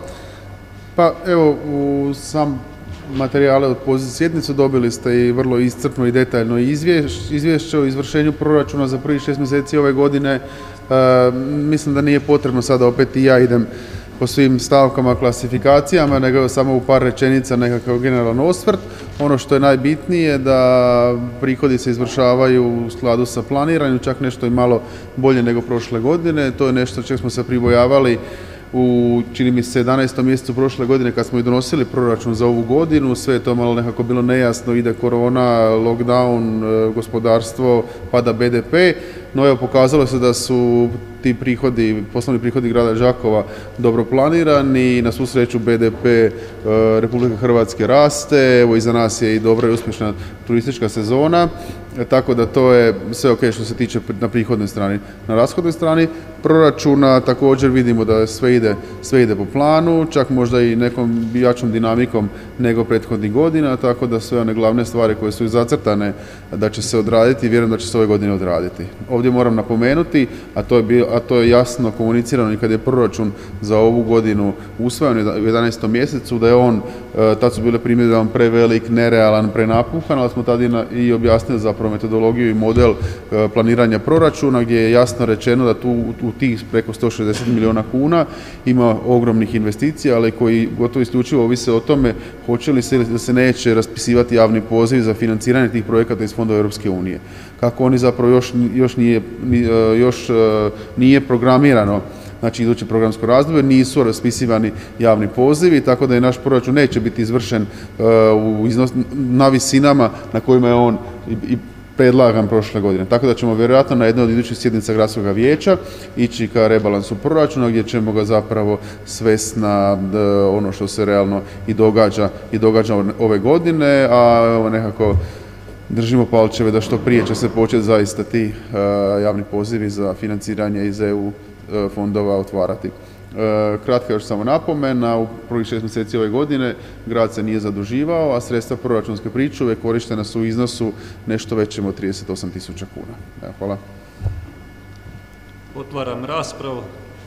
Pa evo, u sam materijale od poziv sjednicu dobili ste i vrlo iscrpno i detaljno izvješće, izvješće o izvršenju proračuna za prvih šest mjeseci ove godine. E, mislim da nije potrebno sada opet i ja idem po svim stavkama, klasifikacijama, nego samo u par rečenica nekakav generalan osvrt. Ono što je najbitnije da prihodi se izvršavaju u skladu sa planiranjem, čak nešto i malo bolje nego prošle godine. To je nešto čeg smo se pribojavali u, čini mi se, jedanaestom mjesecu prošle godine kad smo i donosili proračun za ovu godinu. Sve je to malo nekako bilo nejasno, ide korona, lockdown, gospodarstvo, pada be de pe, no evo pokazalo se da su ti prihodi, poslovni prihodi grada Đakova dobro planirani i na svu sreću be de pe Republike Hrvatske raste, evo iza nas je i dobra i uspješna turistička sezona, tako da to je sve ok što se tiče na prihodnoj strani. Na rashodnoj strani proračuna također vidimo da sve ide, sve ide po planu, čak možda i nekom jačom dinamikom nego prethodnih godina, tako da sve one glavne stvari koje su zacrtane da će se odraditi, vjerujem da će se ove godine odraditi. Ovdje moram napomenuti, a to je, bio, a to je jasno komunicirano i kad je proračun za ovu godinu usvojen u jedanaestom mjesecu, da je on, tad su bile primjedbe da je on prevelik, nerealan, prenapuhan, ali smo tada i objasnili zapravo metodologiju i model planiranja proračuna gdje je jasno rečeno da tu u tih preko sto šezdeset milijuna kuna ima ogromnih investicija, ali koji gotovo isključivo ovise o tome hoće li se ili da se neće raspisivati javni poziv za financiranje tih projekata iz fondova Europske unije. Kako oni zapravo još, još, nije, još nije programirano, znači iduće programsko razdoblje, nisu raspisivani javni pozivi, tako da i naš proračun neće biti izvršen u iznos, na visinama na kojima je on i, i predlagan prošle godine. Tako da ćemo vjerojatno na jednoj od idućih sjednica gradskog vijeća ići ka rebalansu proračuna gdje ćemo ga zapravo svesti na ono što se realno i događa i događa ove godine, a nekako držimo palčeve da što prije će se početi zaista ti uh, javni pozivi za financiranje iz E U fondova otvarati. Kratka još samo napomena, u prvih šest mjeseci ove godine grad se nije zaduživao, a sredstva proračunske pričuve korištena su u iznosu nešto većem od trideset osam tisuća kuna. Evo, hvala. Otvaram raspravu.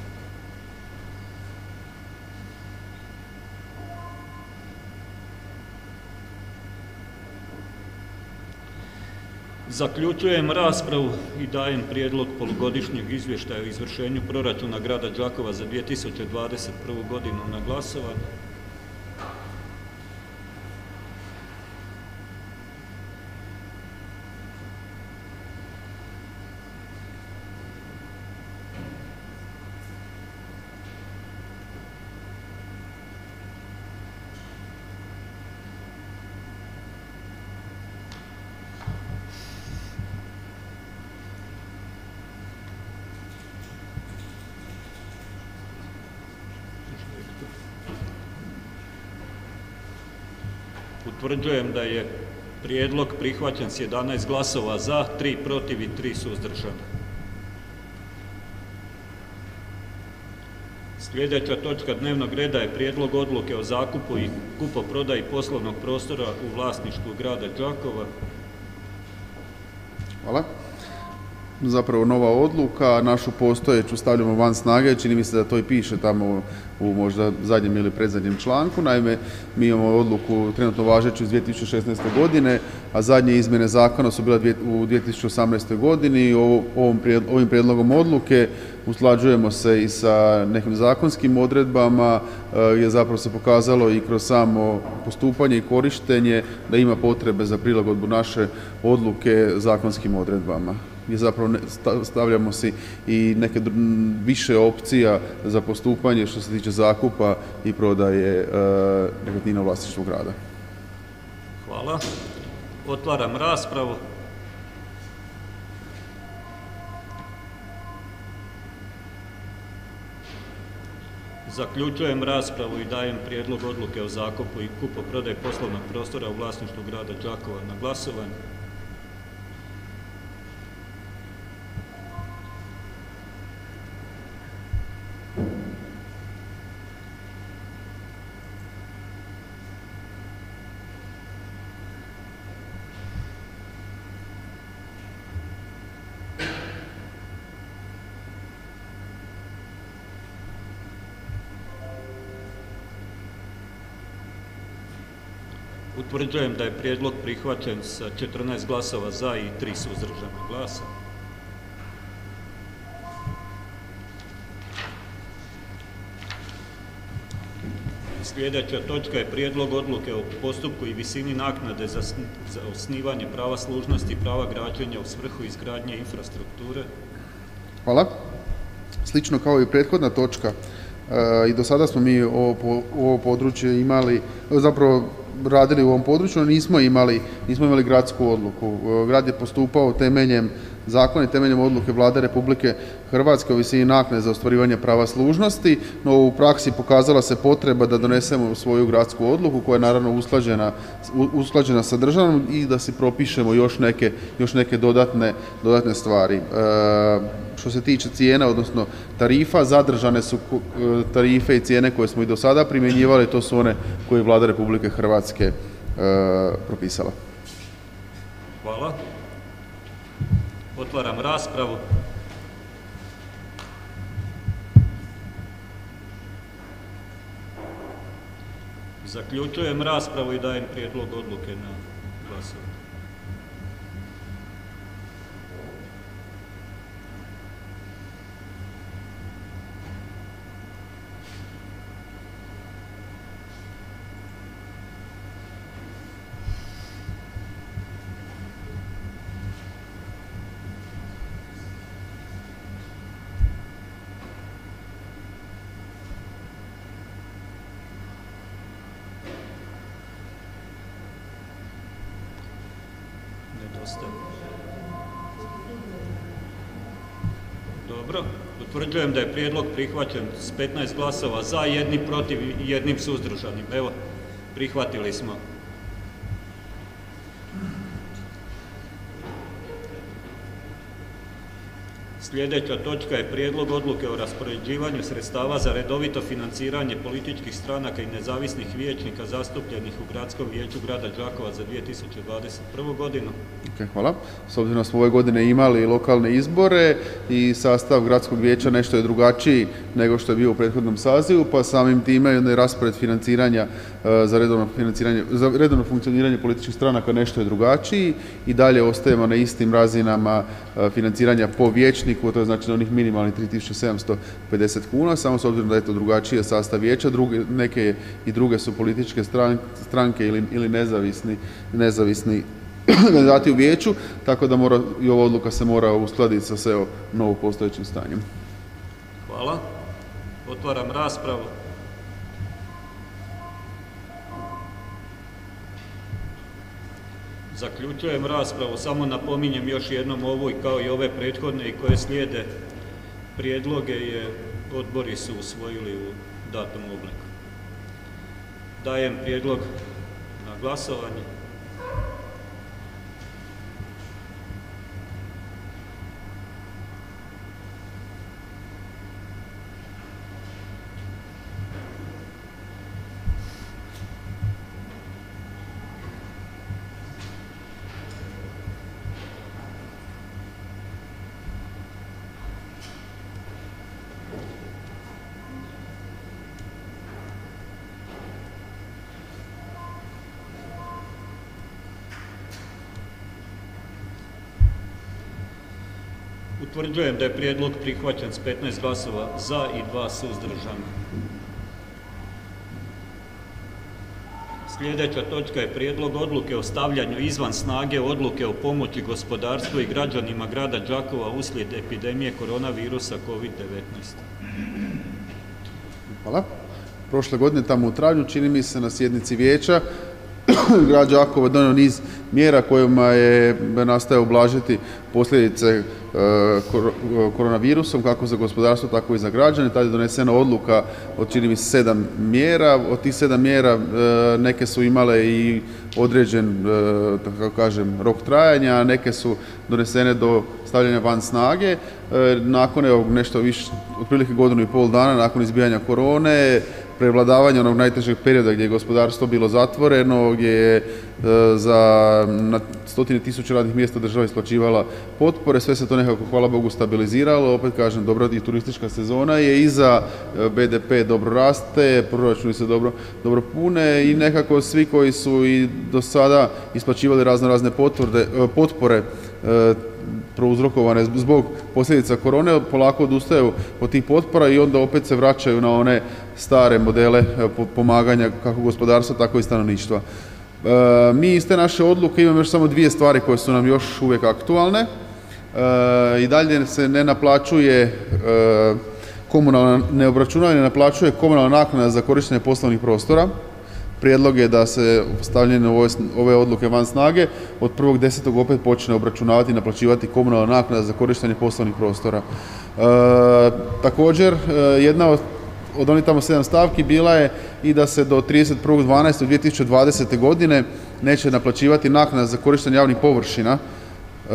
Zaključujem raspravu i dajem prijedlog polugodišnjeg izvještaja o izvršenju proračuna grada Đakova za dvije tisuće dvadeset prvu. godinu na glasovanje. Utvrđujem da je prijedlog prihvaćen s jedanaest glasova za, tri protiv i tri suzdržana. Sljedeća točka dnevnog reda je prijedlog odluke o zakupu i kupoprodaji poslovnog prostora u vlasništvu grada Đakova. Hvala. Zapravo nova odluka, našu postojeću stavljamo van snage, čini mi se da to i piše tamo u možda zadnjem ili predzadnjem članku. Naime, mi imamo odluku trenutno važeću iz dvije tisuće šesnaeste. godine, a zadnje izmjene zakona su bile u dvije tisuće osamnaestoj. godini i ovim prijedlogom odluke usklađujemo se i sa nekim zakonskim odredbama, gdje zapravo se pokazalo i kroz samo postupanje i korištenje da ima potrebe za prilagodbu naše odluke zakonskim odredbama. Gdje zapravo stavljamo si i neke više opcija za postupanje što se tiče zakupa i prodaje nekretnina u vlasništvu grada. Hvala. Otvaram raspravu. Zaključujem raspravu i dajem prijedlog odluke o zakupu i kupoprodaji poslovnog prostora u vlasništvu grada Đakova na glasovanje. Utvrđujem da je prijedlog prihvaćen sa četrnaest glasova za i tri suzdržana glasa. Sljedeća točka je prijedlog odluke o postupku i visini naknade za, za osnivanje prava služnosti i prava građenja u svrhu izgradnje infrastrukture. Hvala. Slično kao i prethodna točka, e, i do sada smo mi ovo, ovo područje imali, zapravo radili u ovom području, no nismo imali, nismo imali gradsku odluku. Grad je postupao temeljem zakona i temeljem odluke Vlade Republike Hrvatske o visini naknade za ostvarivanje prava služnosti, no u praksi pokazala se potreba da donesemo svoju gradsku odluku koja je naravno usklađena, usklađena sa državom i da si propišemo još neke, još neke dodatne, dodatne stvari. E, što se tiče cijena, odnosno tarifa, zadržane su tarife i cijene koje smo i do sada primjenjivali, to su one koje je Vlada Republike Hrvatske e, propisala. Hvala. Otvaram raspravu. Zaključujem raspravu i dajem prijedlog odluke na glasovanje. Dobro, utvrđujem da je prijedlog prihvaćen s petnaest glasova za, jednim protiv i jednim suzdržanim. Evo, prihvatili smo. Sljedeća točka je prijedlog odluke o raspoređivanju sredstava za redovito financiranje političkih stranaka i nezavisnih vijećnika zastupljenih u Gradskom vijeću grada Đakova za dvije tisuće dvadeset prvu godinu. Okay, hvala. S obzirom da smo ove godine imali lokalne izbore i sastav Gradskog vijeća nešto je drugačiji nego što je bio u prethodnom sazivu, pa samim time je raspored financiranja za redovno, financiranje, za redovno funkcioniranje političkih stranaka nešto je drugačiji i dalje ostajemo na istim razinama financiranja po vijećniku, to je znači na onih minimalnih tri tisuće sedamsto pedeset kuna, samo s obzirom da je to drugačije sastav vijeća, druge, neke i druge su političke stranke, stranke ili, ili nezavisni, nezavisni kandidati u vijeću, tako da mora, i ova odluka se mora uskladiti sa sve novo postojećim stanjem. Hvala. Otvaram raspravu. Zaključujem raspravu, samo napominjem još jednom ovu i kao i ove prethodne i koje slijede prijedloge je odbori su usvojili u datom obliku. Dajem prijedlog na glasovanje. Utvrđujem da je prijedlog prihvaćen s petnaest glasova za i dva suzdržana. Sljedeća točka je prijedlog odluke o stavljanju izvan snage odluke o pomoći gospodarstvu i građanima grada Đakova uslijed epidemije koronavirusa kovid devetnaest. Hvala. Prošle godine, tamo u travnju, čini mi se na sjednici vijeća, grad Đakovo je donio niz mjera kojima je nastoje ublažiti posljedice koronavirusom, kako za gospodarstvo, tako i za građane. Tada je donesena odluka od, čini mi se, sedam mjera. Od tih sedam mjera neke su imale i određen, tako kažem, rok trajanja, a neke su donesene do stavljanja van snage. Nakon evo, nešto više, otprilike godinu i pol dana, nakon izbijanja korone, prevladavanje onog najtežeg perioda gdje je gospodarstvo bilo zatvoreno, gdje je za na stotine tisuća radnih mjesta država isplaćivala potpore, sve se to nekako, hvala Bogu, stabiliziralo. Opet kažem, dobra i turistička sezona je, iza be de pe dobro raste, proračuni se dobro, dobro pune i nekako svi koji su i do sada isplaćivali razno razne potvrde, potpore prouzrokovane zbog posljedica korone, polako odustaju od tih potpora i onda opet se vraćaju na one stare modele pomaganja kako gospodarstva, tako i stanovništva. E, mi iz te naše odluke imamo još samo dvije stvari koje su nam još uvijek aktualne. E, I dalje se ne naplaćuje e, komunalna, ne obračunava i ne naplaćuje komunalna naknada za korištenje poslovnih prostora. Prijedlog je da se stavljene ove, ove odluke van snage od prvog desetog opet počne obračunavati i naplaćivati komunalna naknada za korištenje poslovnih prostora. E, također, jedna od, od onih tamo sedam stavki bila je i da se do trideset prvog dvanaestog dvije tisuće dvadesete. godine neće naplaćivati naknada za korištenje javnih površina. E,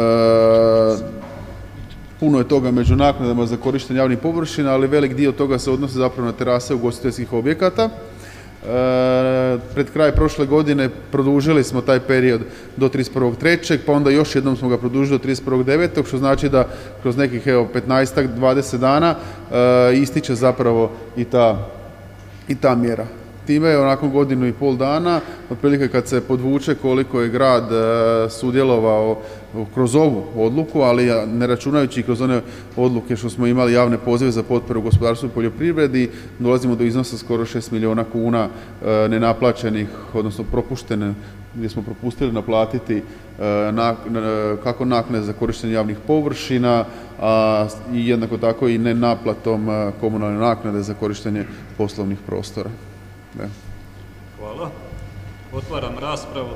puno je toga među naknadama za korištenje javnih površina, ali velik dio toga se odnosi zapravo na terase ugostiteljskih objekata. E, pred kraj prošle godine produžili smo taj period do trideset prvog trećeg pa onda još jednom smo ga produžili do trideset prvog devetog što znači da kroz nekih evo petnaestak do dvadeset dana e, ističe zapravo i ta, i ta mjera. Time je nakon godinu i pol dana, otprilike kad se podvuče koliko je grad e, sudjelovao kroz ovu odluku, ali ne računajući kroz one odluke što smo imali javne pozive za potporu gospodarstvu i poljoprivredi, dolazimo do iznosa skoro šest milijuna kuna e, nenaplaćenih, odnosno propuštene, gdje smo propustili naplatiti e, na, na, kako naknade za korištenje javnih površina, a i jednako tako i nenaplatom e, komunalne naknade za korištenje poslovnih prostora. Ne. Hvala. Otvaram raspravu.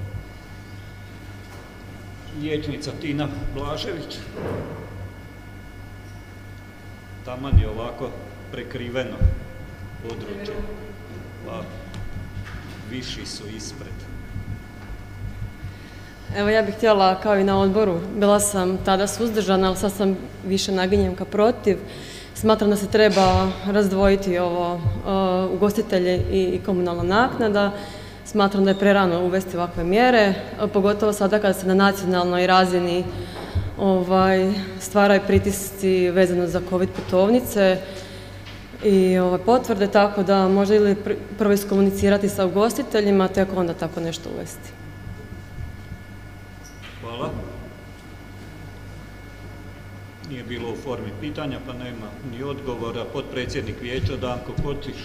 Vijećnica Tina Blažević. Taman je ovako prekriveno područje, pa viši su ispred. Evo ja bih htjela, kao i na odboru, bila sam tada suzdržana, ali sad sam više naginjem ka protiv. Smatram da se treba razdvojiti ovo uh, ugostitelje i, i komunalna naknada. Smatram da je prerano uvesti ovakve mjere, pogotovo sada kada se na nacionalnoj razini ovaj, stvaraju pritisci vezano za COVID putovnice i ovaj, potvrde, tako da možda ili prvo iskomunicirati sa ugostiteljima, tek onda tako nešto uvesti. Hvala. Nije bilo u formi pitanja, pa nema ni odgovora. Potpredsjednik vijeća Danko Kočiš.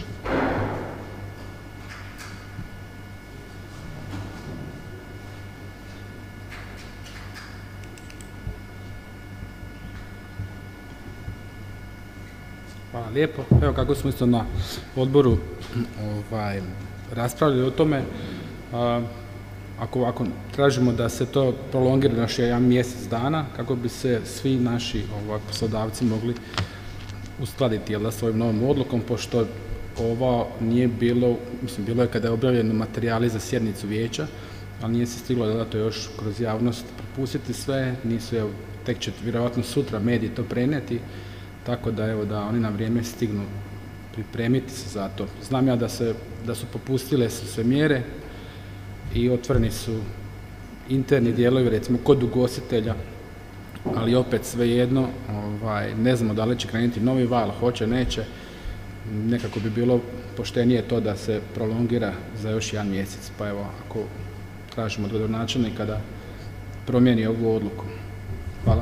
Hvala lijepo. Evo kako smo isto na odboru ovaj, raspravljali o tome, a, ako, ako tražimo da se to prolongira na još jedan mjesec dana, kako bi se svi naši ovaj, poslodavci mogli uskladiti jel, da, svojim novom odlukom, pošto ovo nije bilo, mislim, bilo je kada je objavljeno materijali za sjednicu vijeća, ali nije se stiglo da to još kroz javnost propustiti sve, nisu, evo, tek će vjerojatno sutra mediji to prenijeti, tako da evo da oni na vrijeme stignu pripremiti se za to. Znam ja da, se, da su popustile su sve mjere i otvoreni su interni dijelovi, recimo kod ugostitelja, ali opet svejedno, ovaj, ne znamo da li će krenuti novi val, hoće, neće. Nekako bi bilo poštenije to da se prolongira za još jedan mjesec, pa evo ako tražimo od gradonačelnika da promijeni ovu odluku. Hvala.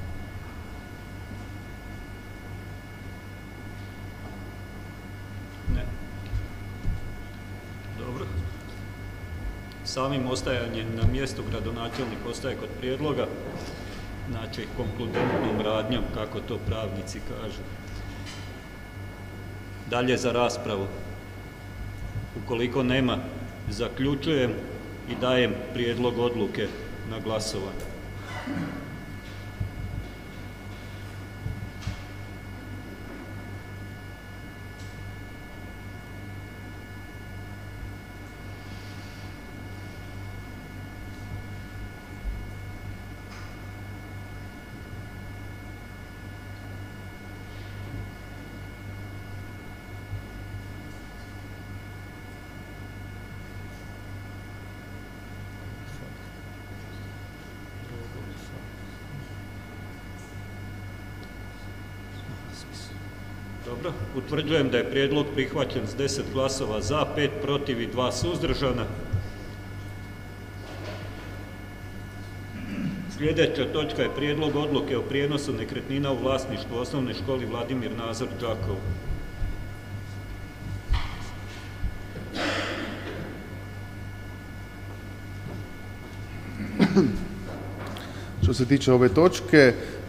Samim ostajanjem na mjestu gradonačelnik ostaje kod prijedloga, znači konkludentnom radnjom, kako to pravnici kažu. Dalje za raspravu. Ukoliko nema, zaključujem i dajem prijedlog odluke na glasovanje. Dobro, utvrđujem da je prijedlog prihvaćen s deset glasova za, pet protiv i dva suzdržana. Sljedeća točka je prijedlog odluke o prijenosu nekretnina u vlasništvu Osnovne škole Vladimir Nazor Đakovo. Što se tiče ove točke,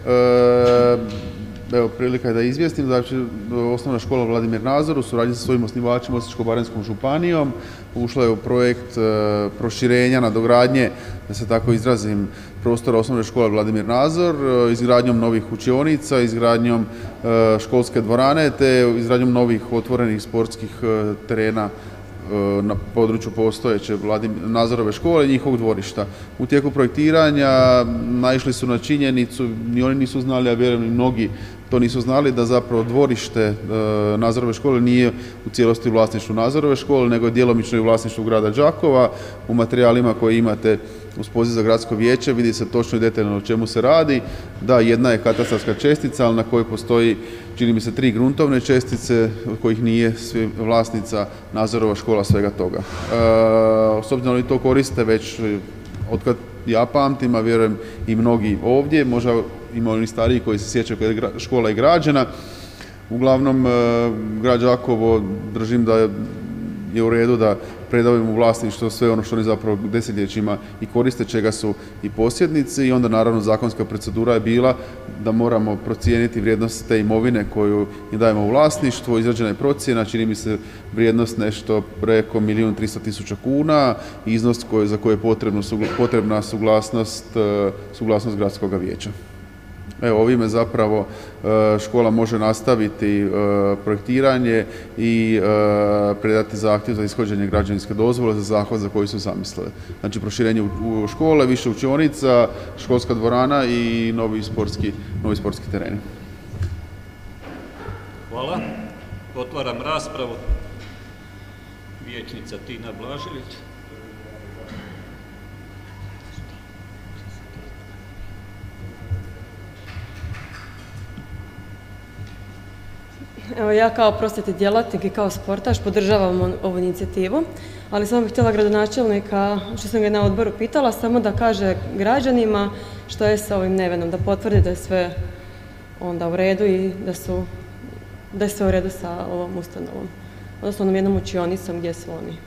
evo, prilika je da izvijestim da će Osnovna škola Vladimir Nazor u suradnji sa svojim osnivačima Osječko-baranjskom županijom ušla je u projekt e, proširenja, nadogradnje, da se tako izrazim, prostora Osnovne škole Vladimir Nazor, e, izgradnjom novih učionica, izgradnjom e, školske dvorane te izgradnjom novih otvorenih sportskih e, terena na području postojeće Nazorove škole i njihovog dvorišta. U tijeku projektiranja naišli su na činjenicu, ni oni nisu znali, a vjerujem i mnogi to nisu znali, da zapravo dvorište Nazorove škole nije u cijelosti u vlasništvu Nazorove škole, nego je djelomično i u vlasništvu grada Đakova. U materijalima koje imate uz poziv za gradsko vijeće vidi se točno i detaljno o čemu se radi. Da, jedna je katastarska čestica, ali na kojoj postoji, čini mi se, tri gruntovne čestice, od kojih nije vlasnica Nazorova škola svega toga. E, s obzirom da to koriste već otkad ja pamtim, a vjerujem i mnogi ovdje, možda ima oni stariji koji se sjećaju kada je škola i građena. Uglavnom, e, grad Đakovo držim da je, je u redu da predavimo u vlasništvo sve ono što oni zapravo desetljećima i koriste, čega su i posjednici, i onda naravno zakonska procedura je bila da moramo procijeniti vrijednost te imovine koju im dajemo u vlasništvo. Izrađena je procjena, čini mi se vrijednost nešto preko milijun tristo tisuća kuna, iznos koji, za koji je potrebno, potrebna suglasnost, suglasnost gradskog vijeća. Evo, ovime zapravo škola može nastaviti projektiranje i predati zahtjev za ishođenje građevinske dozvole za zahvat za koji su zamislili. Znači, proširenje u škole, više učionica, školska dvorana i novi sportski, novi sportski tereni. Hvala. Otvaram raspravu. Vijećnica Tina Blažević. Evo, ja kao prosvjetni djelatnik i kao sportaš podržavam ovu inicijativu, ali samo bih htjela gradonačelnika, što sam ga na odboru pitala, samo da kaže građanima što je sa ovim Nevenom, da potvrdi da je sve onda u redu i da su da je sve u redu sa ovom ustanovom, odnosno onom jednom učionicom gdje su oni.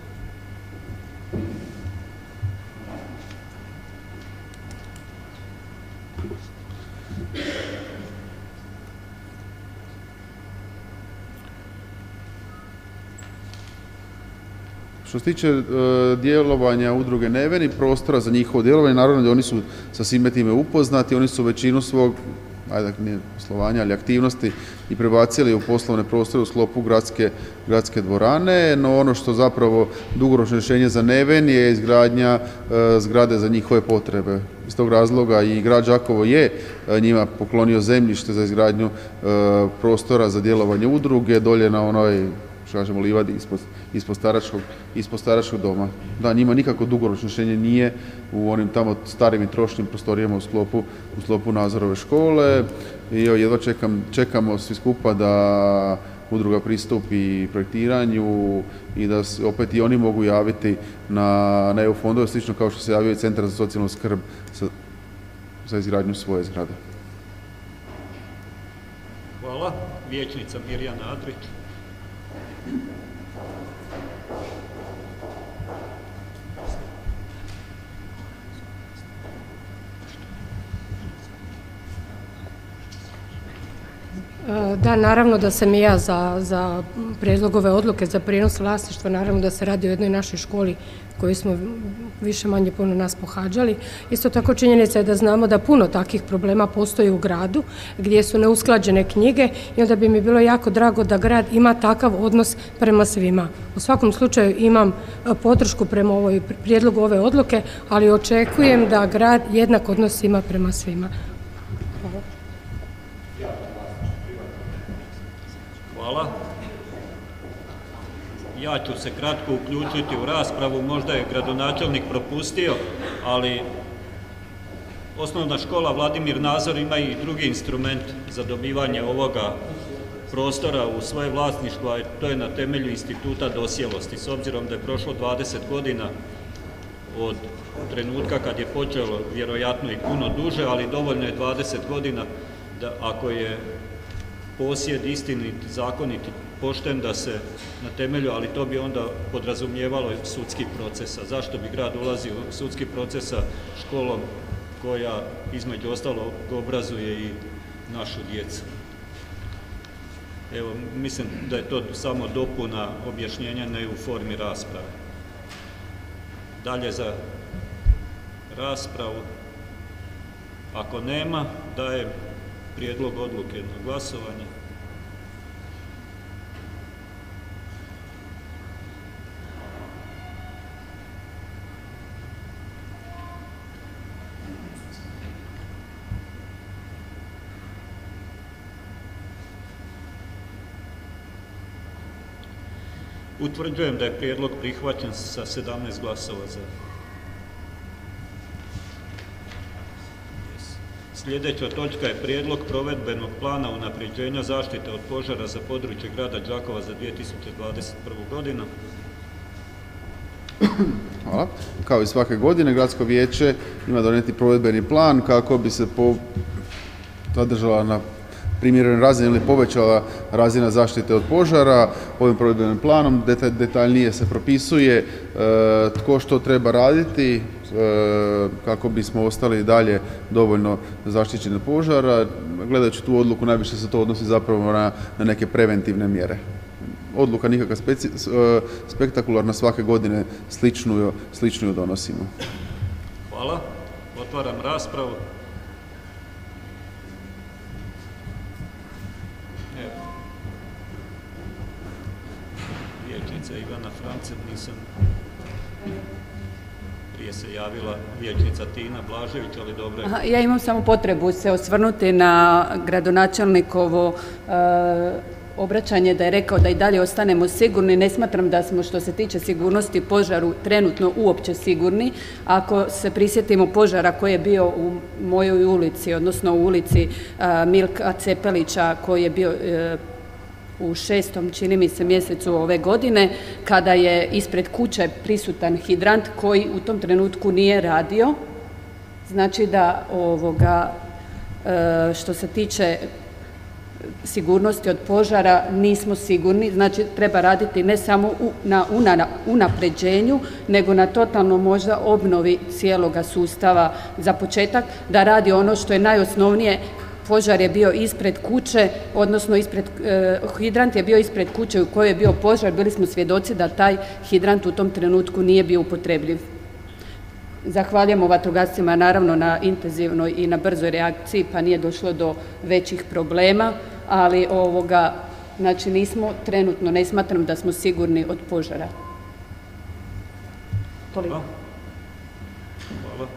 Što se tiče e, djelovanja udruge Neven i prostora za njihovo djelovanje, naravno da oni su sa svime time upoznati, oni su većinu svog, ajde nije poslovanja, ali aktivnosti i prebacili u poslovne prostore u sklopu gradske, gradske dvorane, no ono što zapravo dugoročno rješenje za Neven je izgradnja e, zgrade za njihove potrebe. Iz tog razloga i grad Đakovo je e, njima poklonio zemljište za izgradnju e, prostora za djelovanje udruge dolje na onoj, što kažemo, livadi ispod, ispod, staračkog, ispod staračkog doma. Da, njima nikako dugoročno rješenje nije u onim tamo starim i trošnim prostorijama u sklopu, u sklopu Nazorove škole. I evo, jedva čekam, čekamo svi skupa da udruga pristupi projektiranju i da se opet i oni mogu javiti na, na E U fondove, slično kao što se javio i Centar za socijalnu skrb za, za izgradnju svoje zgrade. Hvala. Vijećnica Mirjana Adrić. Da, naravno da sam i ja za, za prijedlog ove odluke za prijenos vlasništva, naravno da se radi o jednoj našoj školi koju smo više manje puno nas pohađali. Isto tako činjenica je da znamo da puno takvih problema postoji u gradu gdje su neusklađene knjige i onda bi mi bilo jako drago da grad ima takav odnos prema svima. U svakom slučaju imam podršku prema ovoj prijedlogu ove odluke, ali očekujem da grad jednak odnos ima prema svima. Hvala. Hvala. Ja ću se kratko uključiti u raspravu, možda je gradonačelnik propustio, ali osnovna škola Vladimir Nazor ima i drugi instrument za dobivanje ovoga prostora u svoje vlasništvo, a to je na temelju instituta dosjelosti. S obzirom da je prošlo dvadeset godina od trenutka kad je počelo, vjerojatno i puno duže, ali dovoljno je dvadeset godina da ako je posjed istinit, zakonit, pošten, da se na temelju, ali to bi onda podrazumijevalo sudski proces. A zašto bi grad ulazio u sudski proces sa školom koja između ostalog obrazuje i našu djecu? Evo, mislim da je to samo dopuna objašnjenja, ne u formi rasprave. Dalje za raspravu, ako nema, dajem prijedlog odluke na glasovanje. Utvrđujem da je prijedlog prihvaćen sa sedamnaest glasova za. Sljedeća točka je prijedlog provedbenog plana unapređenja zaštite od požara za područje grada Đakova za dvije tisuće dvadeset prvu. godinu. Hvala. Kao i svake godine, Gradsko vijeće ima donijeti provedbeni plan kako bi se po... zadržala na primjerenoj razini ili povećala razina zaštite od požara. Ovim provedbenim planom detalj, detaljnije se propisuje e, tko što treba raditi e, kako bismo ostali dalje dovoljno zaštićeni od požara. Gledajući tu odluku, najviše se to odnosi zapravo na, na neke preventivne mjere. Odluka nikakva speci, e, spektakularna, svake godine sličnu, sličnu donosimo. Hvala. Otvaram raspravu. vijećnica Ivana Francev, nisam prije se javila vijećnica Tina Blažević, ali dobro je. Aha, ja imam samo potrebu se osvrnuti na gradonačelnikovo e, obraćanje da je rekao da i dalje ostanemo sigurni. Ne smatram da smo što se tiče sigurnosti požaru trenutno uopće sigurni. Ako se prisjetimo požara koji je bio u mojoj ulici, odnosno u ulici e, Milka Cepelića koji je bio e, u šestom, čini mi se, mjesecu ove godine, kada je ispred kuće prisutan hidrant koji u tom trenutku nije radio. Znači da ovoga, e, što se tiče sigurnosti od požara nismo sigurni, znači treba raditi ne samo u, na, na unapređenju, nego na totalno možda obnovi cijeloga sustava. Za početak da radi ono što je najosnovnije. Požar je bio ispred kuće, odnosno ispred, eh, hidrant je bio ispred kuće u kojoj je bio požar. Bili smo svjedoci da taj hidrant u tom trenutku nije bio upotrebljiv. Zahvaljujemo vatrogascima naravno na intenzivnoj i na brzoj reakciji, pa nije došlo do većih problema, ali ovoga, znači nismo trenutno, ne smatram da smo sigurni od požara. Toliko. Hvala.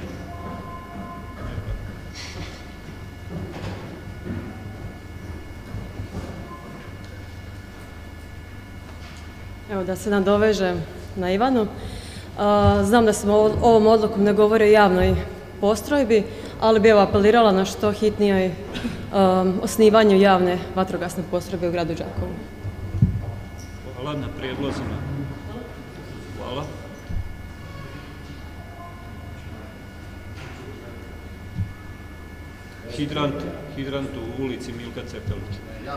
Evo da se nadovežem na Ivanu. Znam da smo ovom odlukom ne govori o javnoj postrojbi, ali bi evo apelirala na što hitnijoj um, osnivanju javne vatrogasne postrojbe u gradu Đakovu. Hvala na prijedlozima. Hvala. Hidrant, hidrant u ulici Milka Cepelića.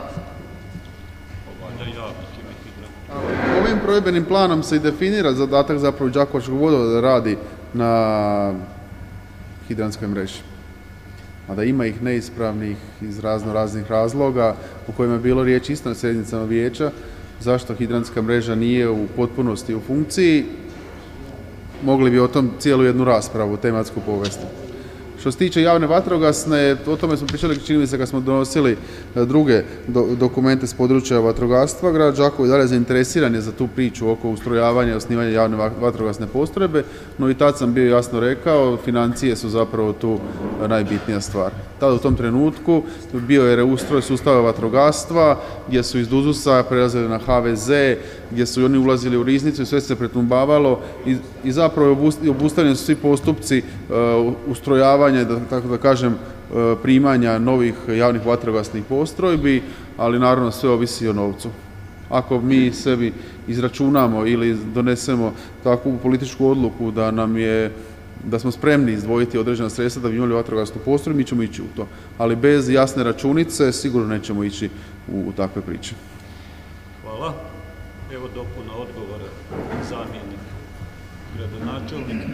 Onda javno čime hidrant. Ovim provedbenim planom se i definira zadatak zapravo Đakovačkog vodovoda da radi na hidrantskoj mreži. A da ima ih neispravnih iz razno raznih razloga u kojima je bilo riječ isto na sjednicama vijeća, zašto hidrantska mreža nije u potpunosti u funkciji, mogli bi o tom cijelu jednu raspravu tematsku povesti. Što se tiče javne vatrogasne, o tome smo pričali, čini mi se kad smo donosili druge do, dokumente s područja vatrogastva. Grad Đakovo i dalje zainteresiran je za tu priču oko ustrojavanja i osnivanja javne vatrogasne postrojbe, no i tad sam bio jasno rekao, financije su zapravo tu najbitnija stvar. Tada u tom trenutku bio je reustroj sustava vatrogastva, gdje su iz DUZUS-a prelazili na H V Z, gdje su oni ulazili u riznicu i sve se pretumbavalo i, i zapravo obustavljeni su svi postupci uh, ustrojavanja, da, tako da kažem, uh, primanja novih javnih vatrogasnih postrojbi, ali naravno sve ovisi o novcu. Ako mi sebi izračunamo ili donesemo takvu političku odluku da nam je da smo spremni izdvojiti određena sredstva da bi imali vatrogasnu postrojbu, mi ćemo ići u to. Ali bez jasne računice sigurno nećemo ići u, u takve priče. Hvala. Evo dopuna odgovora zamjenik gradonačelnika.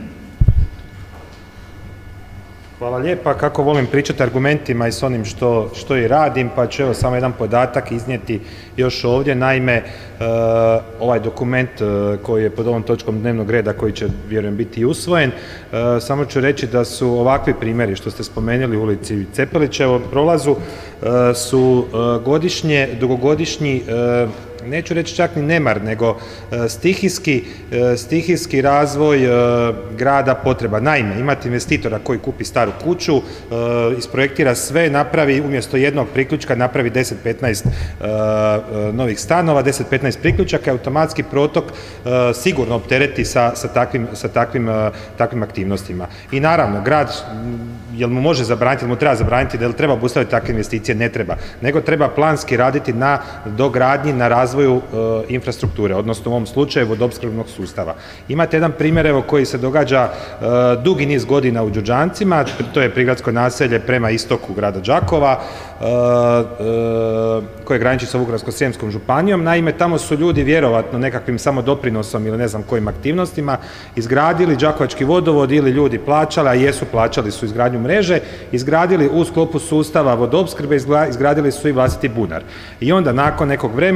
Hvala lijepa. Kako volim pričati argumentima i s onim što, što i radim, pa ću evo samo jedan podatak iznijeti još ovdje. Naime, e, ovaj dokument e, koji je pod ovom točkom dnevnog reda, koji će, vjerujem, biti usvojen, e, samo ću reći da su ovakvi primjeri što ste spomenuli u ulici Cepelićevo prolazu, e, su e, godišnje, dugogodišnji, e, neću reći čak ni nemar, nego e, stihijski, e, stihijski razvoj e, grada potreba. Naime, imate investitora koji kupi staru kuću, e, isprojektira sve, napravi umjesto jednog priključka, napravi deset petnaest e, novih stanova, deset petnaest priključaka, automatski protok e, sigurno optereti sa, sa, takvim, sa takvim, e, takvim aktivnostima. I naravno, grad, jel mu može zabraniti, jel mu treba zabraniti, da li treba obustaviti takve investicije? Ne treba. Nego treba planski raditi na dogradnji, na razvoju e, infrastrukture, odnosno u ovom slučaju vodoopskrbnog sustava. Imate jedan primjer evo, koji se događa e, dugi niz godina u Đurđancima, to je prigradsko naselje prema istoku grada Đakova, e, e, koje graniči sa Vukovarsko-srijemskom županijom. Naime, tamo su ljudi vjerovatno nekakvim samo doprinosom ili ne znam kojim aktivnostima izgradili Đakovački vodovod ili ljudi plaćali, a jesu plaćali su izgradnju mreže, izgradili u sklopu sustava vodoopskrbe, izgradili su i vlastiti bunar. I onda nakon nekog vremena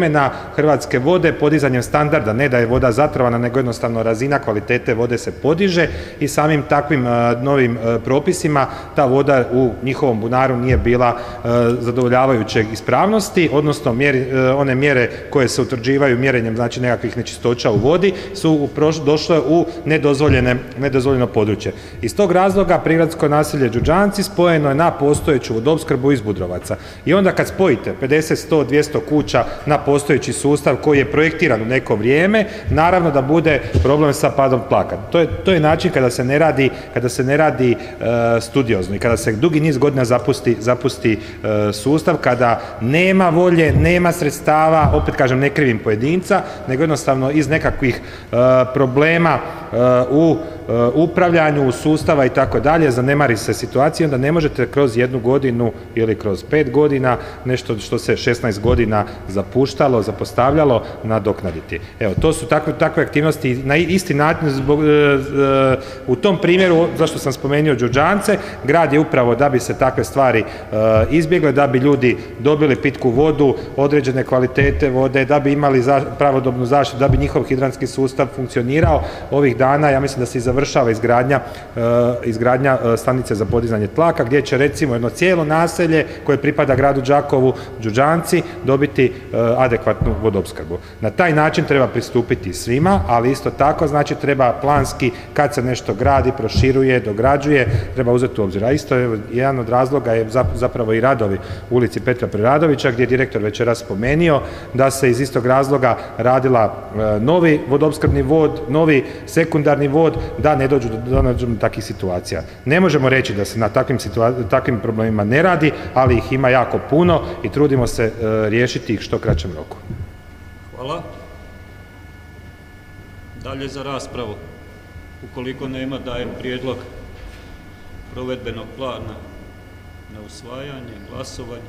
Hrvatske vode podizanjem standarda, ne da je voda zatrovana, nego jednostavno razina kvalitete vode se podiže i samim takvim novim propisima ta voda u njihovom bunaru nije bila zadovoljavajuće ispravnosti, odnosno mjeri, one mjere koje se utvrđivaju mjerenjem znači nekakvih nečistoća u vodi su došle u nedozvoljene, nedozvoljeno područje. Iz tog razloga prigradsko naselje Đurđanci spojeno je na postojeću vodoopskrbu iz Budrovaca. I onda kad spojite pedeset, sto, dvjesto kuća na postojeći sustav koji je projektiran u neko vrijeme, naravno da bude problem sa padom tlaka. To je, to je način kada se ne radi, kada se ne radi e, studiozno i kada se dugi niz godina zapusti, zapusti e, sustav, kada nema volje, nema sredstava, opet kažem ne krivim pojedinca, nego jednostavno iz nekakvih e, problema e, u upravljanju sustava i tako dalje, zanemari se situacija, onda ne možete kroz jednu godinu ili kroz pet godina nešto što se šesnaest godina zapuštalo, zapostavljalo, nadoknaditi. Evo, to su takve, takve aktivnosti na isti način zbog, e, e, u tom primjeru, zašto sam spomenuo Đurđance, grad je upravo da bi se takve stvari e, izbjegle, da bi ljudi dobili pitku vodu, određene kvalitete vode, da bi imali za, pravodobnu zaštitu, da bi njihov hidranski sustav funkcionirao. Ovih dana, ja mislim da se završava izgradnja, uh, izgradnja uh, stanice za podizanje tlaka, gdje će recimo jedno cijelo naselje koje pripada gradu Đakovu, Đurđanci, dobiti uh, adekvatnu vodoopskrbu. Na taj način treba pristupiti svima, ali isto tako znači treba planski kad se nešto gradi, proširuje, dograđuje, treba uzeti u obzir. A isto je jedan od razloga je zapravo i radovi u ulici Petra Preradovića, gdje je direktor večeras spomenio da se iz istog razloga radila uh, novi vodoopskrbni vod, novi sekundarni vod, da ne dođu do, do takvih situacija. Ne možemo reći da se na takvim, takvim problemima ne radi, ali ih ima jako puno i trudimo se e, riješiti ih što kraćem roku. Hvala. Dalje za raspravu. Ukoliko nema, dajem prijedlog provedbenog plana na usvajanje, glasovanje.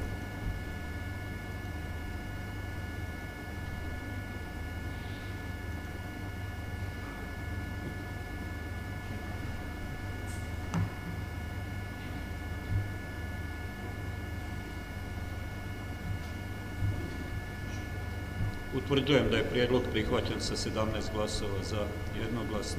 Utvrđujem da je prijedlog prihvaćen sa sedamnaest glasova za, jednoglasno.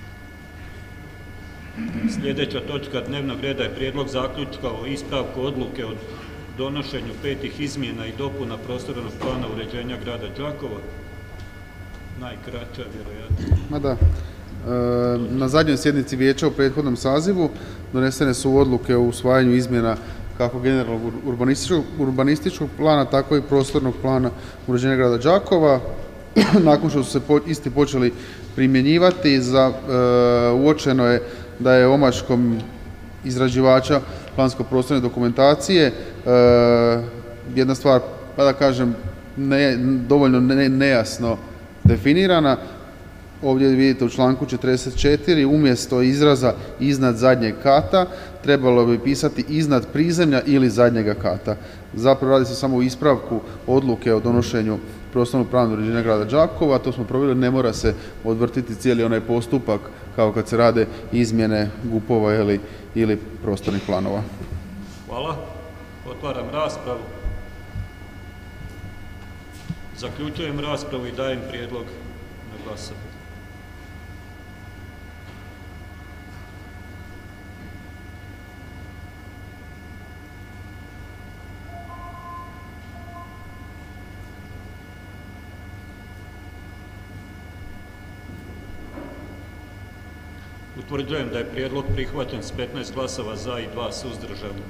Sljedeća točka dnevnog reda je prijedlog zaključka o ispravku odluke o donošenju petih izmjena i dopuna prostornog plana uređenja grada Đakova. Najkraća, vjerojatno. Ma da. E, na zadnjoj sjednici vijeća u prethodnom sazivu donesene su odluke o usvajanju izmjena kako generalnog urbanističkog, urbanističkog plana, tako i prostornog plana uređenja grada Đakova. Nakon što su se po, isti počeli primjenjivati, za, e, uočeno je da je omaškom izrađivača plansko-prostorne dokumentacije e, jedna stvar, pa da kažem, ne, dovoljno ne, nejasno definirana. Ovdje vidite u članku četrdeset četiri umjesto izraza iznad zadnjeg kata trebalo bi pisati iznad prizemlja ili zadnjega kata. Zapravo radi se samo o ispravku odluke o donošenju prostornog plana uređenja grada Đakova, to smo proveli, ne mora se odvrtiti cijeli onaj postupak kao kad se rade izmjene gupova ili, ili prostornih planova. Hvala. Otvaram raspravu. Zaključujem raspravu i dajem prijedlog na glasanje. Utvrđujem da je prijedlog prihvaćen s petnaest glasova za i dva suzdržana.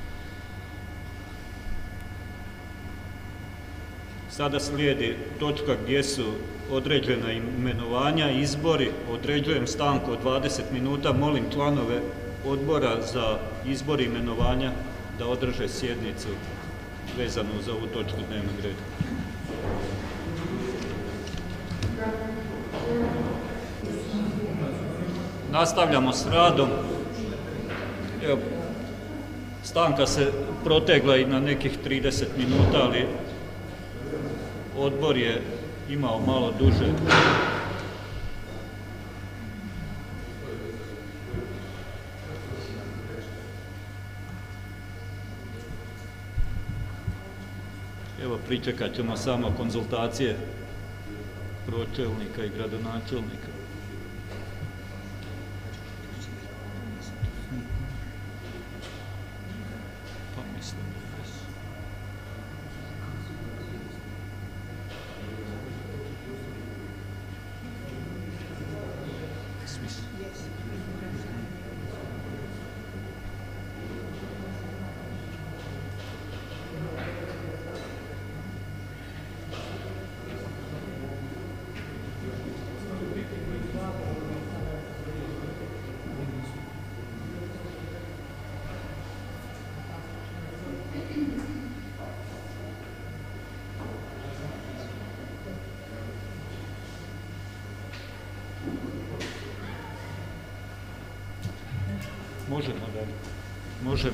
Sada slijedi točka gdje su određena imenovanja, izbori. Određujem stanku od dvadeset minuta. Molim članove odbora za izbor imenovanja da održe sjednicu vezanu za ovu točku dnevnog reda. Nastavljamo s radom. Evo, stanka se protegla i na nekih trideset minuta, ali odbor je imao malo duže. Evo, pričekat ćemo samo konzultacije pročelnika i gradonačelnika. Pa mislim da jesu. Smisli. Možemo dalje. Možemo.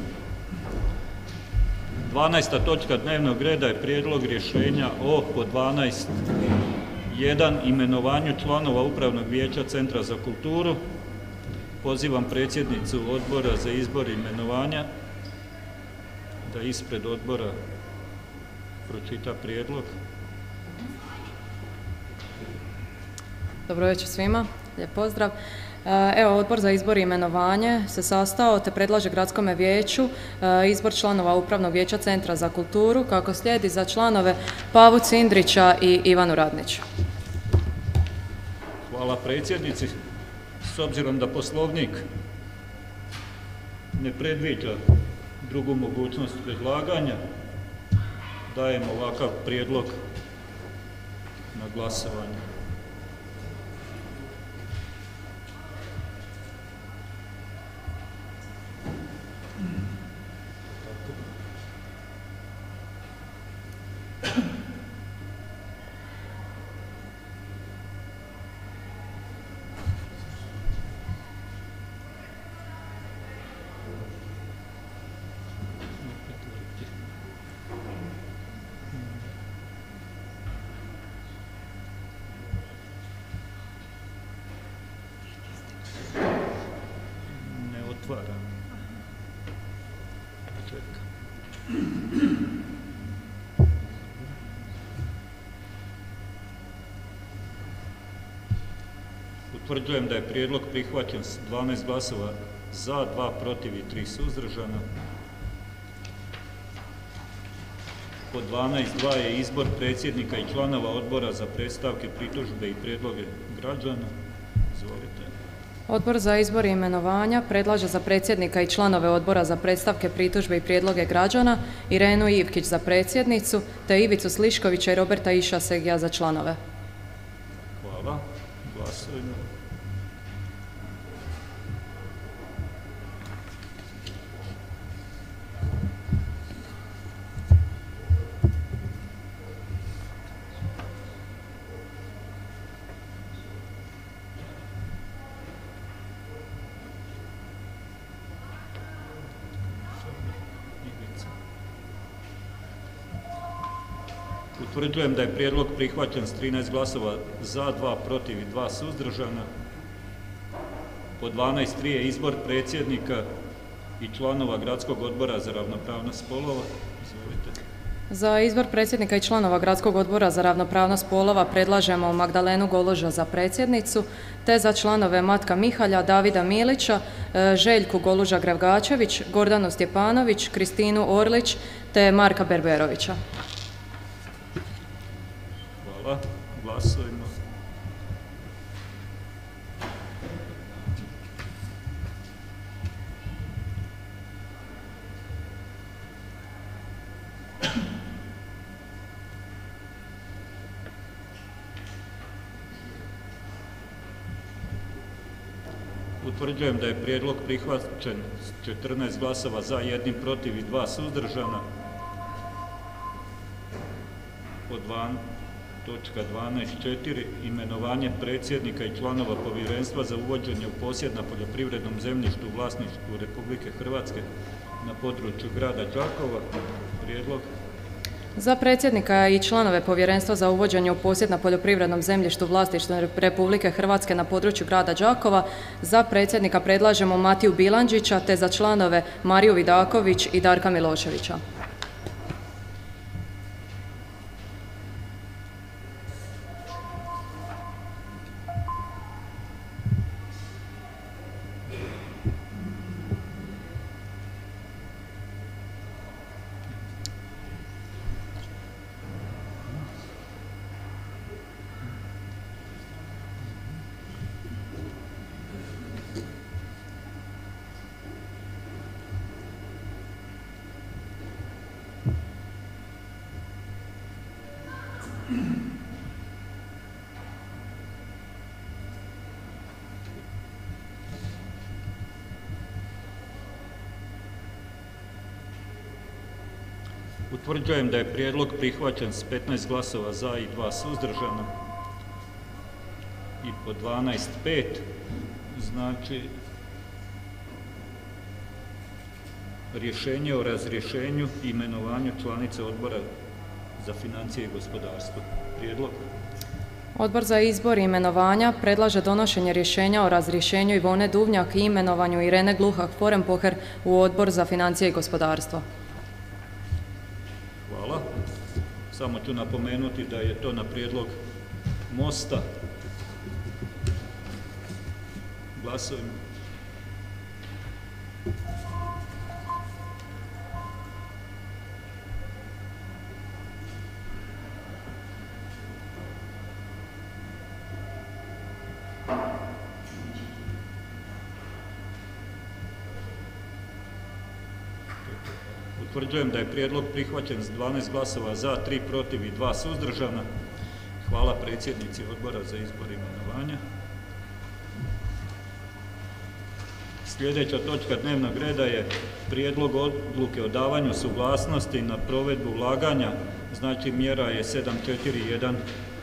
dvanaesta točka dnevnog reda je prijedlog rješenja o po dvanaest jedan imenovanju članova Upravnog vijeća Centra za kulturu. Pozivam predsjednicu odbora za izbor i imenovanja da ispred odbora pročita prijedlog. Dobro večer svima, lijep pozdrav. Evo, Odbor za izbor i imenovanje se sastao te predlaže Gradskome vijeću izbor članova Upravnog vijeća Centra za kulturu kako slijedi za članove Pavu Cindrića i Ivanu Radnić. Hvala predsjednici. S obzirom da Poslovnik ne predviđa drugu mogućnost predlaganja, dajem ovakav prijedlog na glasovanje. Utvrđujem da je prijedlog prihvaćen s dvanaest glasova za, dva protiv i tri suzdržana. Pod dvanaest dva je izbor predsjednika i članova odbora za predstavke, pritužbe i prijedloge građana. Izvolite. Odbor za izbor i imenovanja predlaže za predsjednika i članove odbora za predstavke, pritužbe i prijedloge građana Irenu Ivkić za predsjednicu te Ivicu Sliškovića i Roberta Išasegija za članove. Hvala. Glasujemo. Utvrđujem da je prijedlog prihvaćen s trinaest glasova za, dva protiv i dva suzdržana. Po dvanaest tri je izbor predsjednika i članova Gradskog odbora za ravnopravnost spolova. Izvolite. Za izbor predsjednika i članova Gradskog odbora za ravnopravnost spolova predlažemo Magdalenu Goloža za predsjednicu, te za članove Matka Mihalja, Davida Milića, Željku Goluža Grevgačević, Gordanu Stjepanović, Kristinu Orlić, te Marka Berberovića. Hvala. Glasujemo. Utvrđujem da je prijedlog prihvaćen s četrnaest glasova za, jednim protiv i dva suzdržana. Po točka dvanaest četiri imenovanje predsjednika i članova povjerenstva za uvođenje u posjed na poljoprivrednom zemljištu u vlasništvu Republike Hrvatske na području grada Đakova. Prijedlog. Za predsjednika i članove povjerenstva za uvođenje u posjed na poljoprivrednom zemljištu u vlasništvu Republike Hrvatske na području grada Đakova, za predsjednika predlažemo Matiju Bilandžića, te za članove Mariju Vidaković i Darka Miloševića. Utvrđujem da je prijedlog prihvaćen s petnaest glasova za i dva suzdržana i po dvanaest pet. Znači, rješenje o razrješenju i imenovanju članice Odbora za financije i gospodarstvo. Prijedlog. Odbor za izbor i imenovanja predlaže donošenje rješenja o razrješenju Ivone Duvnjak i imenovanju Irene Gluhak-Forenpoher u Odbor za financije i gospodarstvo. Hvala. Samo ću napomenuti da je to na prijedlog Mosta. Glasujemo. Utvrđujem da je prijedlog prihvaćen s dvanaest glasova za, tri protiv i dva suzdržana. Hvala predsjednici Odbora za izbor i imenovanja. Sljedeća točka dnevnog reda je prijedlog odluke o davanju suglasnosti na provedbu ulaganja, znači mjera je sedam četiri jedan.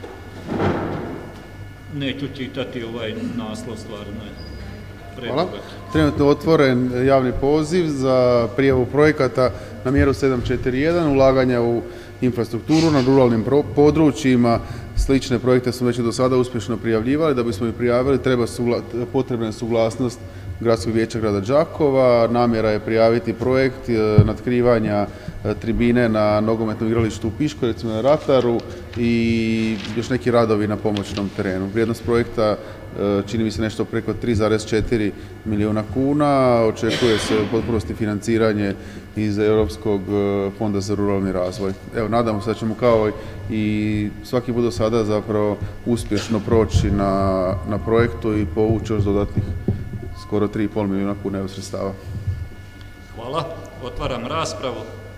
Neću čitati ovaj naslov, stvarno je. Hvala. Trenutno otvoren javni poziv za prijavu projekata na mjeru sedam četiri jedan, ulaganja u infrastrukturu na ruralnim područjima. Slične projekte smo već do sada uspješno prijavljivali. Da bismo ih prijavili, treba sugla, potrebna je suglasnost Gradskog vijeća grada Đakova. Namjera je prijaviti projekt natkrivanja tribine na nogometnom igralištu u Piškoj, recimo na Rataru, i još neki radovi na pomoćnom terenu. Vrijednost projekta čini mi se nešto preko tri zarez četiri milijuna kuna. Očekuje se u potpunosti financiranje iz Europskog fonda za ruralni razvoj. Evo, nadamo se da ćemo kao i svaki put do sada zapravo uspješno proći na, na projektu i povući još dodatnih skoro tri i pol milijuna kuna evo sredstava. Hvala. Otvaram raspravu.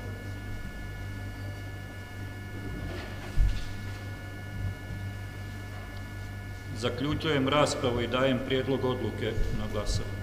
Zaključujem raspravu i dajem prijedlog odluke na glasovanje.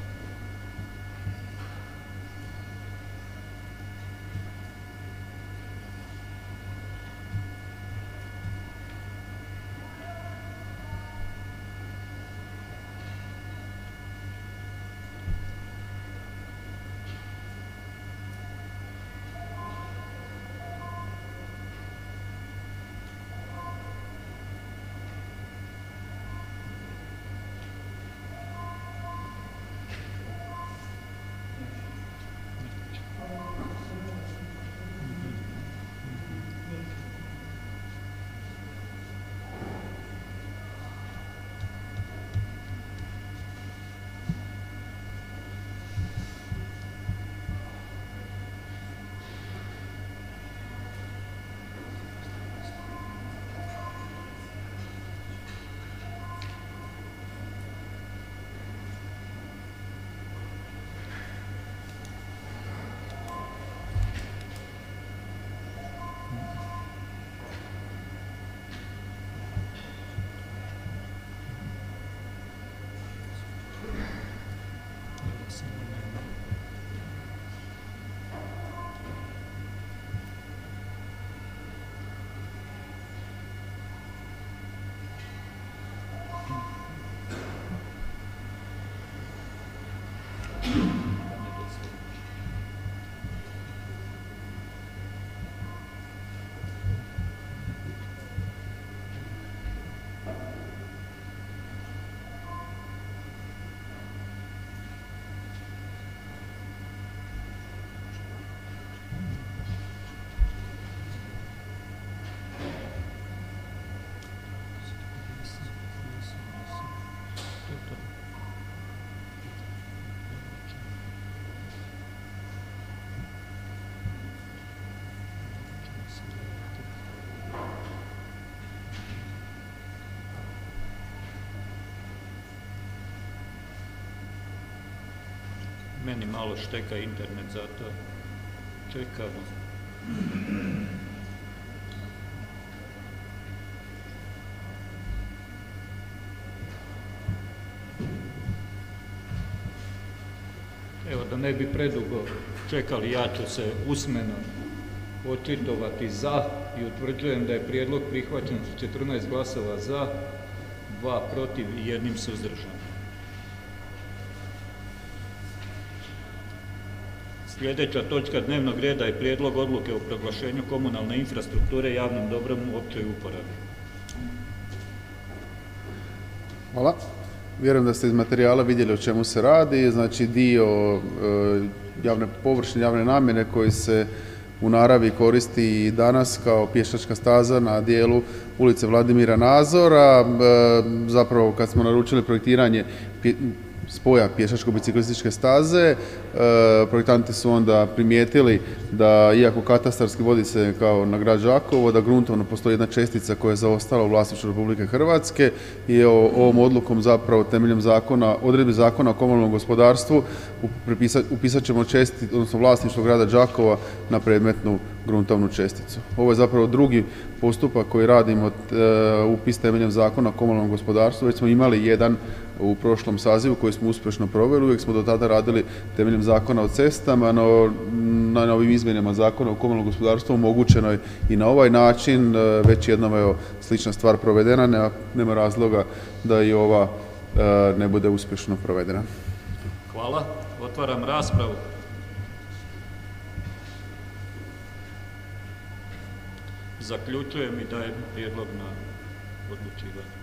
Meni malo šteka internet, zato čekamo. Evo, da ne bi predugo čekali, ja ću se usmeno očitovati za i utvrđujem da je prijedlog prihvaćen s četrnaest glasova za, dva protiv i jednim suzdržanim. Sljedeća točka dnevnog reda je prijedlog odluke o proglašenju komunalne infrastrukture javnim dobrom u općoj uporabi. Hvala. Vjerujem da ste iz materijala vidjeli o čemu se radi. Znači dio e, javne površine, javne namjene koji se u naravi koristi i danas kao pješačka staza na dijelu ulice Vladimira Nazora. E, zapravo kad smo naručili projektiranje pje, spoja pješačko-biciklističke staze, e, projektanti su onda primijetili da, iako katastarski vodi se kao na grad Đakovo, da gruntovno postoji jedna čestica koja je zaostala u vlasništvu Republike Hrvatske i o, ovom odlukom zapravo temeljem zakona, odredbi zakona o komunalnom gospodarstvu upisat, upisat ćemo česti, odnosno vlasništvo grada Đakova na predmetnu gruntovnu česticu. Ovo je zapravo drugi postupak koji radimo, e, upis temeljem zakona o komunalnom gospodarstvu. Već smo imali jedan u prošlom sazivu koji smo uspješno proveli, uvijek smo do tada radili temeljem zakona o cestama, no na ovim izmjenama zakona o komunalnom gospodarstvu omogućeno je i na ovaj način, već jednom je slična stvar provedena, nema, nema razloga da i ova e, ne bude uspješno provedena. Hvala. Otvaram raspravu. Zaključujem i dajem prijedlog na odlučivanje.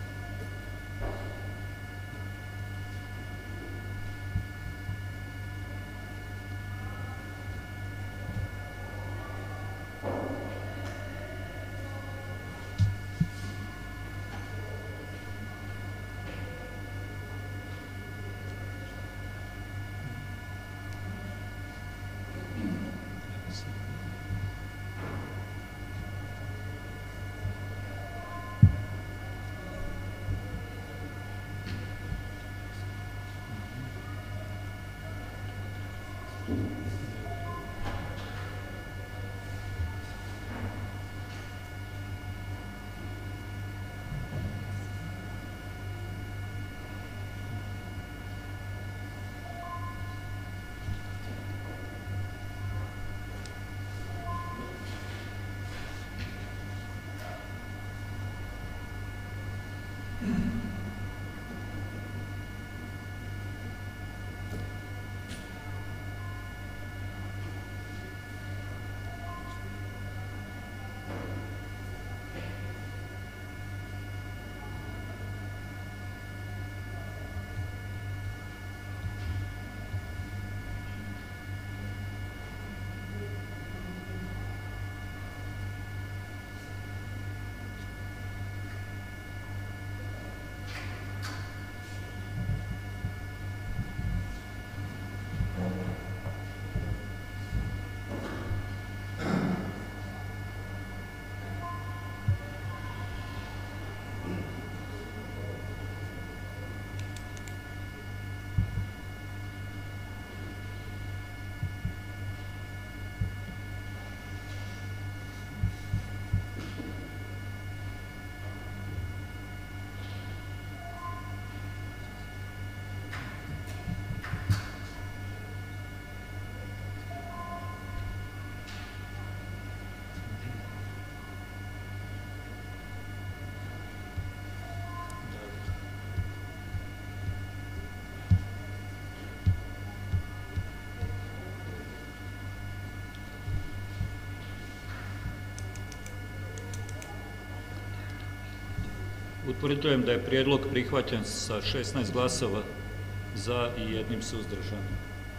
Utvrđujem da je prijedlog prihvaćen sa šesnaest glasova za i jednim suzdržanim.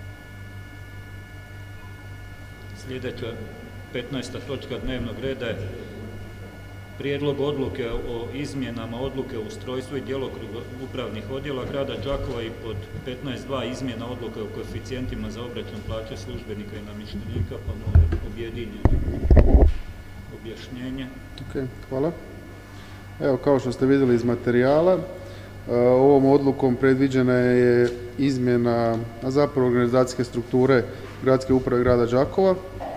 Sljedeća petnaesta točka dnevnog reda je prijedlog odluke o izmjenama odluke o ustrojstvu i djelokrugu upravnih odjela grada Đakova i pod petnaest dva izmjena odluke o koeficijentima za obračun plaće službenika i namještenika, pa molim objedinjeno objašnjenje. Ok, hvala. Evo, kao što ste vidjeli iz materijala, ovom odlukom predviđena je izmjena, a zapravo organizacijske strukture gradske uprave grada Đakova.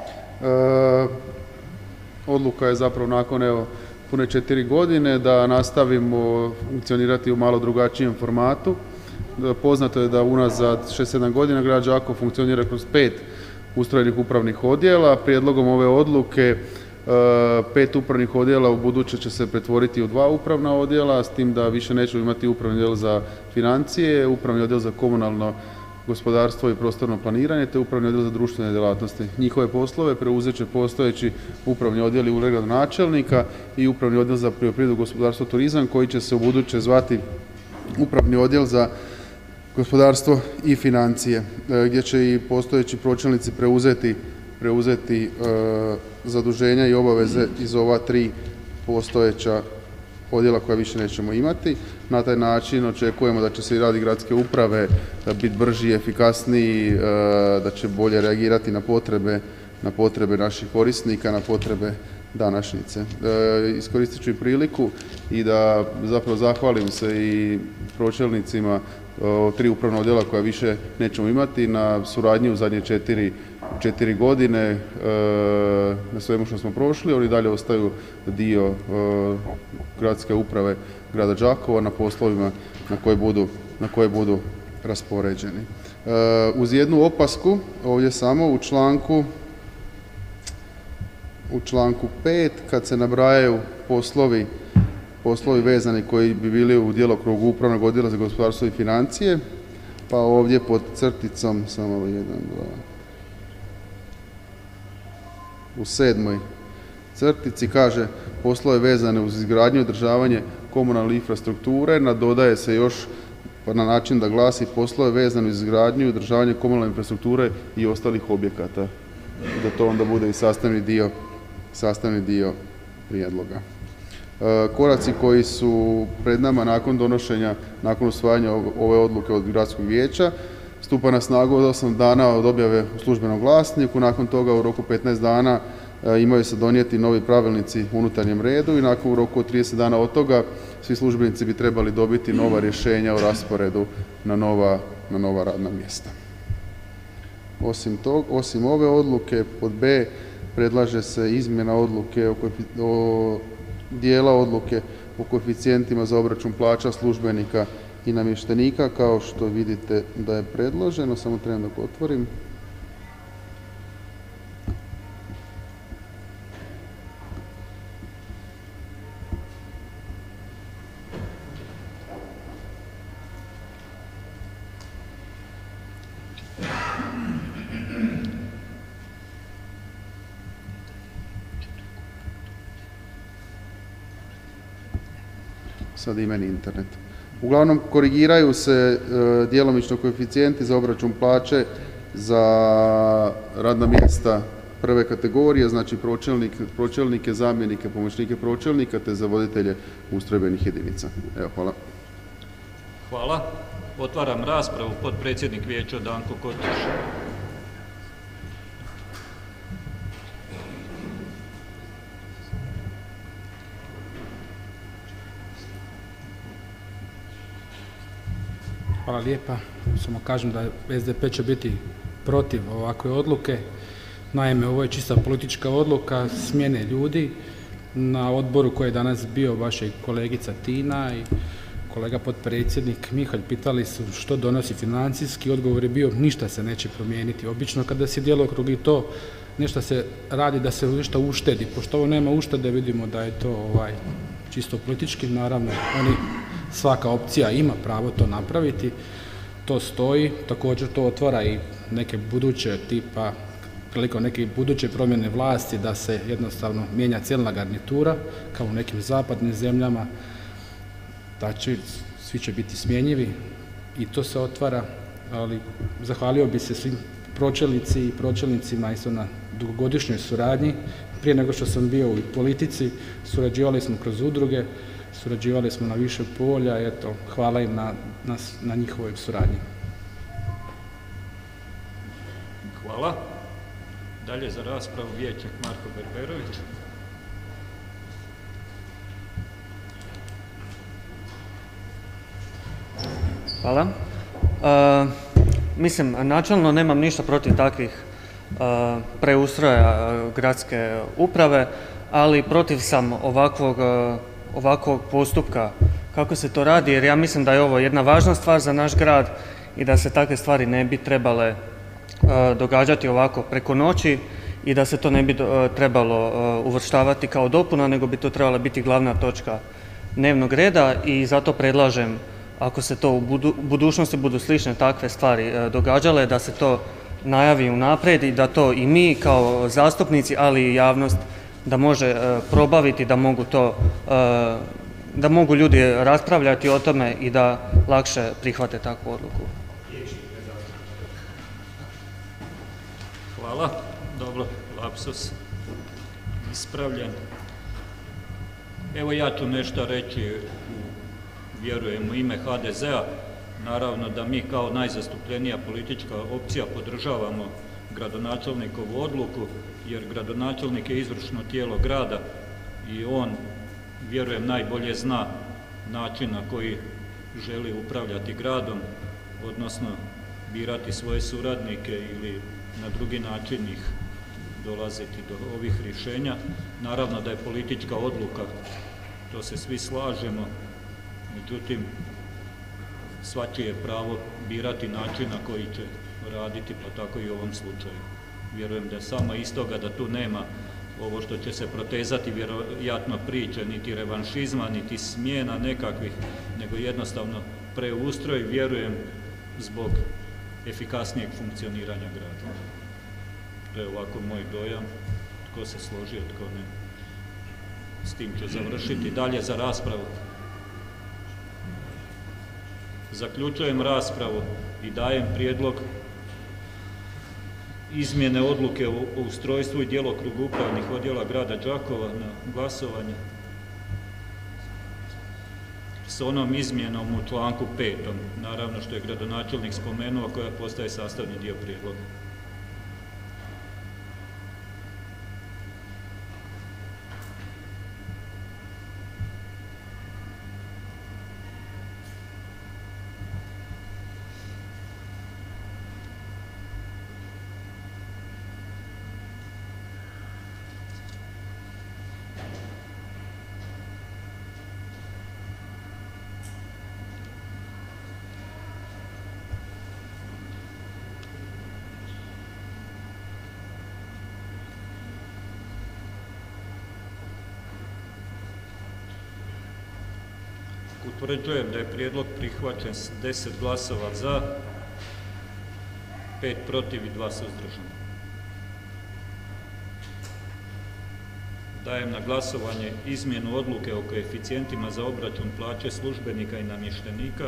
Odluka je zapravo nakon evo, pune četiri godine da nastavimo funkcionirati u malo drugačijem formatu. Poznato je da unazad šest sedam godina grad Đakovo funkcionira kroz pet ustrojenih upravnih odjela. Prijedlogom ove odluke pet upravnih odjela u buduće će se pretvoriti u dva upravna odjela, s tim da više nećemo imati upravni odjel za financije, upravni odjel za komunalno gospodarstvo i prostorno planiranje, te upravni odjel za društvene djelatnosti. Njihove poslove preuzet će postojeći upravni odjel i ured gradonačelnika i upravni odjel za poljoprivredu, gospodarstvo, turizam, koji će se u buduće zvati upravni odjel za gospodarstvo i financije, gdje će i postojeći pročelnici preuzeti preuzeti e, zaduženja i obaveze iz ova tri postojeća odjela koja više nećemo imati. Na taj način očekujemo da će se i radi gradske uprave biti brži, efikasniji, e, da će bolje reagirati na potrebe, na potrebe naših korisnika, na potrebe današnjice. E, iskoristit ću i priliku i da zapravo zahvalim se i pročelnicima o, tri upravna odjela koja više nećemo imati na suradnji u zadnje četiri četiri godine e, na svemu što smo prošli. Oni dalje ostaju dio e, gradske uprave grada Đakova na poslovima na koje budu, na koje budu raspoređeni. E, uz jednu opasku ovdje samo u članku u članku pet kad se nabrajaju poslovi poslovi vezani koji bi bili u djelokrugu upravnog odjela za gospodarstvo i financije, pa ovdje pod crticom samo jedan, dva, u sedmoj crtici kaže poslove vezane uz izgradnju i održavanje komunalne infrastrukture, nadodaje se još na način da glasi poslove vezane uz izgradnju i održavanje komunalne infrastrukture i ostalih objekata, da to onda bude i sastavni dio, sastavni dio prijedloga. E, koraci koji su pred nama nakon donošenja, nakon usvajanja ove odluke od gradskog vijeća, stupa na snagu od osam dana od objave u službenom glasniku, nakon toga u roku petnaest dana e, imaju se donijeti novi pravilnici u unutarnjem redu i nakon u roku od trideset dana od toga svi službenici bi trebali dobiti nova rješenja o rasporedu na nova, na nova radna mjesta. Osim, tog, osim ove odluke, pod B predlaže se izmjena odluke o, o dijela odluke o koeficijentima za obračun plaća službenika i namještenika, kao što vidite da je predloženo, samo trebam da ga otvorim. Sad i meni internet. Uglavnom, korigiraju se e, djelomično koeficijenti za obračun plaće za radna mjesta prve kategorije, znači pročelnik, pročelnike, zamjenike, pomoćnike pročelnika, te za voditelje ustrojbenih jedinica. Evo, hvala. Hvala. Otvaram raspravu. Potpredsjednik vijeća Danko Kotiš. Hvala lijepa. Samo kažem da S D P će biti protiv ovakve odluke. Naime, ovo je čista politička odluka smjene ljudi. Na odboru koji je danas bio vaša kolegica Tina i kolega potpredsjednik Mihalj pitali su što donosi financijski. Odgovor je bio ništa se neće promijeniti. Obično kada se djelokrug i to nešto se radi da se nešto uštedi. Pošto ovo nema uštede, vidimo da je to ovaj, čisto politički. Naravno, oni svaka opcija ima pravo to napraviti, to stoji, također to otvara i neke buduće tipa, prilikom neke buduće promjene vlasti da se jednostavno mijenja cijela garnitura, kao u nekim zapadnim zemljama, da će, svi će biti smjenjivi i to se otvara, ali zahvalio bi se svim pročelnici i pročelnicima isto na dugogodišnjoj suradnji. Prije nego što sam bio u politici, surađivali smo kroz udruge, surađivali smo na više polja, eto, hvala im na, na, na njihovoj suradnji. Hvala. Dalje za raspravu vijećnik Marko Berberović. Hvala. E, mislim, načelno nemam ništa protiv takvih e, preustroja gradske uprave, ali protiv sam ovakvog ovakvog postupka kako se to radi, jer ja mislim da je ovo jedna važna stvar za naš grad i da se takve stvari ne bi trebale događati ovako preko noći i da se to ne bi trebalo uvrštavati kao dopuna, nego bi to trebala biti glavna točka dnevnog reda i zato predlažem, ako se to u budućnosti budu slične takve stvari događale, da se to najavi unaprijed i da to i mi kao zastupnici, ali i javnost, da može probaviti, da mogu to, da mogu ljudi raspravljati o tome i da lakše prihvate takvu odluku. Hvala. Dobro, lapsus ispravljen. Evo ja ću nešto reći, vjerujem, u ime ha de zea. Naravno da mi kao najzastupljenija politička opcija podržavamo gradonačelnikovu odluku, jer gradonačelnik je izvršno tijelo grada i on, vjerujem, najbolje zna način na koji želi upravljati gradom, odnosno birati svoje suradnike ili na drugi način ih dolaziti do ovih rješenja. Naravno da je politička odluka, to se svi slažemo, međutim, svačije je pravo birati način na koji će raditi, pa tako i u ovom slučaju. Vjerujem da je samo iz toga da tu nema ovo što će se protezati vjerojatno priče, niti revanšizma, niti smjena nekakvih, nego jednostavno preustroj, vjerujem, zbog efikasnijeg funkcioniranja grada. To je ovako moj dojam, tko se složio, tko ne. S tim ću završiti. Dalje za raspravu. Zaključujem raspravu i dajem prijedlog izmjene odluke o ustrojstvu i djelokrugu upravnih odjela grada Đakova na glasovanje s onom izmjenom u članku petom, naravno što je gradonačelnik spomenuo, koja postaje sastavni dio prijedloga. Utvrđujem da je prijedlog prihvaćen s deset glasova za, pet protiv i dva suzdržana. Dajem na glasovanje izmjenu odluke o koeficijentima za obračun plaće službenika i namještenika.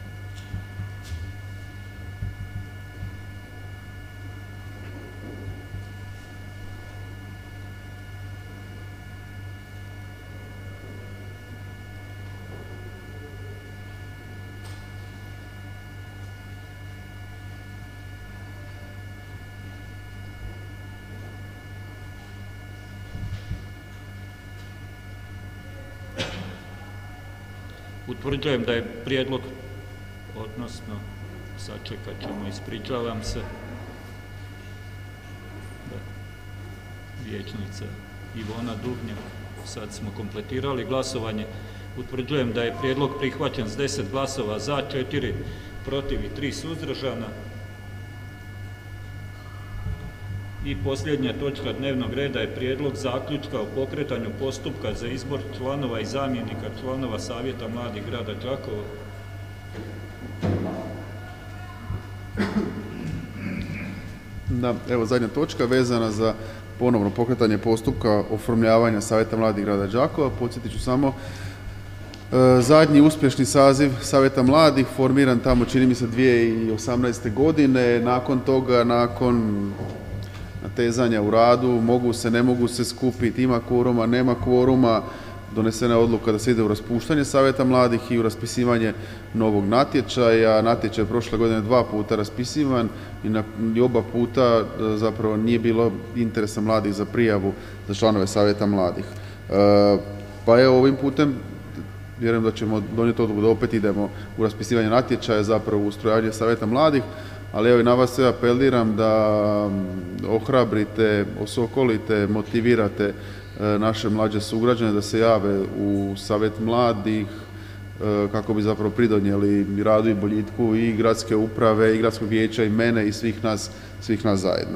Utvrđujem da je prijedlog, odnosno, sačekat ćemo, ispričavam se, da, vijećnica Ivona Duvnjak, sad smo kompletirali glasovanje. Utvrđujem da je prijedlog prihvaćen s deset glasova za, četiri protiv i tri suzdržana. I posljednja točka dnevnog reda je prijedlog zaključka o pokretanju postupka za izbor članova i zamjenika članova Savjeta mladih grada Đakova. Da, evo zadnja točka vezana za ponovno pokretanje postupka oformljavanja Savjeta mladih grada Đakova. Podsjetit ću samo, e, zadnji uspješni saziv Savjeta mladih formiran tamo, čini mi se, dvije tisuće osamnaeste. godine. Nakon toga, nakon natezanja u radu, mogu se, ne mogu se skupiti, ima kvoruma, nema kvoruma, donesena je odluka da se ide u raspuštanje Savjeta mladih i u raspisivanje novog natječaja. Natječaj je prošle godine dva puta raspisivan i, na, i oba puta zapravo nije bilo interesa mladih za prijavu za članove Savjeta mladih. E, pa evo ovim putem vjerujem da ćemo donijeti odluku da opet idemo u raspisivanje natječaja, zapravo u ustrojavanje Savjeta mladih, ali evo i na vas sve apeliram da ohrabrite, osokolite, motivirate naše mlađe sugrađane da se jave u Savjet mladih kako bi zapravo pridonijeli radu i boljitku i gradske uprave i gradskog vijeća i mene i svih nas svih nas zajedno.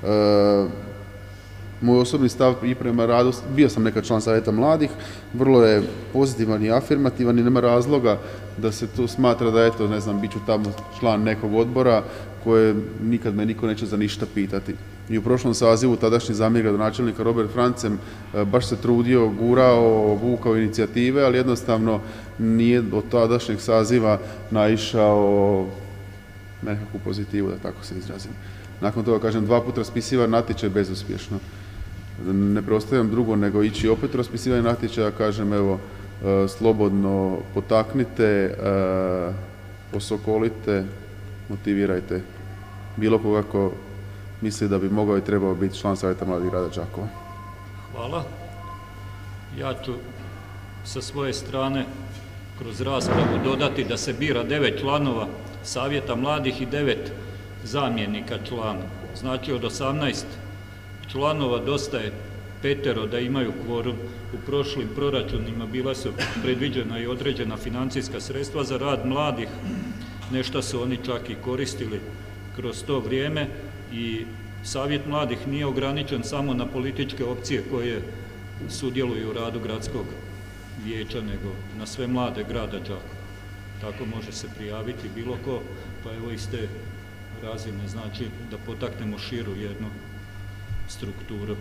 Moj osobni stav i prema radu, bio sam nekad član Savjeta mladih, vrlo je pozitivan i afirmativan i nema razloga da se tu smatra da eto, ne znam, bit ću tamo član nekog odbora koje nikad me niko neće za ništa pitati. I u prošlom sazivu tadašnji zamjenik gradonačelnika Robert Francem baš se trudio, gurao, vukao inicijative, ali jednostavno nije od tadašnjeg saziva naišao nekakvu pozitivu, da tako se izrazim. Nakon toga, kažem, dva puta raspisivan natječaj bezuspješno. Ne preostajem drugo nego ići opet u raspisivanje natječaja, kažem, evo, slobodno potaknite, osokolite, motivirajte bilo koga ko misli da bi mogao i trebao biti član Savjeta mladih grada Đakova. Hvala. Ja ću sa svoje strane kroz raspravu dodati da se bira devet članova Savjeta mladih i devet zamjenika člana. Znači od osamnaest članova dosta je petero da imaju kvorum. U prošlim proračunima bila su predviđena i određena financijska sredstva za rad mladih. Nešto su oni čak i koristili kroz to vrijeme i Savjet mladih nije ograničen samo na političke opcije koje sudjeluju u radu gradskog vijeća, nego na sve mlade grada Đakova. Tako može se prijaviti bilo ko, pa evo iz te razine, znači da potaknemo širu jednu strukturu.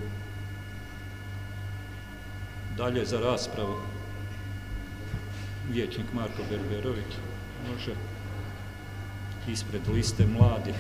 Dalje za raspravu vijećnik Marko Berberović može ispred liste mladih.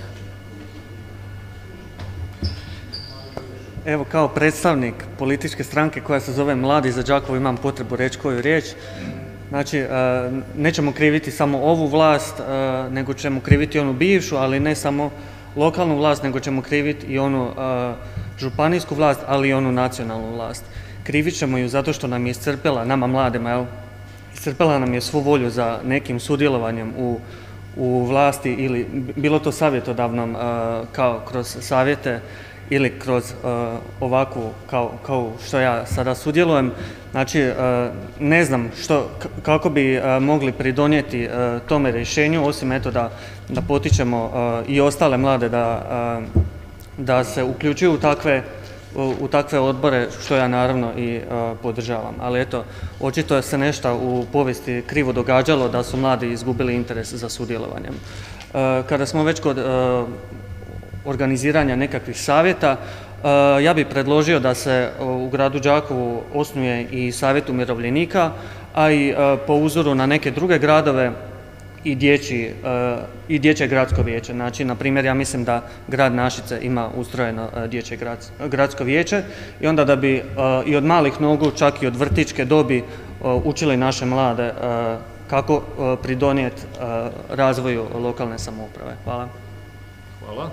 Evo, kao predstavnik političke stranke koja se zove Mladi za Đakovo imam potrebu reći koju riječ. Znači, nećemo kriviti samo ovu vlast, nego ćemo kriviti onu bivšu, ali ne samo lokalnu vlast, nego ćemo kriviti i onu županijsku vlast, ali i onu nacionalnu vlast. Krivit ćemo ju zato što nam je iscrpela, nama mladima, evo, iscrpela nam je svu volju za nekim sudjelovanjem u, u vlasti ili bilo to savjetodavnom kao kroz savjete ili kroz uh, ovakvu kao, kao što ja sada sudjelujem. Znači, uh, ne znam što, kako bi uh, mogli pridonijeti uh, tome rješenju, osim eto da, da potičemo uh, i ostale mlade da, uh, da se uključuju u takve, u, u takve odbore, što ja naravno i uh, podržavam. Ali eto, očito se nešto u povijesti krivo događalo da su mladi izgubili interes za sudjelovanjem. Uh, kada smo već kod uh, organiziranja nekakvih savjeta, ja bih predložio da se u gradu Đakovu osnuje i savjet umirovljenika, a i po uzoru na neke druge gradove i dječje, i dječje gradsko vijeće. Znači, na primjer, ja mislim da grad Našice ima ustrojeno dječje gradsko vijeće i onda da bi i od malih nogu, čak i od vrtićke dobi, učili naše mlade kako pridonijeti razvoju lokalne samouprave. Hvala. Hvala.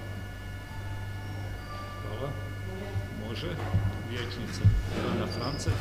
Može, vijećnica Ana France.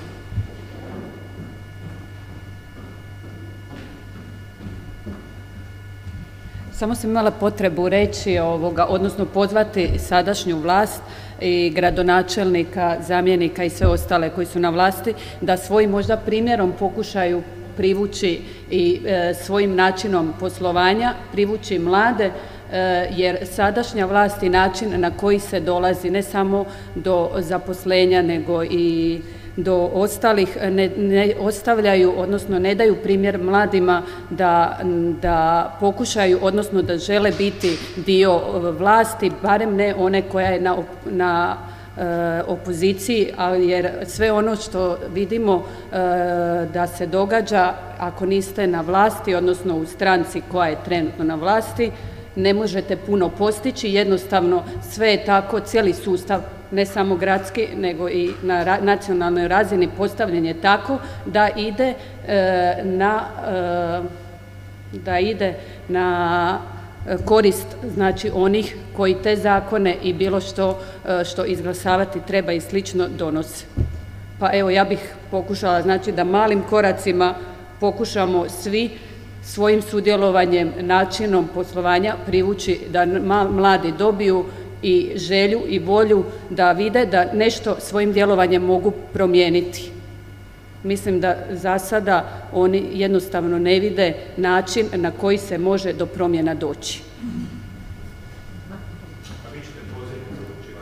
Samo sam imala potrebu reći ovoga, odnosno pozvati sadašnju vlast i gradonačelnika, zamjenika i sve ostale koji su na vlasti, da svojim možda primjerom pokušaju privući i e, svojim načinom poslovanja, privući mlade, jer sadašnja vlast i način na koji se dolazi ne samo do zaposlenja nego i do ostalih ne, ne ostavljaju, odnosno ne daju primjer mladima da, da pokušaju, odnosno da žele biti dio vlasti, barem ne one koja je na, na e, opoziciji, ali jer sve ono što vidimo e, da se događa ako niste na vlasti, odnosno u stranci koja je trenutno na vlasti, ne možete puno postići, jednostavno sve je tako, cijeli sustav, ne samo gradski, nego i na ra nacionalnoj razini postavljen je tako da ide e, na e, da ide na korist, znači onih koji te zakone i bilo što e, što izglasavati treba i slično donose. Pa evo, ja bih pokušala, znači, da malim koracima pokušamo svi svojim sudjelovanjem, načinom poslovanja privući da mladi dobiju i želju i volju da vide da nešto svojim djelovanjem mogu promijeniti. Mislim da za sada oni jednostavno ne vide način na koji se može do promjena doći. A vi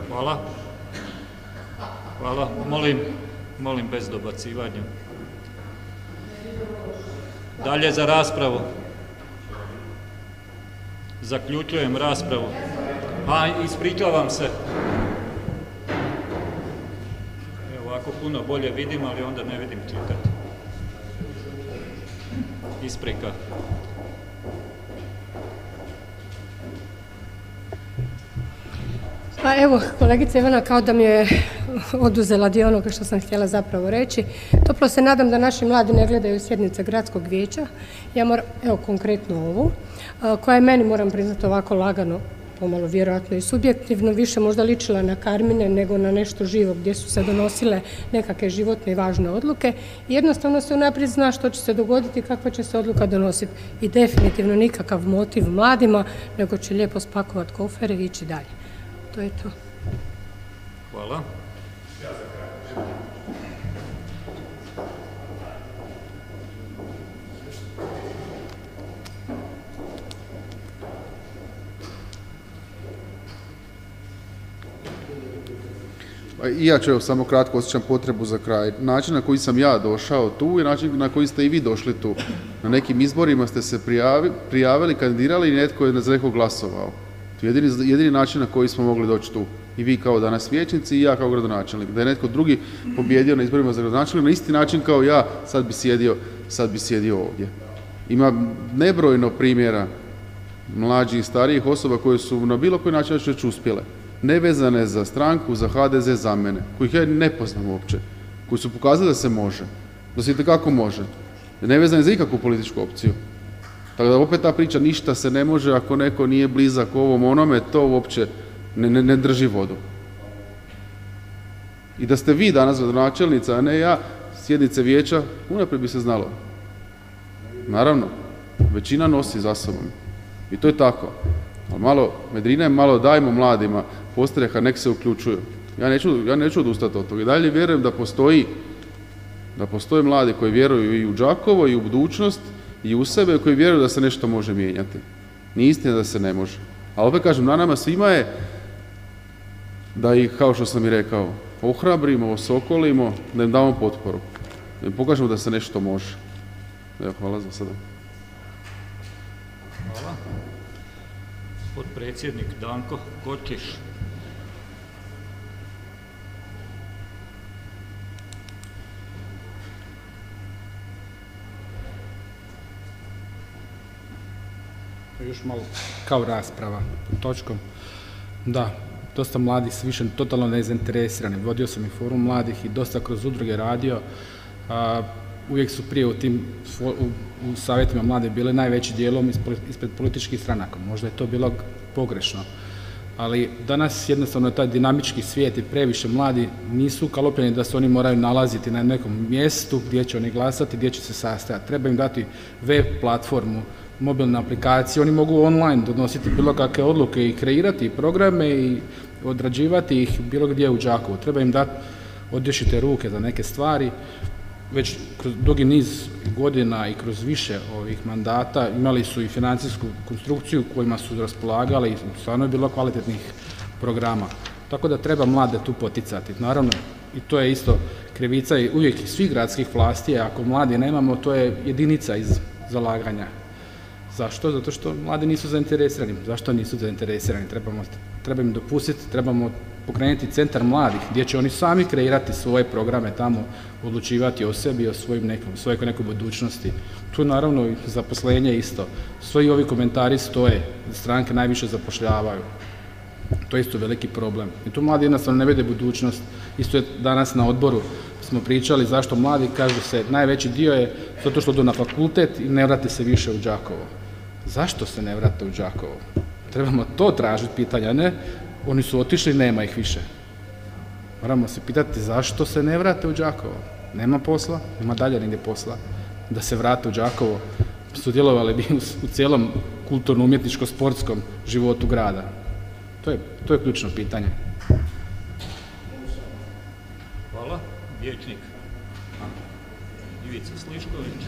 Hvala. Hvala. Molim, molim bez dobacivanja. Dalje za raspravu. Zaključujem raspravu. A, ispričavam se. Evo, ovako puno bolje vidim, ali onda ne vidim čitati. Isprika. Pa evo, kolegica Ivana kao da mi je oduzela dio onoga što sam htjela zapravo reći. Toplo se nadam da naši mladi ne gledaju sjednice gradskog vijeća. Ja moram, evo konkretno ovu, koja je meni, moram priznati, ovako lagano, pomalo vjerojatno i subjektivno, više možda ličila na karmine nego na nešto živo gdje su se donosile nekakve životne i važne odluke. Jednostavno se unaprijed zna što će se dogoditi i kakva će se odluka donositi. I definitivno nikakav motiv mladima, nego će lijepo spakovati kofere i ići dalje. To je to. Hvala. I ja ću evo samo kratko, osjećam potrebu za kraj. Način na koji sam ja došao tu i način na koji ste i vi došli tu. Na nekim izborima ste se prijavi, prijavili, kandidirali i netko je za nekog glasovao. To je jedini, jedini način na koji smo mogli doći tu. I vi kao danas vijećnici i ja kao gradonačelnik. Da je netko drugi pobjedio na izborima za gradonačelnik na isti način kao ja, sad bi sjedio, sad bi sjedio ovdje. Ima nebrojno primjera mlađih i starijih osoba koje su na bilo koji način već uspjele. Nevezane za stranku, za H D Z, za mene, kojih ja ne poznam uopće, koji su pokazali da se može, da se itekako može, nevezane za ikakvu političku opciju. Tako da opet ta priča ništa se ne može ako neko nije blizak ovom onome, to uopće ne, ne, ne drži vodu. I da ste vi danas gradonačelnica, a ne ja, sjednice vijeća, unaprijed bi se znalo. Naravno, većina nosi za sobom. I to je tako. Ali malo medrine, malo dajmo mladima postareha, nek se uključuju. Ja neću, ja neću odustati od toga. I dalje vjerujem da postoji, da postoje mladi koji vjeruju i u Đakovo, i u budućnost, i u sebe, koji vjeruju da se nešto može mijenjati. Nije istina da se ne može. Ali opet kažem, na nama svima je da ih, kao što sam i rekao, ohrabrimo, osokolimo, da im damo potporu. Da im pokažemo da se nešto može. Evo, hvala za sada. Hvala. Potpredsjednik Danko Kočiš. Još malo kao rasprava pod točkom. Da, dosta mladih su više totalno nezainteresirani. Vodio sam i forum mladih i dosta kroz udruge radio. A, uvijek su prije u tim u, u savjetima mlade bile najveći dijelom ispred političkih stranaka. Možda je to bilo pogrešno. Ali danas jednostavno taj dinamički svijet i previše mladi nisu ukalupljeni da se oni moraju nalaziti na nekom mjestu gdje će oni glasati, gdje će se sastajati. Treba im dati web platformu, mobilne aplikacije, oni mogu online donositi bilo kakve odluke i kreirati programe i odrađivati ih bilo gdje u Đakovu. Treba im dati odješite ruke za neke stvari. Već kroz dugi niz godina i kroz više ovih mandata imali su i financijsku konstrukciju kojima su raspolagali i stvarno je bilo kvalitetnih programa. Tako da treba mlade tu poticati. Naravno, i to je isto krivica i uvijek svih gradskih vlasti, ako mladi nemamo, to je jedinica iz zalaganja. Zašto? Zato što mladi nisu zainteresirani. Zašto nisu zainteresirani? Trebamo, treba im dopustiti, trebamo pokrenuti centar mladih gdje će oni sami kreirati svoje programe tamo, odlučivati o sebi i o svojim nekom, svojoj nekoj budućnosti. Tu naravno i zaposlenje isto. Svoji ovi komentari stoje, stranke najviše zapošljavaju. To je isto veliki problem. I tu mladi jednostavno ne vide budućnost. Isto je danas na odboru smo pričali zašto mladi, kažu se, najveći dio je zato što odu na fakultet i ne vrate se više u Đakovo. Zašto se ne vrate u Đakovo? Trebamo to tražiti pitanja, ne? Oni su otišli, nema ih više. Moramo se pitati zašto se ne vrate u Đakovo. Nema posla, nema dalje nigdje posla. Da se vrate u Đakovo, sudjelovali bi u cijelom kulturno-umjetničko-sportskom životu grada. To je, to je ključno pitanje. Hvala. Vijećnik Ivica Slišković.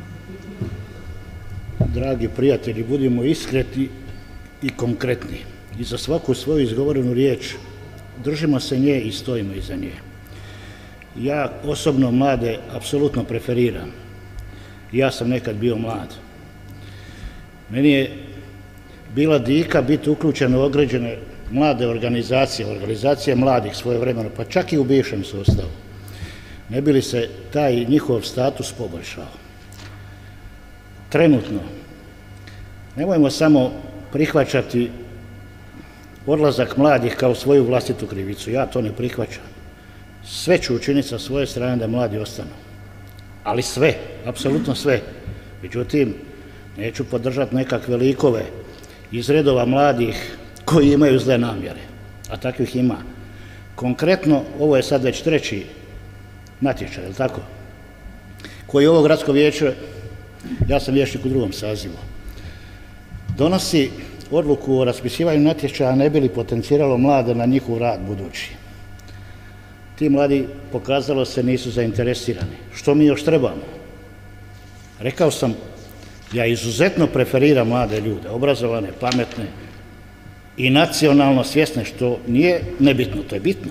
Dragi prijatelji, budimo iskreni i konkretni. i za svaku svoju izgovorenu riječ držimo se nje i stojimo iza nje. Ja osobno mlade apsolutno preferiram. Ja sam nekad bio mlad. Meni je bila dika biti uključen u određene mlade organizacije, organizacije mladih svojevremeno, pa čak i u bivšem sustavu. Ne bi li se taj njihov status poboljšao. Trenutno, nemojmo samo prihvaćati odlazak mladih kao svoju vlastitu krivicu. Ja to ne prihvaćam. Sve ću učiniti sa svoje strane da mladi ostanu. Ali sve, apsolutno sve. Međutim, neću podržati nekakve likove iz redova mladih koji imaju zle namjere, a takvih ima. Konkretno, ovo je sad već treći natječaj, je li tako? Koji ovo gradsko vijeće, ja sam vijećnik u drugom sazivu, donosi odluku o raspisivanju natječaja ne bi li potenciralo mlade na njihov rad budući. Ti mladi, pokazalo se, nisu zainteresirani. Što mi još trebamo? Rekao sam, ja izuzetno preferiram mlade ljude, obrazovane, pametne i nacionalno svjesne, što nije nebitno, to je bitno.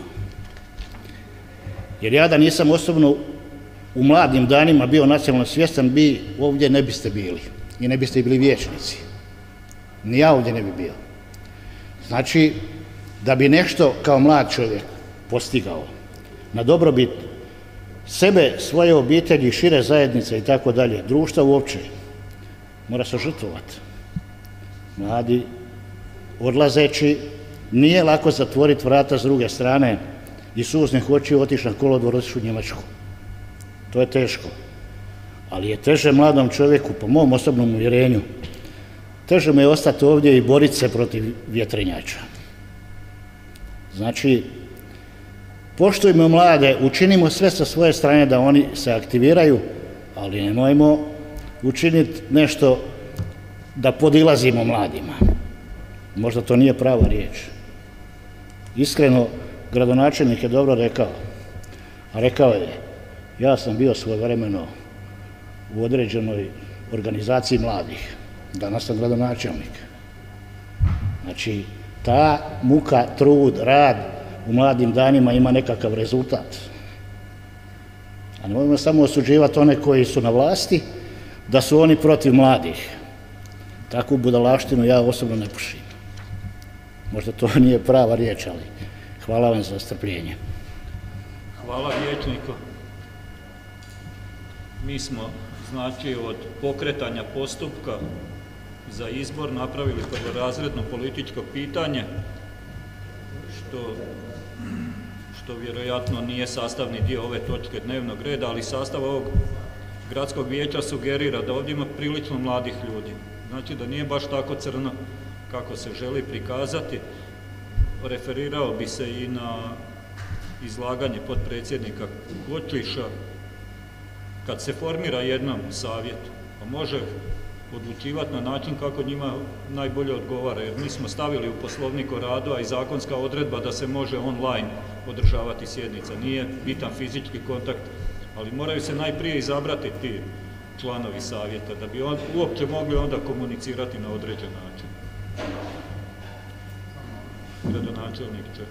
Jer ja da nisam osobno u mladim danima bio nacionalno svjestan, vi ovdje ne biste bili i ne biste bili vijećnici. Ni ja ovdje ne bi bio. Znači, da bi nešto kao mlad čovjek postigao na dobrobit sebe, svoje obitelji, šire zajednice i tako dalje, društva uopće, mora se žrtvovati. Mladi, odlazeći, nije lako zatvoriti vrata s druge strane i suznih očiju otići na kolodvor, otići u Njemačku. To je teško. Ali je teže mladom čovjeku, po mom osobnom uvjerenju, teže mu je ostati ovdje i boriti se protiv vjetrenjača. Znači, poštujmo mlade, učinimo sve sa svoje strane da oni se aktiviraju, ali nemojmo učiniti nešto da podilazimo mladima. Možda to nije prava riječ. Iskreno, gradonačelnik je dobro rekao, a rekao je, ja sam bio svojevremeno u određenoj organizaciji mladih, danas sam gradonačelnik. Znači, ta muka, trud, rad u mladim danima ima nekakav rezultat. A nemojmo samo osuđivati one koji su na vlasti, da su oni protiv mladih. Takvu budalaštinu ja osobno ne pušim. Možda to nije prava riječ, ali hvala vam za strpljenje. Hvala vijećniku. Mi smo, znači, od pokretanja postupka za izbor napravili prvorazredno političko pitanje, što, što vjerojatno nije sastavni dio ove točke dnevnog reda, ali sastav ovog gradskog vijeća sugerira da ovdje ima prilično mladih ljudi. Znači da nije baš tako crno kako se želi prikazati. Referirao bi se i na izlaganje potpredsjednika Kočliša. Kad se formira jednom savjet, pa može odlučivati na način kako njima najbolje odgovara, jer mi smo stavili u poslovnik o radu, a i zakonska odredba da se može online održavati sjednica. Nije bitan fizički kontakt, ali moraju se najprije izabrati ti članovi savjeta, da bi on, uopće mogli onda komunicirati na određen način. Gradonačelnik će.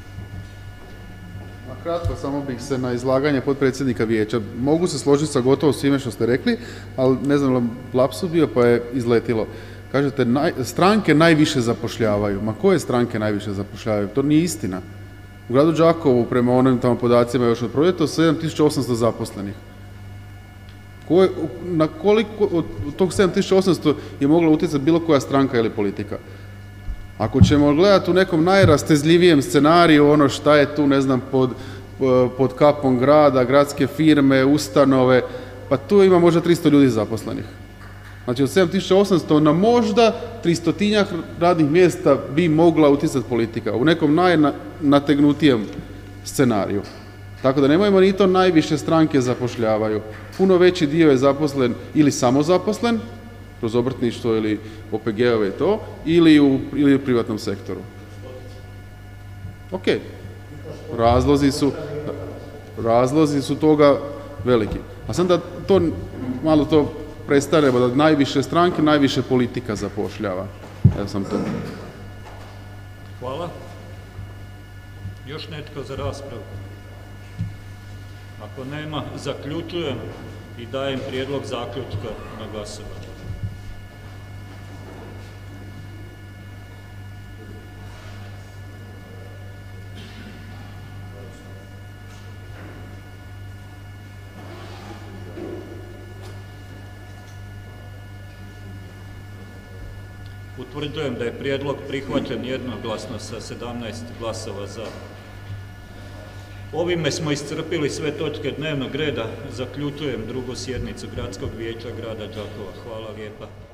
Na kratko, samo bih se na izlaganje potpredsjednika vijeća. Mogu se složiti sa gotovo svime što ste rekli, ali ne znam, li lapsus bio pa je izletilo. Kažete, naj, stranke najviše zapošljavaju. Ma koje stranke najviše zapošljavaju? To nije istina. U gradu Đakovu, prema onim tamo podacima još od proljetos, sedam tisuća osamsto zaposlenih. Koje, na koliko od tog sedam tisuća osamsto je mogla utjecati bilo koja stranka ili politika? Ako ćemo gledati u nekom najrastezljivijem scenariju ono šta je tu, ne znam, pod, pod kapom grada, gradske firme, ustanove, pa tu ima možda tristo ljudi zaposlenih. Znači od sedam tisuća osamsto na možda tristotinjak radnih mjesta bi mogla utjecati politika u nekom najnategnutijem scenariju. Tako da nemojmo ni to najviše stranke zapošljavaju. Puno veći dio je zaposlen ili samozaposlen, kroz obrtništvo ili O P G-ove i to, ili u, ili u privatnom sektoru. Ok. Razlozi su, razlozi su toga veliki. A sam da to, malo to predstavljamo, da najviše stranke, najviše politika zapošljava. Ja sam to. Hvala. Još netko za raspravu? Ako nema, zaključujem i dajem prijedlog zaključka na glasovanje. Utvrđujem da je prijedlog prihvaćen jednoglasno sa sedamnaest glasova za. Ovime smo iscrpili sve točke dnevnog reda. Zaključujem drugu sjednicu Gradskog vijeća grada Đakova. Hvala lijepa.